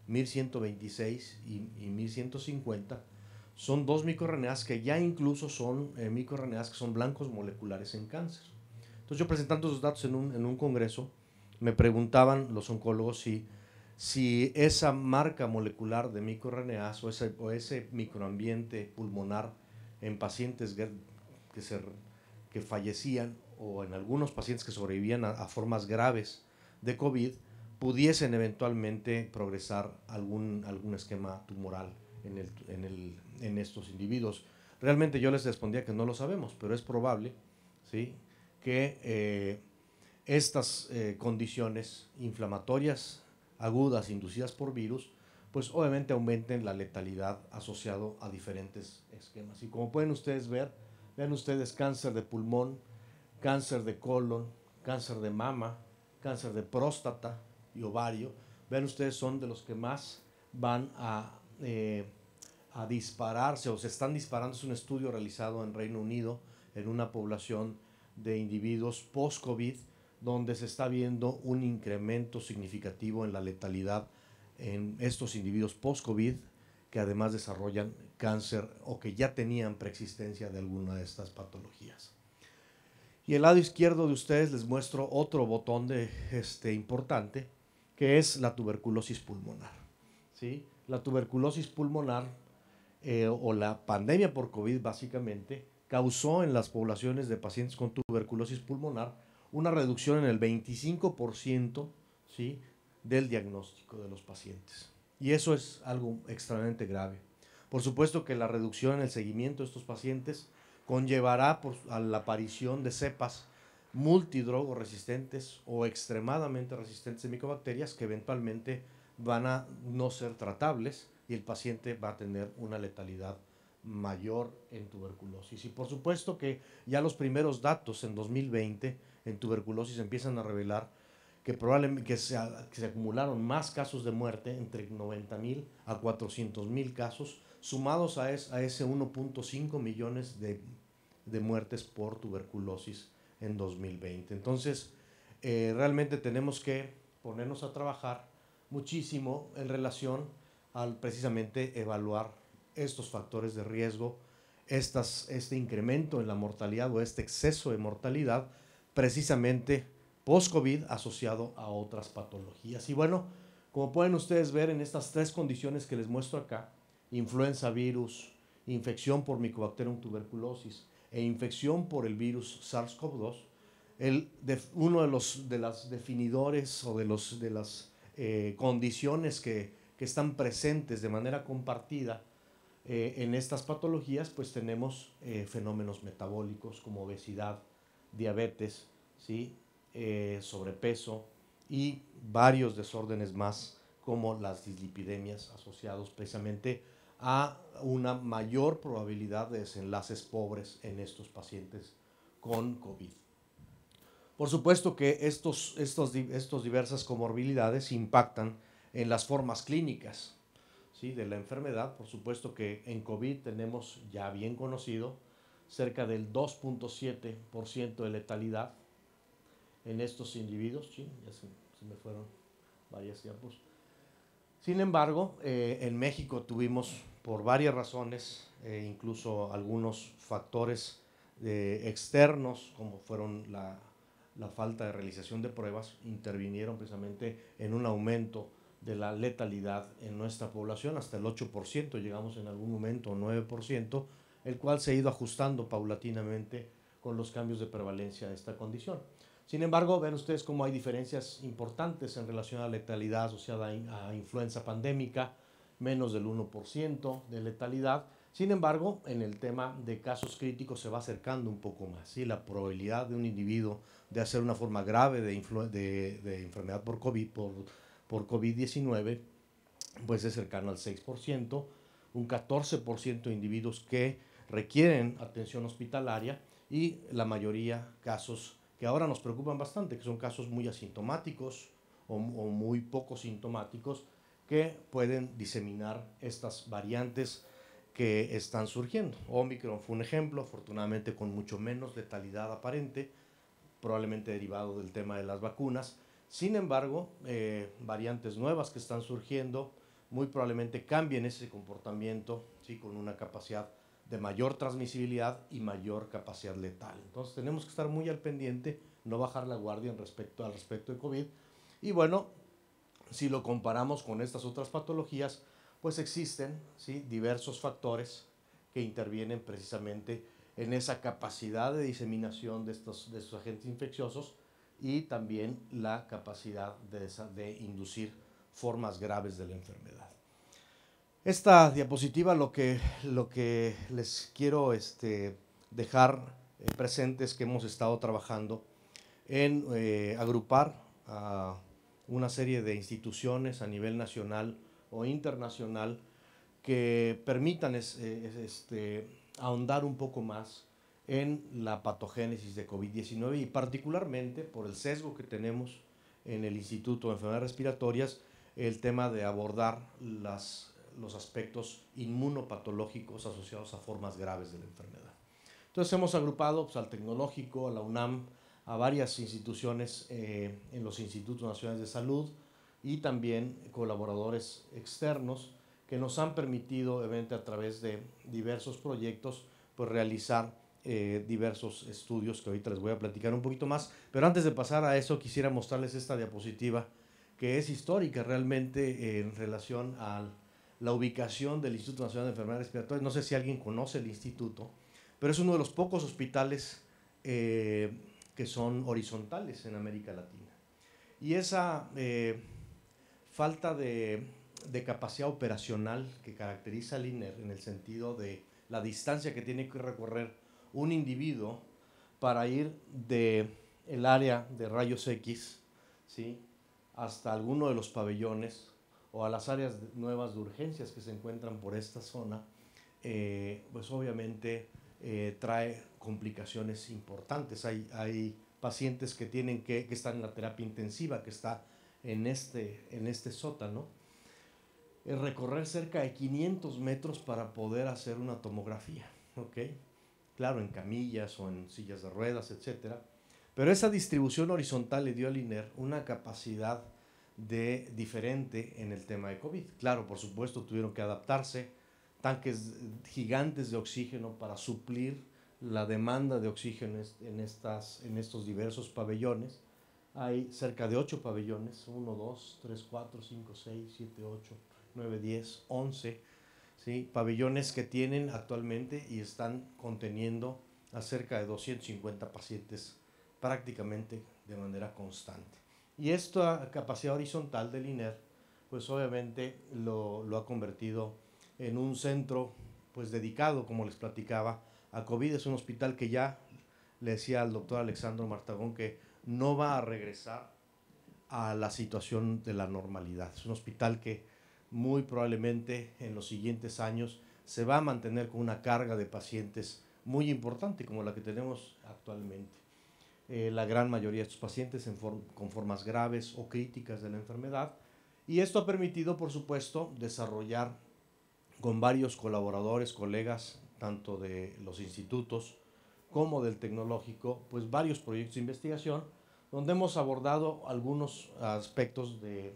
1126 y 1150, son dos microRNAs que ya incluso son microRNAs que son blancos moleculares en cáncer. Entonces, yo presentando esos datos en un congreso, me preguntaban los oncólogos si esa marca molecular de microRNAs o ese microambiente pulmonar en pacientes que fallecían o en algunos pacientes que sobrevivían a formas graves de COVID, pudiesen eventualmente progresar algún esquema tumoral en estos individuos. Realmente yo les respondía que no lo sabemos, pero es probable, ¿sí?, que estas condiciones inflamatorias agudas inducidas por virus, pues obviamente aumenten la letalidad asociado a diferentes esquemas. Y como pueden ustedes ver, vean ustedes cáncer de pulmón, cáncer de colon, cáncer de mama, cáncer de próstata y ovario. Vean ustedes, son de los que más van a dispararse o se están disparando. Es un estudio realizado en Reino Unido en una población de individuos post-COVID, donde se está viendo un incremento significativo en la letalidad en estos individuos post-COVID que además desarrollan cáncer o que ya tenían preexistencia de alguna de estas patologías. Y el lado izquierdo de ustedes les muestro otro botón importante, que es la tuberculosis pulmonar, ¿sí? La tuberculosis pulmonar o la pandemia por COVID básicamente causó en las poblaciones de pacientes con tuberculosis pulmonar una reducción en el 25%, ¿sí?, del diagnóstico de los pacientes. Y eso es algo extremadamente grave. Por supuesto que la reducción en el seguimiento de estos pacientes conllevará a la aparición de cepas multidrogoresistentes o extremadamente resistentes a micobacterias que eventualmente van a no ser tratables y el paciente va a tener una letalidad mayor en tuberculosis. Y por supuesto que ya los primeros datos en 2020 en tuberculosis empiezan a revelar que probablemente que se acumularon más casos de muerte, entre 90,000 a 400,000 casos, sumados a ese 1.5 millones de muertes por tuberculosis en 2020. Entonces, realmente tenemos que ponernos a trabajar muchísimo en relación al precisamente evaluar estos factores de riesgo, este incremento en la mortalidad o este exceso de mortalidad, precisamente post-COVID asociado a otras patologías. Y bueno, como pueden ustedes ver en estas tres condiciones que les muestro acá, influenza virus, infección por Mycobacterium tuberculosis e infección por el virus SARS-CoV-2, uno de los definidores o de las condiciones que están presentes de manera compartida en estas patologías, pues tenemos fenómenos metabólicos como obesidad, diabetes, ¿sí?, sobrepeso y varios desórdenes más como las dislipidemias asociados precisamente a una mayor probabilidad de desenlaces pobres en estos pacientes con COVID. Por supuesto que estos diversas comorbilidades impactan en las formas clínicas, ¿sí?, de la enfermedad. Por supuesto que en COVID tenemos ya bien conocido cerca del 2.7% de letalidad en estos individuos. Sí, ya se me fueron varias diapos. Sin embargo, en México tuvimos por varias razones, incluso algunos factores externos, como fueron la falta de realización de pruebas, intervinieron precisamente en un aumento de la letalidad en nuestra población, hasta el 8%, llegamos en algún momento, 9%, el cual se ha ido ajustando paulatinamente con los cambios de prevalencia de esta condición. Sin embargo, ven ustedes cómo hay diferencias importantes en relación a la letalidad asociada a influenza pandémica, menos del 1% de letalidad. Sin embargo, en el tema de casos críticos se va acercando un poco más. ¿Sí? La probabilidad de un individuo de hacer una forma grave de enfermedad por COVID-19 pues es cercano al 6%, un 14% de individuos que requieren atención hospitalaria y la mayoría casos que ahora nos preocupan bastante, que son casos muy asintomáticos o muy poco sintomáticos que pueden diseminar estas variantes que están surgiendo. Omicron fue un ejemplo, afortunadamente con mucho menos letalidad aparente, probablemente derivado del tema de las vacunas. Sin embargo, variantes nuevas que están surgiendo muy probablemente cambien ese comportamiento, ¿sí? Con una capacidad de mayor transmisibilidad y mayor capacidad letal. Entonces tenemos que estar muy al pendiente, no bajar la guardia al respecto de COVID. Y bueno, si lo comparamos con estas otras patologías, pues existen, ¿sí? Diversos factores que intervienen precisamente en esa capacidad de diseminación de estos agentes infecciosos y también la capacidad de inducir formas graves de la enfermedad. Esta diapositiva lo que les quiero dejar presente es que hemos estado trabajando en agrupar a una serie de instituciones a nivel nacional o internacional que permitan ahondar un poco más en la patogénesis de COVID-19 y particularmente por el sesgo que tenemos en el Instituto de Enfermedades Respiratorias, el tema de abordar los aspectos inmunopatológicos asociados a formas graves de la enfermedad. Entonces hemos agrupado pues, al Tecnológico, a la UNAM, a varias instituciones en los Institutos Nacionales de Salud y también colaboradores externos que nos han permitido, obviamente a través de diversos proyectos, pues realizar diversos estudios que ahorita les voy a platicar un poquito más. Pero antes de pasar a eso, quisiera mostrarles esta diapositiva que es histórica realmente en relación a la ubicación del Instituto Nacional de Enfermedades Respiratorias. No sé si alguien conoce el instituto, pero es uno de los pocos hospitales que son horizontales en América Latina. Y esa falta de capacidad operacional que caracteriza al INER en el sentido de la distancia que tiene que recorrer un individuo para ir del área de rayos X, ¿sí? Hasta alguno de los pabellones o a las áreas nuevas de urgencias que se encuentran por esta zona, pues obviamente trae complicaciones importantes. Hay pacientes que que están en la terapia intensiva, que está en este sótano, recorrer cerca de 500 metros para poder hacer una tomografía, ¿ok? Claro, en camillas o en sillas de ruedas, etc. Pero esa distribución horizontal le dio al INER una capacidad diferente en el tema de COVID. Claro, por supuesto, tuvieron que adaptarse, tanques gigantes de oxígeno para suplir la demanda de oxígeno en estos diversos pabellones. Hay cerca de 8 pabellones, 1, 2, 3, 4, 5, 6, 7, 8, 9, 10, 11, ¿sí? Pabellones que tienen actualmente y están conteniendo a cerca de 250 pacientes prácticamente de manera constante. Y esta capacidad horizontal del INER, pues obviamente lo ha convertido en un centro pues dedicado, como les platicaba, a COVID. Es un hospital que ya le decía al doctor Alexandro Martagón que no va a regresar a la situación de la normalidad. Es un hospital que muy probablemente en los siguientes años se va a mantener con una carga de pacientes muy importante como la que tenemos actualmente. La gran mayoría de estos pacientes con formas graves o críticas de la enfermedad, y esto ha permitido, por supuesto, desarrollar con varios colaboradores, colegas, tanto de los institutos como del tecnológico, pues varios proyectos de investigación, donde hemos abordado algunos aspectos de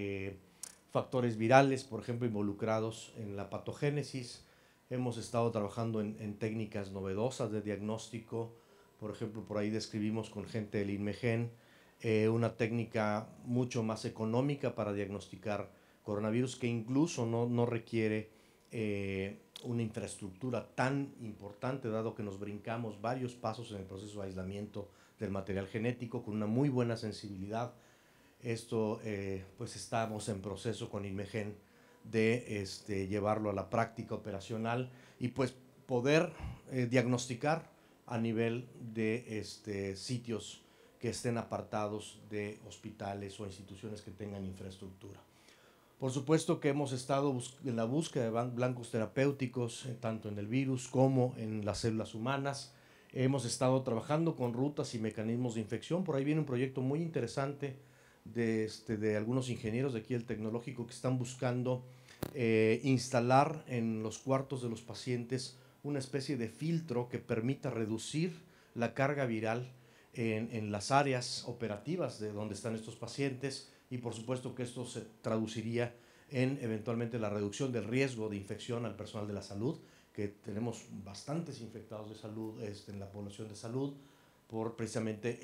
factores virales, por ejemplo, involucrados en la patogénesis. Hemos estado trabajando en técnicas novedosas de diagnóstico. Por ejemplo, por ahí describimos con gente del INMEGEN una técnica mucho más económica para diagnosticar coronavirus, que incluso no requiere una infraestructura tan importante, dado que nos brincamos varios pasos en el proceso de aislamiento del material genético con una muy buena sensibilidad. Esto, pues estamos en proceso con Inmegen de llevarlo a la práctica operacional y pues poder diagnosticar a nivel de sitios que estén apartados de hospitales o instituciones que tengan infraestructura. Por supuesto que hemos estado en la búsqueda de blancos terapéuticos, tanto en el virus como en las células humanas. Hemos estado trabajando con rutas y mecanismos de infección. Por ahí viene un proyecto muy interesante de algunos ingenieros de aquí del Tecnológico que están buscando instalar en los cuartos de los pacientes una especie de filtro que permita reducir la carga viral en las áreas operativas de donde están estos pacientes, y por supuesto que esto se traduciría en eventualmente la reducción del riesgo de infección al personal de la salud, que tenemos bastantes infectados de salud en la población de salud por precisamente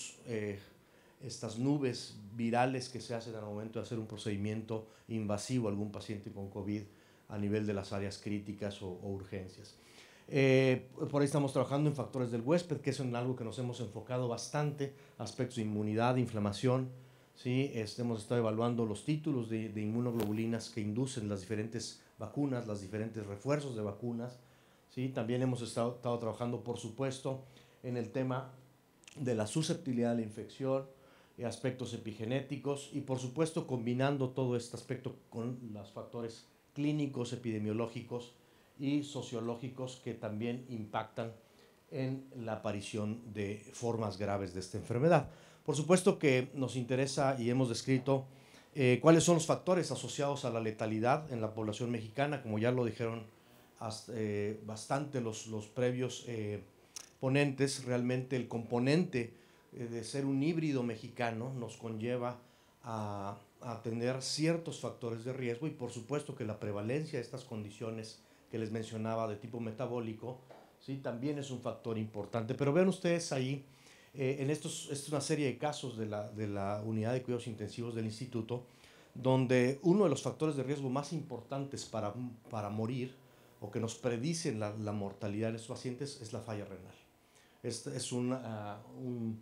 estas nubes virales que se hacen al momento de hacer un procedimiento invasivo a algún paciente con COVID a nivel de las áreas críticas o urgencias. Por ahí estamos trabajando en factores del huésped, que es en algo que nos hemos enfocado bastante, aspectos de inmunidad, de inflamación. ¿Sí? Hemos estado evaluando los títulos de inmunoglobulinas que inducen las diferentes vacunas, los diferentes refuerzos de vacunas. ¿Sí? También hemos estado trabajando, por supuesto, en el tema de la susceptibilidad a la infección, aspectos epigenéticos y, por supuesto, combinando todo este aspecto con los factores clínicos, epidemiológicos y sociológicos que también impactan en la aparición de formas graves de esta enfermedad. Por supuesto que nos interesa y hemos descrito cuáles son los factores asociados a la letalidad en la población mexicana, como ya lo dijeron bastante los previos ponentes. Realmente el componente de ser un híbrido mexicano nos conlleva a tener ciertos factores de riesgo, y por supuesto que la prevalencia de estas condiciones que les mencionaba de tipo metabólico, ¿sí? También es un factor importante. Pero vean ustedes ahí, esta es una serie de casos de la unidad de cuidados intensivos del instituto, donde uno de los factores de riesgo más importantes para morir, o que nos predicen la mortalidad de estos pacientes, es la falla renal. Este es un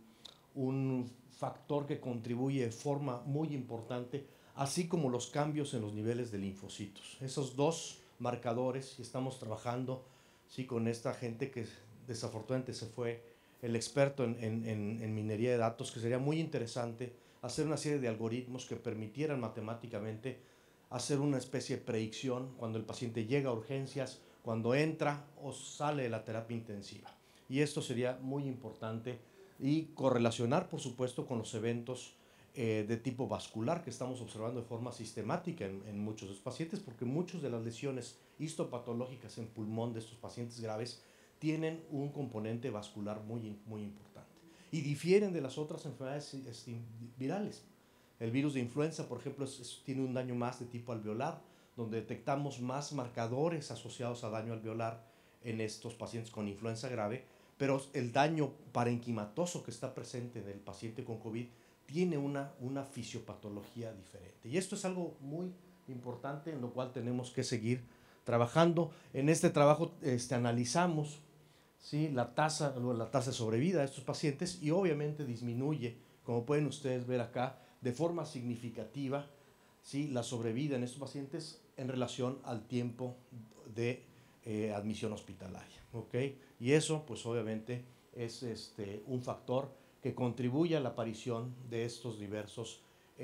factor que contribuye de forma muy importante, así como los cambios en los niveles de linfocitos. Esos dos marcadores, y estamos trabajando, ¿sí?, con esta gente que desafortunadamente se fue, el experto en minería de datos, que sería muy interesante hacer una serie de algoritmos que permitieran matemáticamente hacer una especie de predicción cuando el paciente llega a urgencias, cuando entra o sale de la terapia intensiva. Y esto sería muy importante, y correlacionar, por supuesto, con los eventos de tipo vascular que estamos observando de forma sistemática en muchos de los pacientes, porque muchas de las lesiones histopatológicas en pulmón de estos pacientes graves tienen un componente vascular muy, muy importante y difieren de las otras enfermedades virales. El virus de influenza, por ejemplo, tiene un daño más de tipo alveolar, donde detectamos más marcadores asociados a daño alveolar en estos pacientes con influenza grave, pero el daño parenquimatoso que está presente en el paciente con COVID tiene una fisiopatología diferente. Y esto es algo muy importante en lo cual tenemos que seguir trabajando. En este trabajo analizamos, ¿sí?, la tasa de sobrevida de estos pacientes, y obviamente disminuye, como pueden ustedes ver acá, de forma significativa, ¿sí?, la sobrevida en estos pacientes en relación al tiempo de admisión hospitalaria. ¿Okay? Y eso, pues obviamente, es un factor que contribuye a la aparición de estos diversos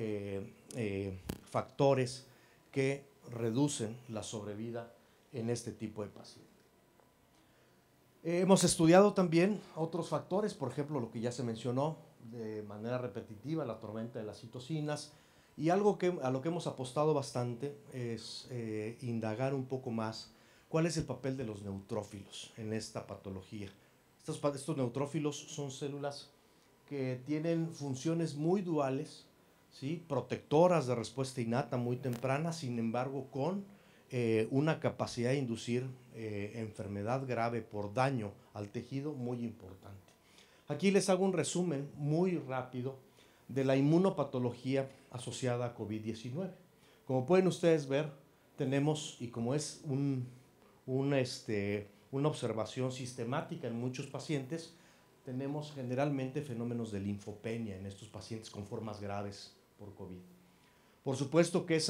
factores que reducen la sobrevida en este tipo de pacientes. Hemos estudiado también otros factores, por ejemplo, lo que ya se mencionó de manera repetitiva, la tormenta de las citocinas, y algo a lo que hemos apostado bastante es indagar un poco más cuál es el papel de los neutrófilos en esta patología. Estos neutrófilos son células que tienen funciones muy duales, ¿sí?, protectoras de respuesta innata muy temprana, sin embargo con una capacidad de inducir enfermedad grave por daño al tejido muy importante. Aquí les hago un resumen muy rápido de la inmunopatología asociada a COVID-19. Como pueden ustedes ver, tenemos, y como es una observación sistemática en muchos pacientes, tenemos generalmente fenómenos de linfopenia en estos pacientes con formas graves por COVID. Por supuesto que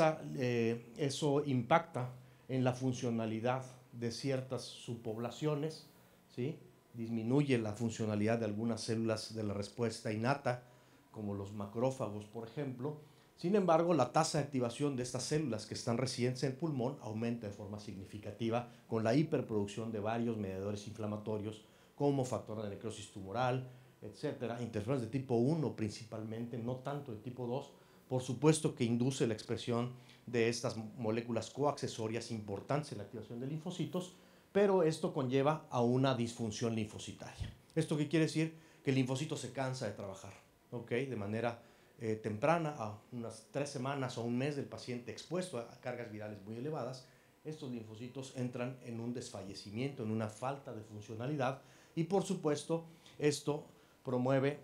eso impacta en la funcionalidad de ciertas subpoblaciones, ¿sí? Disminuye la funcionalidad de algunas células de la respuesta innata, como los macrófagos, por ejemplo. Sin embargo, la tasa de activación de estas células que están residentes en el pulmón aumenta de forma significativa con la hiperproducción de varios mediadores inflamatorios, como factor de necrosis tumoral, etcétera, interferones de tipo 1 principalmente, no tanto de tipo 2, por supuesto que induce la expresión de estas moléculas coaccesorias importantes en la activación de linfocitos, pero esto conlleva a una disfunción linfocitaria. ¿Esto qué quiere decir? Que el linfocito se cansa de trabajar, ¿ok? De manera temprana, a unas 3 semanas o un mes del paciente expuesto a cargas virales muy elevadas, estos linfocitos entran en un desfallecimiento, en una falta de funcionalidad, y por supuesto esto promueve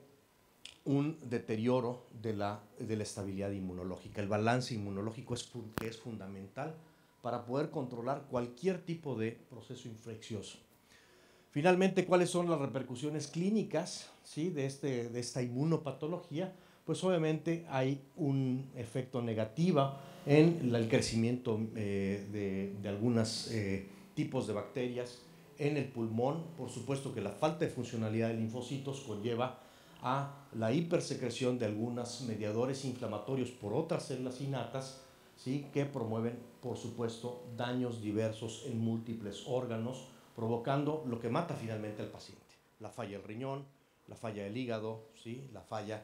un deterioro de la estabilidad inmunológica. El balance inmunológico es fundamental para poder controlar cualquier tipo de proceso infeccioso. Finalmente, ¿cuáles son las repercusiones clínicas, ¿sí? de esta inmunopatología? Pues obviamente hay un efecto negativo en el crecimiento de algunos tipos de bacterias en el pulmón. Por supuesto que la falta de funcionalidad de linfocitos conlleva a la hipersecreción de algunos mediadores inflamatorios por otras células innatas, ¿sí? Que promueven, por supuesto, daños diversos en múltiples órganos, provocando lo que mata finalmente al paciente. La falla del riñón, la falla del hígado, ¿sí? La falla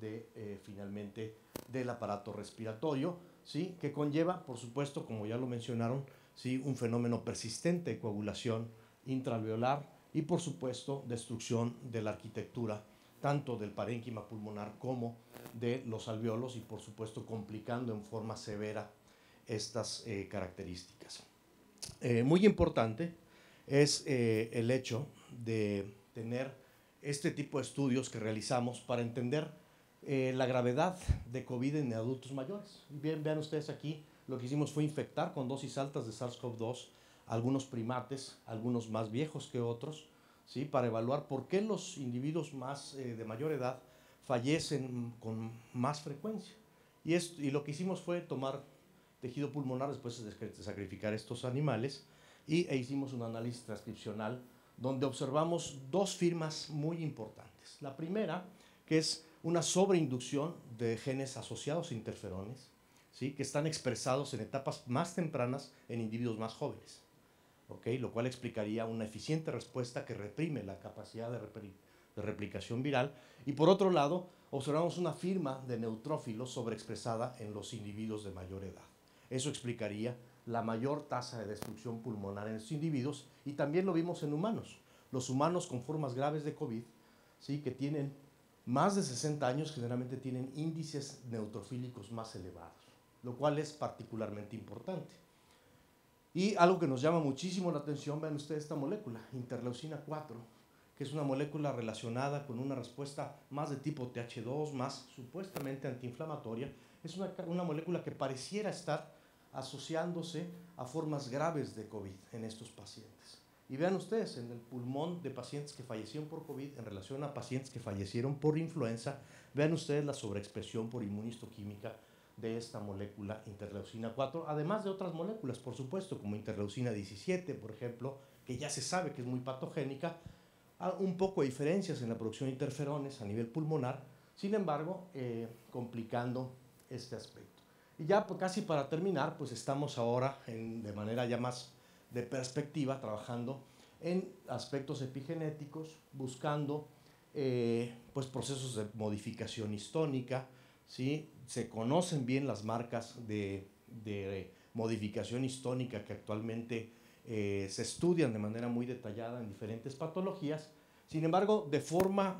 finalmente del aparato respiratorio, ¿sí? Que conlleva, por supuesto, como ya lo mencionaron, ¿sí? Un fenómeno persistente de coagulación intraalveolar y, por supuesto, destrucción de la arquitectura tanto del parénquima pulmonar como de los alveolos y, por supuesto, complicando en forma severa estas características. Muy importante es el hecho de tener este tipo de estudios que realizamos para entender la gravedad de COVID en adultos mayores. Bien, vean ustedes aquí, lo que hicimos fue infectar con dosis altas de SARS-CoV-2 algunos primates, algunos más viejos que otros, ¿sí? Para evaluar por qué los individuos de mayor edad fallecen con más frecuencia. Y lo que hicimos fue tomar tejido pulmonar después de sacrificar estos animales e hicimos un análisis transcripcional donde observamos 2 firmas muy importantes. La primera, que es una sobreinducción de genes asociados a interferones, ¿sí? Que están expresados en etapas más tempranas en individuos más jóvenes. ¿Okay? Lo cual explicaría una eficiente respuesta que reprime la capacidad de replicación viral. Y por otro lado, observamos una firma de neutrófilos sobreexpresada en los individuos de mayor edad. Eso explicaría la mayor tasa de destrucción pulmonar en estos individuos, y también lo vimos en humanos. Los humanos con formas graves de COVID, ¿sí? Que tienen más de 60 años, generalmente tienen índices neutrofílicos más elevados, lo cual es particularmente importante. Y algo que nos llama muchísimo la atención, vean ustedes esta molécula, interleucina 4, que es una molécula relacionada con una respuesta más de tipo TH2, más supuestamente antiinflamatoria. Es una molécula que pareciera estar asociándose a formas graves de COVID en estos pacientes. Y vean ustedes, en el pulmón de pacientes que fallecieron por COVID en relación a pacientes que fallecieron por influenza, vean ustedes la sobreexpresión por inmunistoquímica de esta molécula interleucina 4, además de otras moléculas, por supuesto, como interleucina 17, por ejemplo, que ya se sabe que es muy patogénica, un poco de diferencias en la producción de interferones a nivel pulmonar, sin embargo, complicando este aspecto. Y ya casi para terminar, pues estamos ahora de manera ya más de perspectiva, trabajando en aspectos epigenéticos, buscando pues procesos de modificación histónica, ¿sí? Se conocen bien las marcas de modificación histónica que actualmente se estudian de manera muy detallada en diferentes patologías. Sin embargo, de forma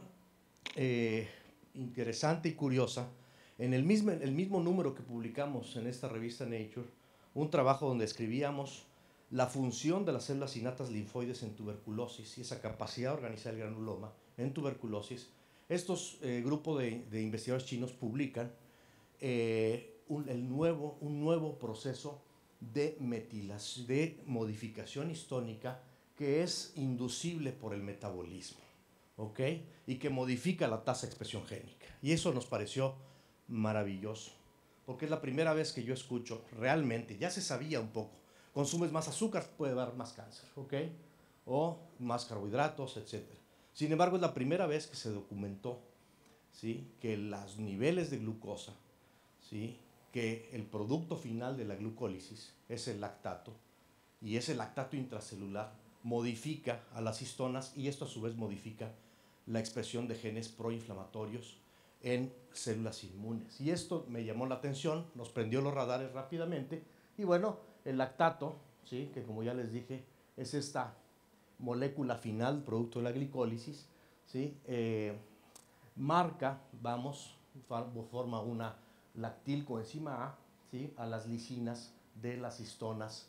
interesante y curiosa, en el mismo número que publicamos en esta revista Nature, un trabajo donde escribíamos la función de las células innatas linfoides en tuberculosis y esa capacidad de organizar el granuloma en tuberculosis, estos grupos de investigadores chinos publican un nuevo proceso de modificación histónica que es inducible por el metabolismo, ¿ok? Y que modifica la tasa de expresión génica. Y eso nos pareció maravilloso, porque es la primera vez que yo escucho realmente, ya se sabía un poco, consumes más azúcar, puede dar más cáncer, ¿ok? O más carbohidratos, etc. Sin embargo, es la primera vez que se documentó, ¿sí?, que los niveles de glucosa, ¿sí?, que el producto final de la glucólisis es el lactato, y ese lactato intracelular modifica a las histonas, y esto a su vez modifica la expresión de genes proinflamatorios en células inmunes. Y esto me llamó la atención, nos prendió los radares rápidamente, y bueno, el lactato, ¿sí?, que como ya les dije, es esta molécula final, producto de la glicólisis, ¿sí?, marca, forma una lactilcoenzima A, ¿sí?, a las lisinas de las histonas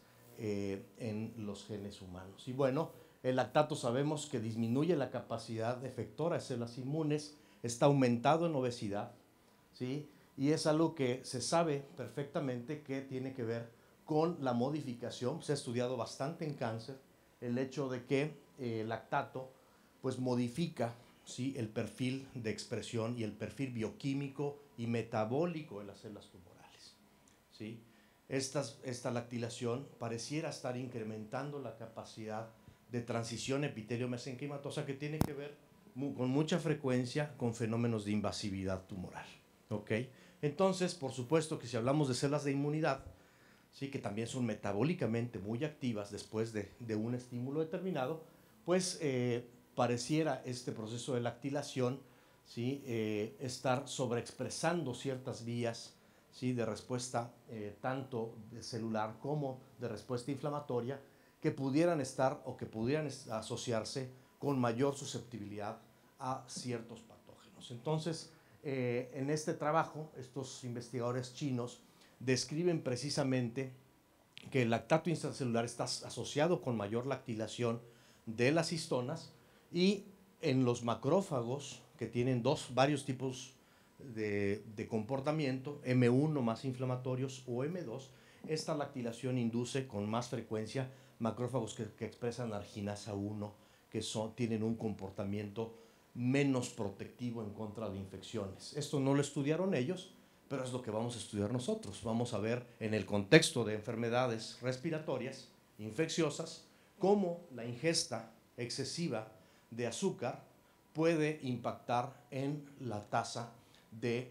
en los genes humanos. Y bueno, el lactato sabemos que disminuye la capacidad efectora de células inmunes, está aumentado en obesidad, ¿sí?, y es algo que se sabe perfectamente que tiene que ver con la modificación. Se ha estudiado bastante en cáncer el hecho de que el lactato pues modifica, ¿sí?, el perfil de expresión y el perfil bioquímico y metabólico de las células tumorales, ¿sí? Esta lactilación pareciera estar incrementando la capacidad de transición epitelio-mesenquimatosa, que tiene que ver con mucha frecuencia con fenómenos de invasividad tumoral, ¿ok? Entonces, por supuesto que si hablamos de células de inmunidad, ¿sí?, que también son metabólicamente muy activas después de un estímulo determinado, pues pareciera este proceso de lactilación, ¿sí?, estar sobreexpresando ciertas vías, ¿sí?, de respuesta tanto de celular como de respuesta inflamatoria, que pudieran estar o que pudieran asociarse con mayor susceptibilidad a ciertos patógenos. Entonces, en este trabajo, estos investigadores chinos describen precisamente que el lactato intracelular está asociado con mayor lactilación de las histonas, y en los macrófagos, que tienen varios tipos de comportamiento, M1 más inflamatorios o M2, esta lactilación induce con más frecuencia macrófagos que expresan arginasa 1, que tienen un comportamiento menos protectivo en contra de infecciones. Esto no lo estudiaron ellos, pero es lo que vamos a estudiar nosotros. Vamos a ver en el contexto de enfermedades respiratorias infecciosas cómo la ingesta excesiva de azúcar puede impactar en la tasa de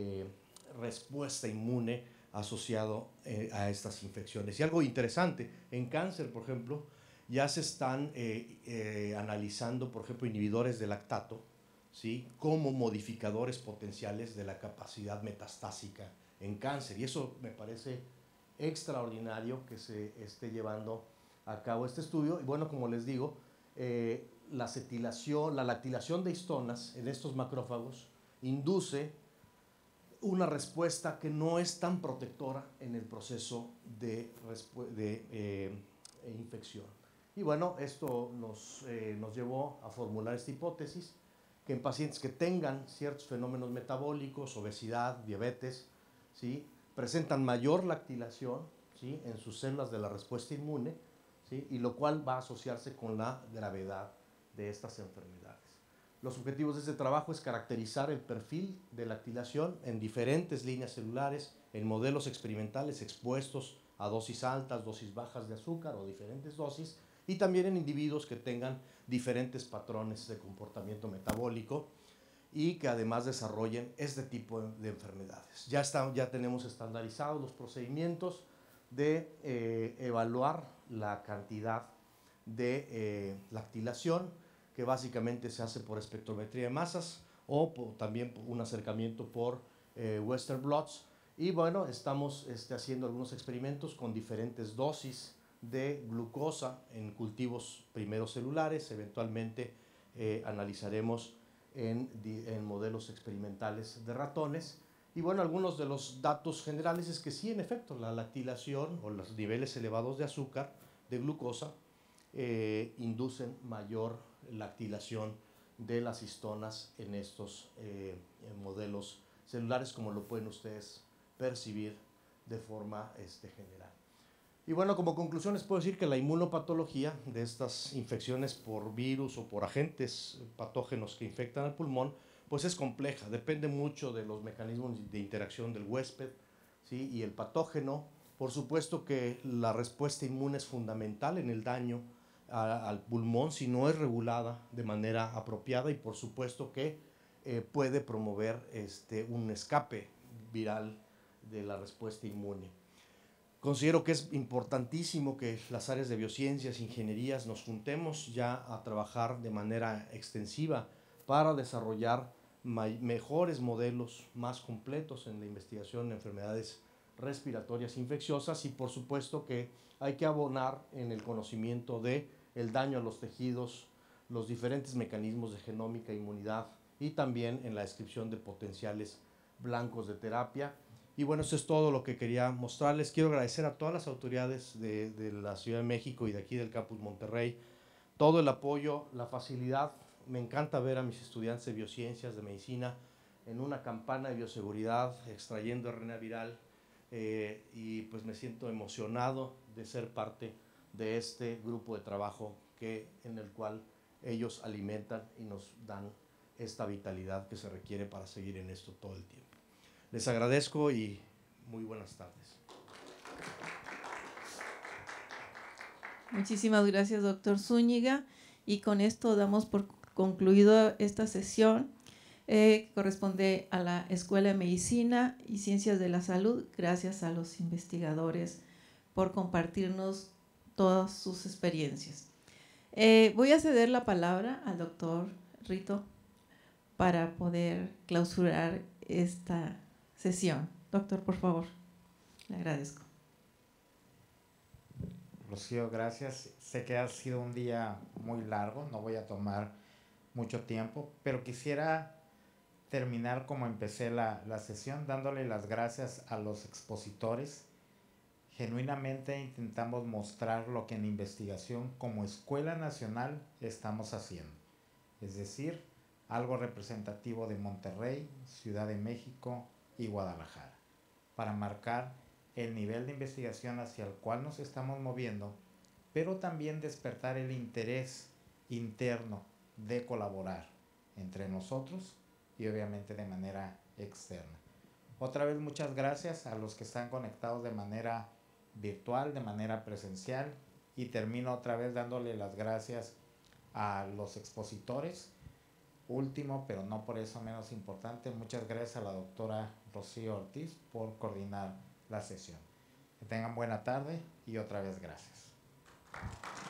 respuesta inmune asociado a estas infecciones. Y algo interesante, en cáncer, por ejemplo, ya se están analizando, por ejemplo, inhibidores de lactato, ¿sí?, como modificadores potenciales de la capacidad metastásica en cáncer. Y eso me parece extraordinario que se esté llevando a cabo este estudio. Y bueno, como les digo, la lactilación de histonas en estos macrófagos induce una respuesta que no es tan protectora en el proceso de infección. Y bueno, esto nos llevó a formular esta hipótesis, que en pacientes que tengan ciertos fenómenos metabólicos, obesidad, diabetes, ¿sí?, presentan mayor lactilación, ¿sí?, en sus células de la respuesta inmune, ¿sí?, y lo cual va a asociarse con la gravedad de estas enfermedades. Los objetivos de este trabajo es caracterizar el perfil de lactilación en diferentes líneas celulares, en modelos experimentales expuestos a dosis altas, dosis bajas de azúcar o diferentes dosis, y también en individuos que tengan diferentes patrones de comportamiento metabólico y que además desarrollen este tipo de enfermedades. Ya tenemos estandarizados los procedimientos de evaluar la cantidad de lactilación, que básicamente se hace por espectrometría de masas o también un acercamiento por Western blots. Y bueno, estamos haciendo algunos experimentos con diferentes dosis de glucosa en cultivos primeros celulares. Eventualmente analizaremos en modelos experimentales de ratones. Y bueno, algunos de los datos generales es que sí, en efecto, la lactilación o los niveles elevados de azúcar, de glucosa, inducen mayor lactilación de las histonas en estos modelos celulares, como lo pueden ustedes percibir de forma general. Y bueno, como conclusión les puedo decir que la inmunopatología de estas infecciones por virus o por agentes patógenos que infectan al pulmón, pues es compleja, depende mucho de los mecanismos de interacción del huésped, ¿sí? Y el patógeno. Por supuesto que la respuesta inmune es fundamental en el daño al pulmón si no es regulada de manera apropiada, y por supuesto que puede promover un escape viral de la respuesta inmune. Considero que es importantísimo que las áreas de biociencias, ingenierías, nos juntemos ya a trabajar de manera extensiva para desarrollar mejores modelos más completos en la investigación de enfermedades respiratorias infecciosas, y por supuesto que hay que abonar en el conocimiento de el daño a los tejidos, los diferentes mecanismos de genómica e inmunidad, y también en la descripción de potenciales blancos de terapia. Y bueno, eso es todo lo que quería mostrarles. Quiero agradecer a todas las autoridades de la Ciudad de México y de aquí del Campus Monterrey todo el apoyo, la facilidad. Me encanta ver a mis estudiantes de biociencias, de medicina, en una campana de bioseguridad, extrayendo RNA viral, y pues me siento emocionado de ser parte de este grupo de trabajo en el cual ellos alimentan y nos dan esta vitalidad que se requiere para seguir en esto todo el tiempo. Les agradezco y muy buenas tardes. Muchísimas gracias, doctor Zúñiga. Y con esto damos por concluido esta sesión que corresponde a la Escuela de Medicina y Ciencias de la Salud. Gracias a los investigadores por compartirnos todas sus experiencias. Voy a ceder la palabra al doctor Rito para poder clausurar esta sesión. Doctor, por favor, le agradezco. Rocío, gracias. Sé que ha sido un día muy largo, no voy a tomar mucho tiempo, pero quisiera terminar como empecé la sesión, dándole las gracias a los expositores. Genuinamente intentamos mostrar lo que en investigación como Escuela Nacional estamos haciendo, es decir, algo representativo de Monterrey, Ciudad de México y Guadalajara, para marcar el nivel de investigación hacia el cual nos estamos moviendo, pero también despertar el interés interno de colaborar entre nosotros y obviamente de manera externa. Otra vez muchas gracias a los que están conectados de manera virtual, de manera presencial, y termino otra vez dándole las gracias a los expositores. Último, pero no por eso menos importante, muchas gracias a la doctora Rocío Ortiz por coordinar la sesión. Que tengan buena tarde y otra vez gracias.